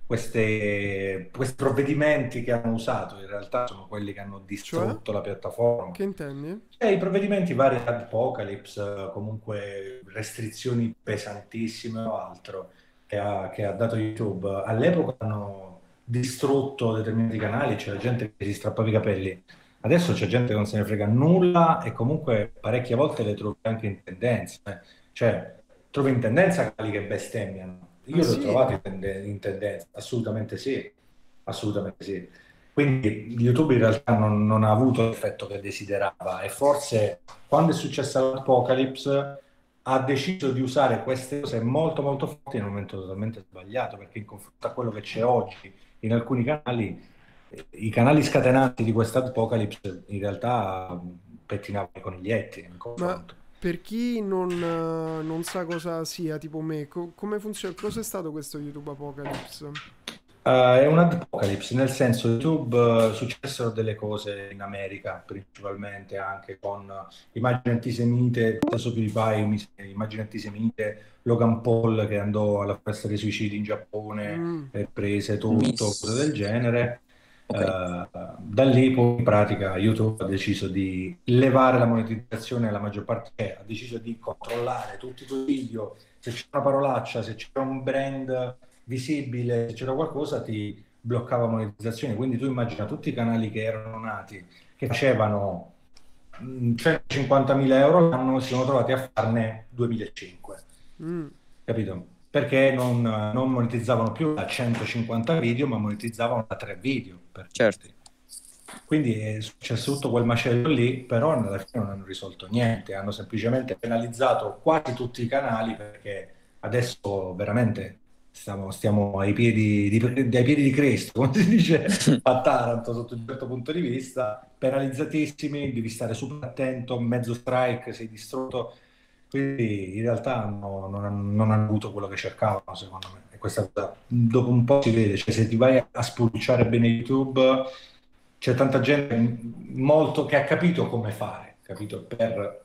queste, questi provvedimenti che hanno usato in realtà sono quelli che hanno distrutto la piattaforma. Che intendi? E i provvedimenti vari, Apocalypse, comunque restrizioni pesantissime o altro che ha, che ha dato YouTube, all'epoca hanno distrutto determinati canali, c'era gente che si strappava i capelli. Adesso c'è gente che non se ne frega nulla e comunque parecchie volte le trovi anche in tendenza. eh. Cioè, trovi in tendenza quelli che bestemmiano. Io Ah, li ho sì? trovati in, tende- in tendenza, assolutamente sì, assolutamente sì. Quindi YouTube in realtà non, non ha avuto l'effetto che desiderava e forse quando è successa l'Apocalypse ha deciso di usare queste cose molto molto forti in un momento totalmente sbagliato, perché in confronto a quello che c'è oggi in alcuni canali, eh, i canali scatenati di questa Apocalypse in realtà pettinavano i coniglietti in confronto. Per chi non, eh, non sa cosa sia, tipo me, co- come funziona? Cosa è stato questo YouTube Apocalypse? Uh, è un Apocalypse, nel senso YouTube uh, successero delle cose in America principalmente anche con uh, immagini antisemite, stesso PewDiePie, immagini antisemite, Logan Paul che andò alla festa dei suicidi in Giappone, Mm. e prese tutto, Miss. cose del genere. Ok. Uh, da lì poi in pratica YouTube ha deciso di levare la monetizzazione alla maggior parte, cioè, ha deciso di controllare tutti i tuoi video, se c'è una parolaccia, se c'è un brand visibile, se c'era qualcosa ti bloccava monetizzazione. Quindi tu immagina tutti i canali che erano nati che facevano mh, centocinquantamila euro l'anno, si sono trovati a farne duemilacinquecento, Mm. capito? Perché non, non monetizzavano più da centocinquanta video ma monetizzavano da tre video per Certo. tutti. quindi è successo tutto quel macello lì, però alla fine non hanno risolto niente, hanno semplicemente penalizzato quasi tutti i canali, perché adesso veramente stiamo, stiamo ai piedi di, ai piedi di Cristo, come si dice a Taranto sotto un certo punto di vista, penalizzatissimi, devi stare super attento, mezzo strike, sei distrutto, quindi in realtà no, non, hanno, non hanno avuto quello che cercavano, secondo me. E questa cosa dopo un po' si vede, cioè se ti vai a spulciare bene YouTube c'è tanta gente molto che ha capito come fare, capito? Per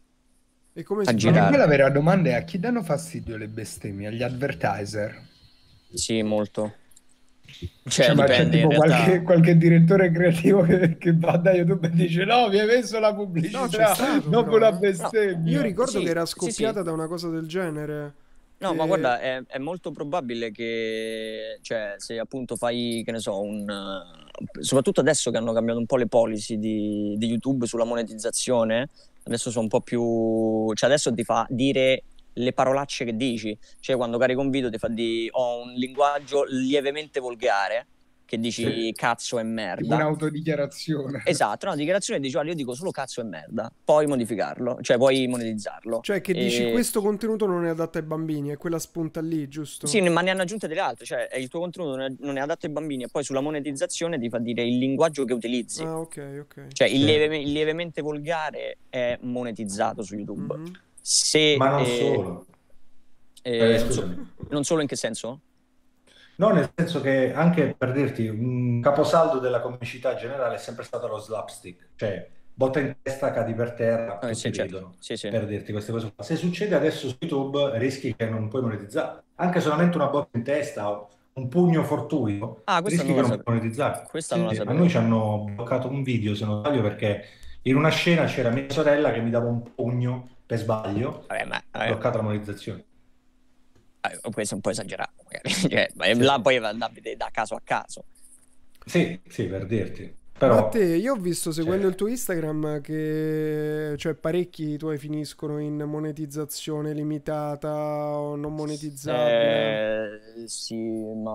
E come A si girare. fa? Ma poi la vera domanda è: a chi danno fastidio le bestemmie? Agli advertiser? Sì, molto. Cioè, Cioè, ma c'è dipende in tipo realtà. qualche, qualche direttore creativo che, che va da YouTube e dice no, mi hai messo la No, c'è pubblicità stato, dopo però, la eh. bestemmia. Io ricordo Sì, che era sì, scoppiata sì. da una cosa del genere. No, che- ma guarda, è, è molto probabile che, cioè, se appunto fai, che ne so, un... eh, soprattutto adesso che hanno cambiato un po' le policy di, di YouTube sulla monetizzazione, adesso sono un po' più... cioè adesso ti fa dire le parolacce che dici. Cioè quando carico un video ti fa di... ho un linguaggio lievemente volgare, che dici Sì. cazzo e Tipo merda. un'autodichiarazione. Esatto, no, dichiarazione dici, guarda, io dico solo cazzo e merda, puoi modificarlo, cioè puoi monetizzarlo. Cioè che dici E- questo contenuto non è adatto ai bambini, è quella spunta lì, giusto? Sì, ma ne hanno aggiunte delle altre, cioè il tuo contenuto non è, non è adatto ai bambini e poi sulla monetizzazione ti fa dire il linguaggio che utilizzi. Ah, ok, ok. Cioè il, Sì. lieve- il lievemente volgare è monetizzato su YouTube. Mhm. Se, Ma non eh, solo. eh, Eh, non, so- scusami. non solo in che senso? No, nel senso che anche per dirti, un caposaldo della comicità generale è sempre stato lo slapstick, cioè botta in testa, cadi per terra, Eh, tutti sì, certo. ridono, Sì, sì. per dirti queste cose qua. Se succede adesso su YouTube, rischi che non puoi monetizzare. Anche solamente una botta in testa o un pugno fortuito, Ah, questa rischi non che la non puoi monetizzare. Questa Sì, non la sì, a sapevo. noi ci hanno bloccato un video, se non sbaglio, perché in una scena c'era mia sorella che mi dava un pugno per sbaglio, Vabbè, ma ha eh, bloccato la monetizzazione. eh, questo è un po' esagerato, magari. Cioè, ma Sì. là poi va da, da caso a caso. Sì, sì, per dirti. Ma Però, te, io ho visto seguendo cioè, il tuo Instagram che cioè parecchi tuoi finiscono in monetizzazione limitata o non monetizzabile. Eh, sì, ma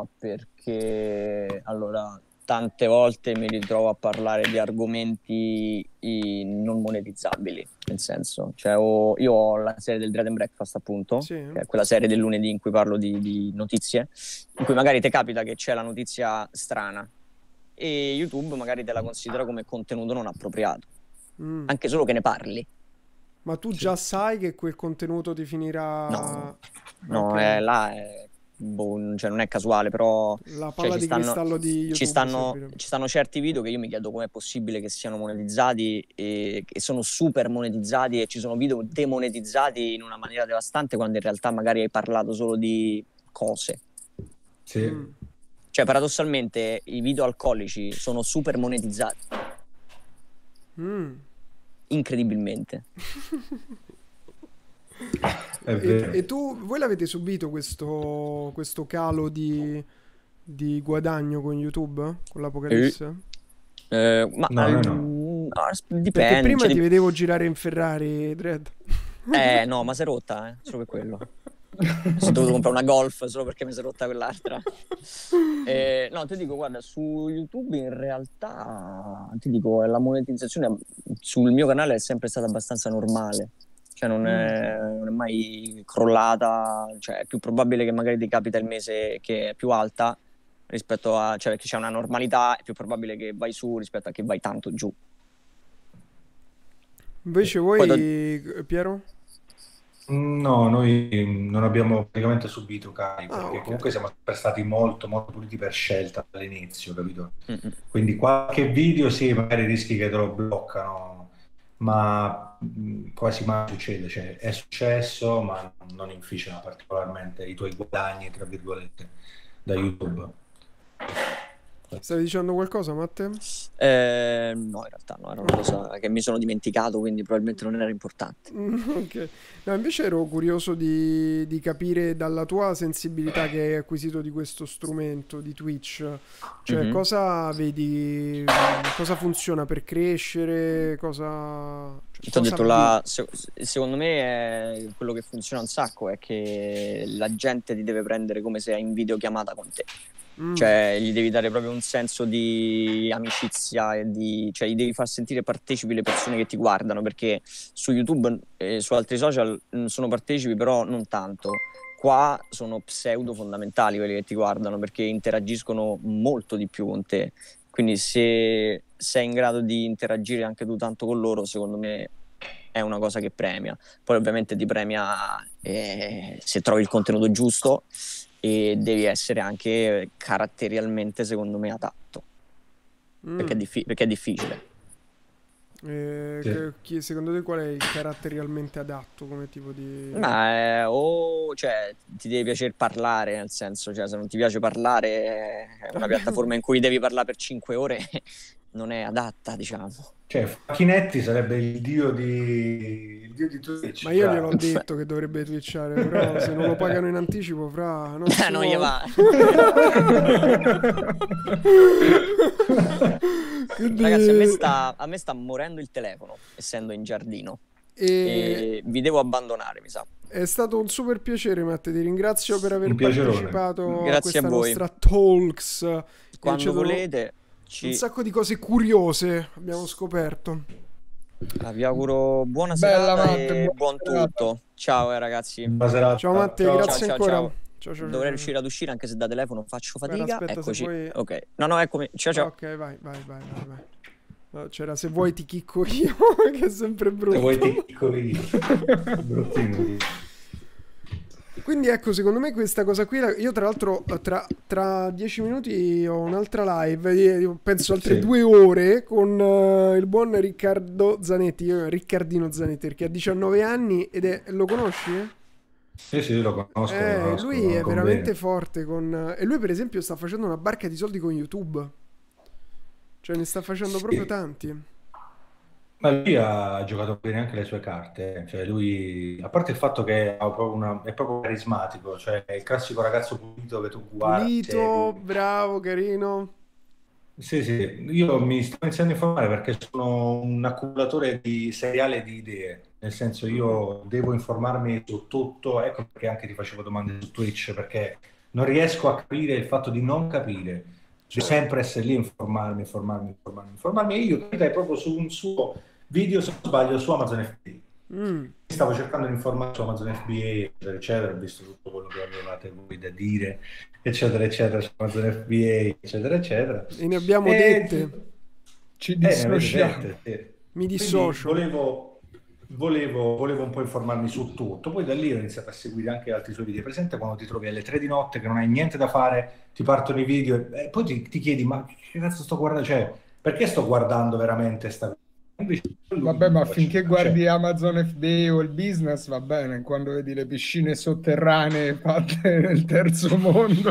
perché allora tante volte mi ritrovo a parlare di argomenti i- non monetizzabili, nel senso, cioè ho- io ho la serie del Dread and Breakfast appunto, Sì. che è quella serie del lunedì in cui parlo di, di notizie, in cui magari ti capita che c'è la notizia strana e YouTube magari te la considera come contenuto non appropriato, Mm. anche solo che ne parli. Ma tu Sì. già sai che quel contenuto ti finirà... No, no, Ok. è là, è- boh, cioè non è casuale, però La cioè, palla ci di stanno, cristallo di YouTube ci, stanno, servirebbe. ci stanno certi video che io mi chiedo com'è possibile che siano monetizzati e che sono super monetizzati e ci sono video demonetizzati in una maniera devastante quando in realtà magari hai parlato solo di cose. sì. Mm. Cioè paradossalmente i video alcolici sono super monetizzati, Mm. incredibilmente. È E, vero. e tu, voi l'avete subito questo, questo calo di, di guadagno con YouTube? Con l'Apocalisse? Eh, ma No, al- no, no, Perché dipende. prima cioè, ti dip- vedevo girare in Ferrari, Dredd. Eh no, ma si è rotta, eh, solo per quello. Sono dovuto comprare una Golf solo perché mi si è rotta quell'altra. Eh, no, ti dico, guarda, su YouTube in realtà, ti dico, la monetizzazione sul mio canale è sempre stata abbastanza normale. Cioè non è, non è mai crollata, cioè è più probabile che magari ti capita il mese che è più alta rispetto a, cioè perché c'è una normalità, è più probabile che vai su rispetto a che vai tanto giù. Invece Poi voi, Piero? No, noi non abbiamo praticamente subito cari, Ah, perché ok. comunque siamo sempre stati molto, molto puliti per scelta all'inizio, capito? Mm-mm. Quindi qualche video sì, magari rischi che te lo bloccano, ma mh, quasi mai succede, cioè è successo, ma non inficia particolarmente i tuoi guadagni, tra virgolette, da YouTube. Stavi dicendo qualcosa, Matte? Eh, no, in realtà no, era una cosa che mi sono dimenticato, quindi probabilmente non era importante. Mm, ok. No, invece ero curioso di, di capire dalla tua sensibilità che hai acquisito di questo strumento di Twitch, cioè Mhm. cosa vedi, cosa funziona per crescere, cosa... cioè, Ti ho cosa detto, vedi? la, se- secondo me è quello che funziona un sacco è che la gente ti deve prendere come se è in videochiamata con te. Mm. Cioè gli devi dare proprio un senso di amicizia e di, cioè gli devi far sentire partecipi le persone che ti guardano, perché su YouTube e su altri social sono partecipi però non tanto. Qua sono pseudo fondamentali quelli che ti guardano, perché interagiscono molto di più con te, quindi se sei in grado di interagire anche tu tanto con loro, secondo me è una cosa che premia. Poi ovviamente ti premia eh, se trovi il contenuto giusto, e devi essere anche caratterialmente, secondo me, adatto, mm. perché, è diffi- perché è difficile. Eh, Sì. che, chi, secondo te qual è il caratterialmente adatto come tipo di... Ma eh, o cioè ti deve piacere parlare, nel senso, cioè se non ti piace parlare è una piattaforma in cui devi parlare per cinque ore non è adatta, diciamo. Cioè, Facchinetti sarebbe il dio di, il dio di Twitch. Ma io cioè. gliel'ho detto che dovrebbe twitchare, però se non lo pagano in anticipo, fra... Non, Eh, non gli va. Quindi... Ragazzi, a me, sta, a me sta morendo il telefono, essendo in giardino. E... E vi devo abbandonare, mi sa. È stato un super piacere, Matte, ti ringrazio per aver Un piacerone. partecipato Grazie a questa a voi. nostra Talks. Quando volete ci... Un sacco di cose curiose abbiamo scoperto. Ah, vi auguro buona Bella, serata Matte, e buona buon serata. tutto. Ciao eh, ragazzi. Buona serata. Ciao Matte, Ciao. grazie Ciao, ciao, ancora. ciao. Ciao, ciao, Dovrei ciao. riuscire ad uscire anche se da telefono faccio fatica. Guarda, aspetta, se Eccoci. vuoi- Ok. No, no, eccomi. Ciao, ciao. Ok, vai, vai, vai, vai, vai. No, c'era se vuoi ti chicco io, che è sempre brutto. Se vuoi ti piccoli bruttini. Quindi ecco, secondo me questa cosa qui, io tra l'altro tra, tra dieci minuti ho un'altra live, io penso altre Sì. due ore, con uh, il buon Riccardo Zanetti, io, Riccardino Zanetti, che ha diciannove anni ed è, lo conosci? Eh? Sì, sì, lo conosco. lo Eh, conosco, lui lo è conosco veramente bene. forte con... E lui per esempio sta facendo una barca di soldi con YouTube. Cioè ne sta facendo proprio Sì. tanti. Ma lui ha giocato bene anche le sue carte, cioè lui, a parte il fatto che ha proprio una- è proprio carismatico, cioè è il classico ragazzo pulito che tu guardi, Pulito, segui. bravo, carino. Sì, sì, io mi sto iniziando a informare perché sono un accumulatore di seriale di idee, nel senso io devo informarmi su tutto, ecco perché anche ti facevo domande su Twitch, perché non riesco a capire il fatto di non capire, devo sempre essere lì a informarmi, informarmi, informarmi, informarmi, e io capitai proprio su un suo video, se non sbaglio, su Amazon F B A. Mm. Stavo cercando di informare su Amazon F B A, eccetera, eccetera, ho visto tutto quello che avevate voi da dire, eccetera, eccetera, su Amazon F B A, eccetera, eccetera. E ne abbiamo E- dette. Ci Eh, ne avete dissociamo. dette, sì. Mi Quindi dissocio. volevo, volevo, volevo un po' informarmi su tutto, poi da lì ho iniziato a seguire anche altri suoi video. Presente quando ti trovi alle tre di notte che non hai niente da fare, ti partono i video e e poi ti, ti chiedi ma che cazzo sto guardando, cioè perché sto guardando veramente sta cosa? Invece lui Vabbè, ma faceva, finché cioè, guardi Amazon F B A o il business va bene, quando vedi le piscine sotterranee fatte nel terzo mondo.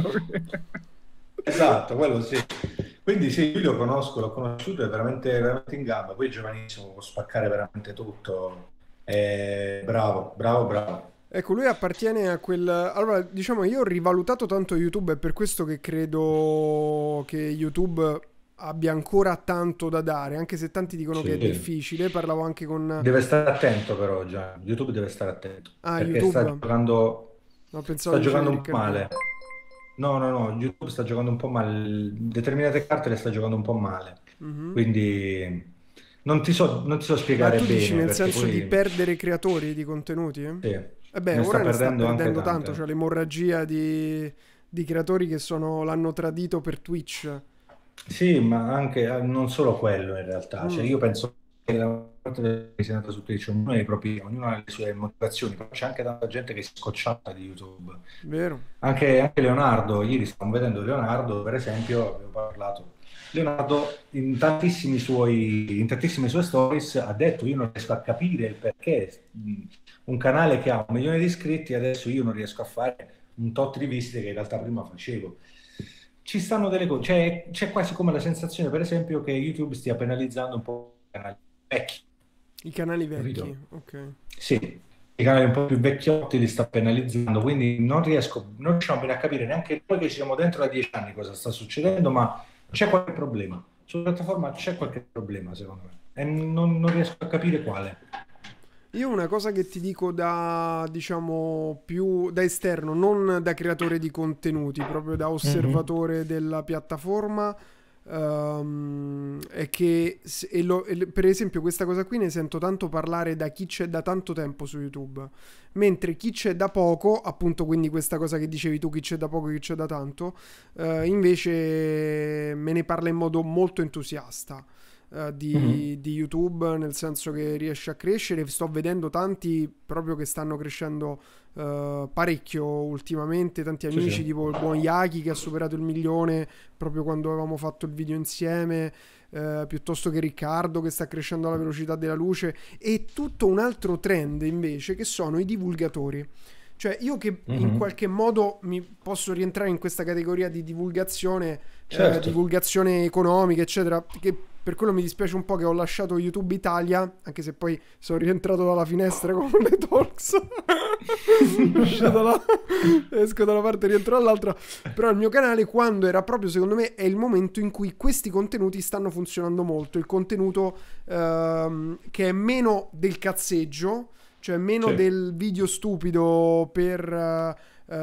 esatto, quello sì. Quindi sì, io lo conosco, l'ho conosciuto, è veramente, veramente in gamba, poi è giovanissimo, può spaccare veramente tutto. È bravo, bravo, bravo. Ecco, lui appartiene a quel... Allora, diciamo, io ho rivalutato tanto YouTube, è per questo che credo che YouTube abbia ancora tanto da dare, anche se tanti dicono Sì. che è difficile. Parlavo anche con... Deve stare attento però, già. YouTube deve stare attento. Ah, perché YouTube. sta giocando, No, pensavo sta giocando dicevi, un po' male. No, no, no, YouTube sta giocando un po' male. Determinate carte le sta giocando un po' male. Mhm. Quindi non ti so, non ti so Ma spiegare tu bene. dici nel perché senso poi- di perdere creatori di contenuti? Eh? Sì. Eh beh, Ne sta ora ne sta perdendo anche perdendo tante. tanto, cioè l'emorragia di, di creatori che sono, l'hanno tradito per Twitch. Sì, ma anche eh, non solo quello in realtà. Cioè, Mm. io penso che la parte che si è andata su Twitch, ognuno ha i propri, ognuno ha le sue motivazioni, però c'è anche tanta gente che si è scocciata di YouTube. Vero? Anche, anche Leonardo, ieri stavamo vedendo Leonardo, per esempio, avevo parlato. Leonardo in tantissimi suoi, in tantissime sue stories ha detto io non riesco a capire il perché mh, un canale che ha un milione di iscritti adesso io non riesco a fare un tot di visite che in realtà prima facevo. Ci stanno delle cose, c'è, c'è quasi come la sensazione per esempio che YouTube stia penalizzando un po' i canali vecchi. I canali vecchi, Capito? ok. Sì, i canali un po' più vecchiotti li sta penalizzando, quindi non riesco, non riusciamo bene a capire neanche noi che ci siamo dentro da dieci anni cosa sta succedendo, ma c'è qualche problema. Sulla piattaforma c'è qualche problema, secondo me, e non, non riesco a capire quale. Io una cosa che ti dico da, diciamo, più da esterno, non da creatore di contenuti, proprio da osservatore mm-hmm. della piattaforma, um, è che, e lo, e per esempio, questa cosa qui ne sento tanto parlare da chi c'è da tanto tempo su YouTube, mentre chi c'è da poco, appunto, quindi questa cosa che dicevi tu, chi c'è da poco, chi c'è da tanto, uh, invece me ne parla in modo molto entusiasta. Uh, di, mm-hmm. di YouTube, nel senso che riesce a crescere. Sto vedendo tanti proprio che stanno crescendo uh, parecchio ultimamente, tanti amici, sì, sì. tipo il buon Yaki che ha superato il milione proprio quando avevamo fatto il video insieme, uh, piuttosto che Riccardo che sta crescendo alla velocità della luce, e tutto un altro trend invece che sono i divulgatori. Cioè io che mm-hmm. in qualche modo mi posso rientrare in questa categoria di divulgazione, certo. eh, divulgazione economica eccetera, che per quello mi dispiace un po' che ho lasciato YouTube Italia, anche se poi sono rientrato dalla finestra con le talks. dalla... esco da una parte e rientro dall'altra. Però il mio canale, quando era proprio, secondo me, è il momento in cui questi contenuti stanno funzionando molto. Il contenuto ehm, che è meno del cazzeggio, cioè meno sì. del video stupido per...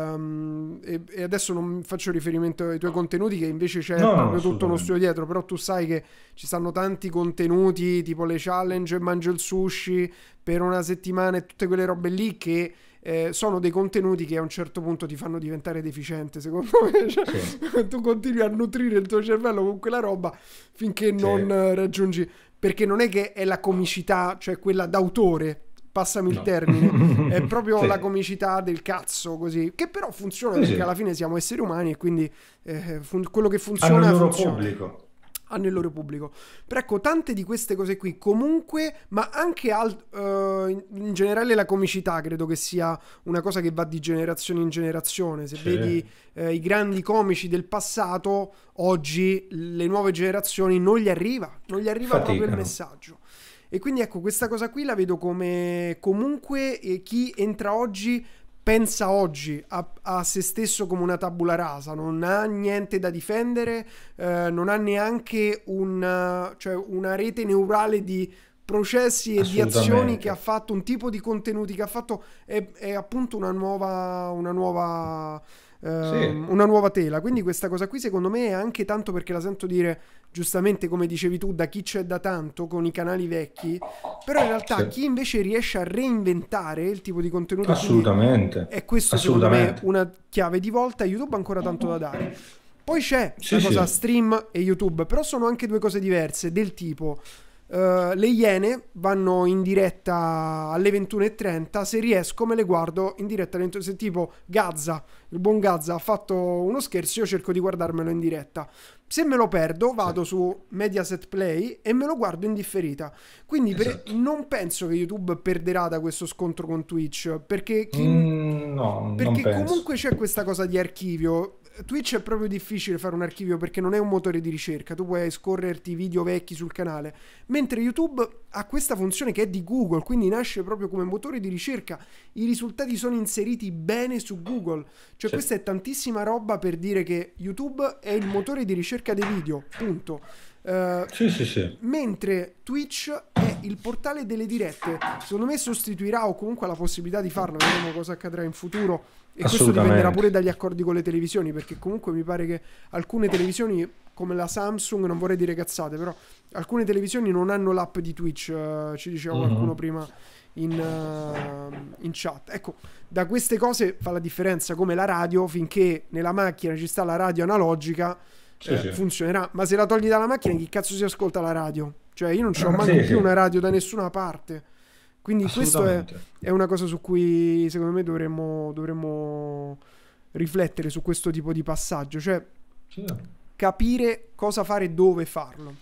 Um, e, e adesso non faccio riferimento ai tuoi contenuti, che invece c'è no, proprio no, tutto uno studio dietro, però tu sai che ci stanno tanti contenuti tipo le challenge Mangio il sushi per una settimana e tutte quelle robe lì che eh, sono dei contenuti che a un certo punto ti fanno diventare deficiente, secondo me. Cioè, sì. tu continui a nutrire il tuo cervello con quella roba finché sì. non raggiungi, perché non è che è la comicità, cioè quella d'autore, passami il no. termine, è proprio sì. la comicità del cazzo, così, che però funziona, sì, perché sì. alla fine siamo esseri umani e quindi eh, fun- quello che funziona hanno il loro funziona. pubblico hanno il loro pubblico. Però ecco, tante di queste cose qui comunque, ma anche al- uh, in, in generale la comicità credo che sia una cosa che va di generazione in generazione. Se sì. vedi eh, i grandi comici del passato, oggi le nuove generazioni non gli arriva non gli arriva Faticano. proprio il messaggio. E quindi ecco, questa cosa qui la vedo come comunque eh, chi entra oggi pensa oggi a, a se stesso come una tabula rasa, non ha niente da difendere, eh, non ha neanche una, cioè una rete neurale di processi e di azioni che ha fatto, un tipo di contenuti che ha fatto, è, è appunto una nuova, una nuova, eh, sì. una nuova tela. Quindi questa cosa qui secondo me è anche tanto perché la sento dire giustamente, come dicevi tu, da chi c'è da tanto con i canali vecchi, però in realtà sì. chi invece riesce a reinventare il tipo di contenuto, assolutamente, è questo assolutamente. secondo me una chiave di volta. YouTube ha ancora tanto da dare. Poi c'è sì, la cosa sì. stream e YouTube, però sono anche due cose diverse, del tipo Uh, le Iene vanno in diretta alle ventuno e trenta, se riesco me le guardo in diretta alle ventuno, se tipo Gazza, il buon Gazza ha fatto uno scherzo, io cerco di guardarmelo in diretta. Se me lo perdo vado sì. su Mediaset Play e me lo guardo in differita. Quindi esatto. per, non penso che YouTube perderà da questo scontro con Twitch, perché, chi, mm, no, perché comunque c'è questa cosa di archivio. Twitch è proprio difficile fare un archivio perché non è un motore di ricerca, tu puoi scorrerti video vecchi sul canale, mentre YouTube ha questa funzione che è di Google, quindi nasce proprio come motore di ricerca, i risultati sono inseriti bene su Google, cioè sì. questa è tantissima roba per dire che YouTube è il motore di ricerca dei video, punto. Uh, sì, sì, sì. Mentre Twitch è il portale delle dirette, secondo me sostituirà, o comunque ha la possibilità di farlo, vedremo cosa accadrà in futuro, e questo dipenderà pure dagli accordi con le televisioni, perché comunque mi pare che alcune televisioni come la Samsung, non vorrei dire cazzate, però alcune televisioni non hanno l'app di Twitch, uh, ci diceva mm-hmm. qualcuno prima in, uh, in chat. Ecco, da queste cose fa la differenza, come la radio, finché nella macchina ci sta la radio analogica Sì, eh, sì. funzionerà, ma se la togli dalla macchina chi cazzo si ascolta la radio? Cioè io non c'ho manco sì, più sì. una radio da nessuna parte, quindi questo è, è una cosa su cui secondo me dovremmo, dovremmo riflettere, su questo tipo di passaggio, cioè sì. capire cosa fare e dove farlo.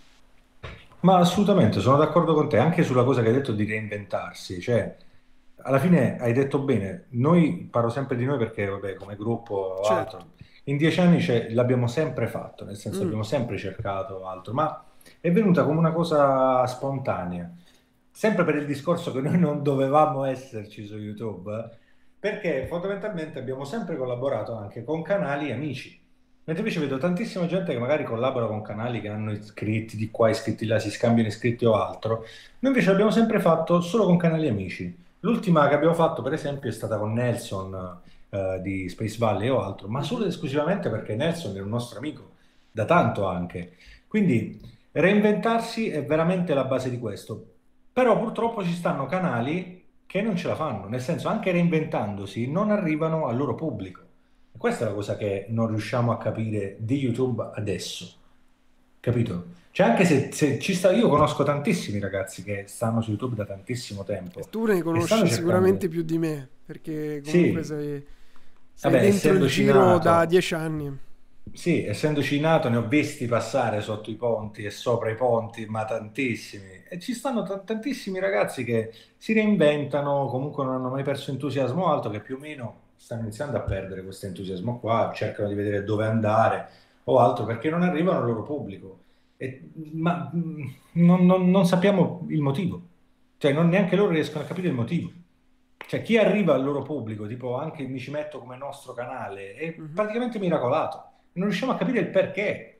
Ma assolutamente, sono d'accordo con te, anche sulla cosa che hai detto di reinventarsi, cioè alla fine hai detto bene, noi parlo sempre di noi perché vabbè come gruppo o certo. altro, in dieci anni cioè, l'abbiamo sempre fatto, nel senso mm. abbiamo sempre cercato altro, ma è venuta come una cosa spontanea, sempre per il discorso che noi non dovevamo esserci su YouTube, perché fondamentalmente abbiamo sempre collaborato anche con canali amici, mentre invece vedo tantissima gente che magari collabora con canali che hanno iscritti di qua, iscritti là, si scambiano iscritti o altro, noi invece l'abbiamo sempre fatto solo con canali amici. L'ultima che abbiamo fatto, per esempio, è stata con Nelson eh, di Space Valley o altro, ma solo ed esclusivamente perché Nelson è un nostro amico, da tanto anche. Quindi reinventarsi è veramente la base di questo. Però purtroppo ci stanno canali che non ce la fanno, nel senso, anche reinventandosi, non arrivano al loro pubblico. E questa è la cosa che non riusciamo a capire di YouTube adesso, capito? Cioè anche se, se ci sta, io conosco tantissimi ragazzi che stanno su YouTube da tantissimo tempo. E tu ne e conosci stanno sicuramente cercando... più di me, perché comunque Sì, sei, sei vabbè, dentro il essendoci giro da nato, dieci anni. sì, essendoci nato ne ho visti passare sotto i ponti e sopra i ponti, ma tantissimi. E ci stanno t- tantissimi ragazzi che si reinventano, comunque non hanno mai perso entusiasmo alto, che più o meno stanno iniziando a perdere questo entusiasmo qua, cercano di vedere dove andare o altro, perché non arrivano al loro pubblico. E- ma mh, non, non- non sappiamo il motivo, cioè non neanche loro riescono a capire il motivo. Cioè chi arriva al loro pubblico, tipo anche il Mi Ci Metto come nostro canale, è Mhm. praticamente miracolato. Non riusciamo a capire il perché.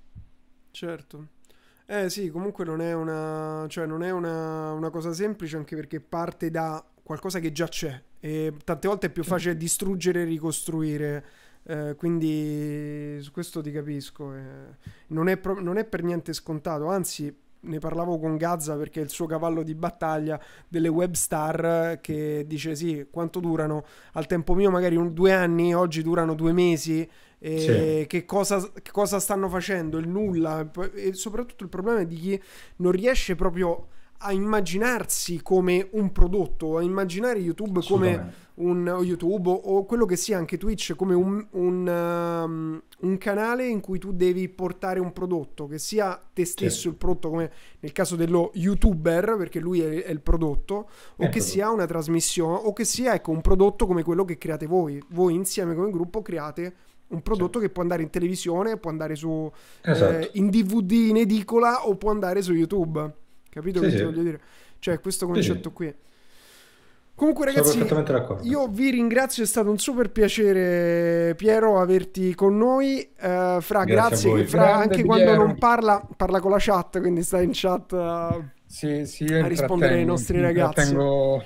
Certo. Eh sì, comunque non è una, cioè non è una, una cosa semplice, anche perché parte da qualcosa che già c'è e tante volte è più facile distruggere e ricostruire. Eh, quindi su questo ti capisco. eh. Non è, pro- non è per niente scontato, anzi ne parlavo con Gazza perché è il suo cavallo di battaglia delle web star, che dice sì, quanto durano? Al tempo mio magari un, due anni, oggi durano due mesi. E Sì, che cosa, che cosa stanno facendo? Il nulla. E soprattutto il problema è di chi non riesce proprio a immaginarsi come un prodotto, a immaginare YouTube come assolutamente. un o YouTube o, o quello che sia anche Twitch come un, un, um, un canale in cui tu devi portare un prodotto, che sia te stesso Sì, il prodotto, come nel caso dello YouTuber, perché lui è, è il prodotto, o è che sia prodotto. una trasmissione, o che sia ecco un prodotto come quello che create voi. Voi insieme come gruppo create un Sì, prodotto che può andare in televisione, può andare su eh, esatto. in D V D in edicola o può andare su YouTube. Capito Sì, che ti sì, voglio dire? Cioè, questo sì, concetto sì. qui. Comunque, Sono ragazzi, perfettamente d'accordo. io vi ringrazio, è stato un super piacere, Piero, averti con noi. Eh, Fra, Grazie a grazie, che voi. Fra Grande anche quando Piero. non parla, parla con la chat, quindi sta in chat a, Sì, sì, io a rispondere ai intrattengo, nostri ragazzi. intrattengo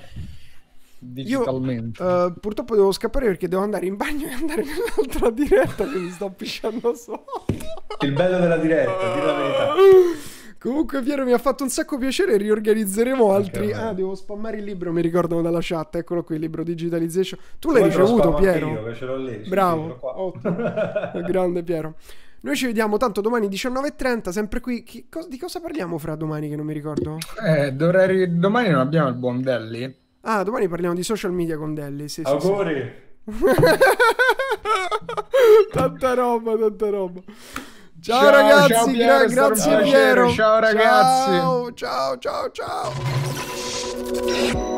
Io digitalmente. eh, purtroppo devo scappare perché devo andare in bagno e andare nell'altra diretta, quindi sto pisciando sotto. Il bello della diretta, di la verità. Comunque Piero mi ha fatto un sacco piacere, riorganizzeremo Anche a altri. me. Ah, devo spammare il libro, mi ricordano dalla chat, eccolo qui, il libro Digitalization. Tu Se l'hai vuoi te lo ricevuto, spammo anche Piero? io, che ce l'ho lì. Sì, sì, ce Bravo, l'ho qua. ottimo. Grande Piero. Noi ci vediamo tanto domani diciannove e trenta, sempre qui. Chi- cos- di cosa parliamo Fra domani che non mi ricordo? Eh, dovrei ri- domani non abbiamo il buon Delli. Ah, domani parliamo di social media con Delli, sì, sì, sì. Auguri. Tanta roba, tanta roba. Ciao, Ciao, ragazzi, ciao, gra- Piero, è stato un grazie piacere. Piero. Ciao, ragazzi. Ciao, ciao, ciao, ciao.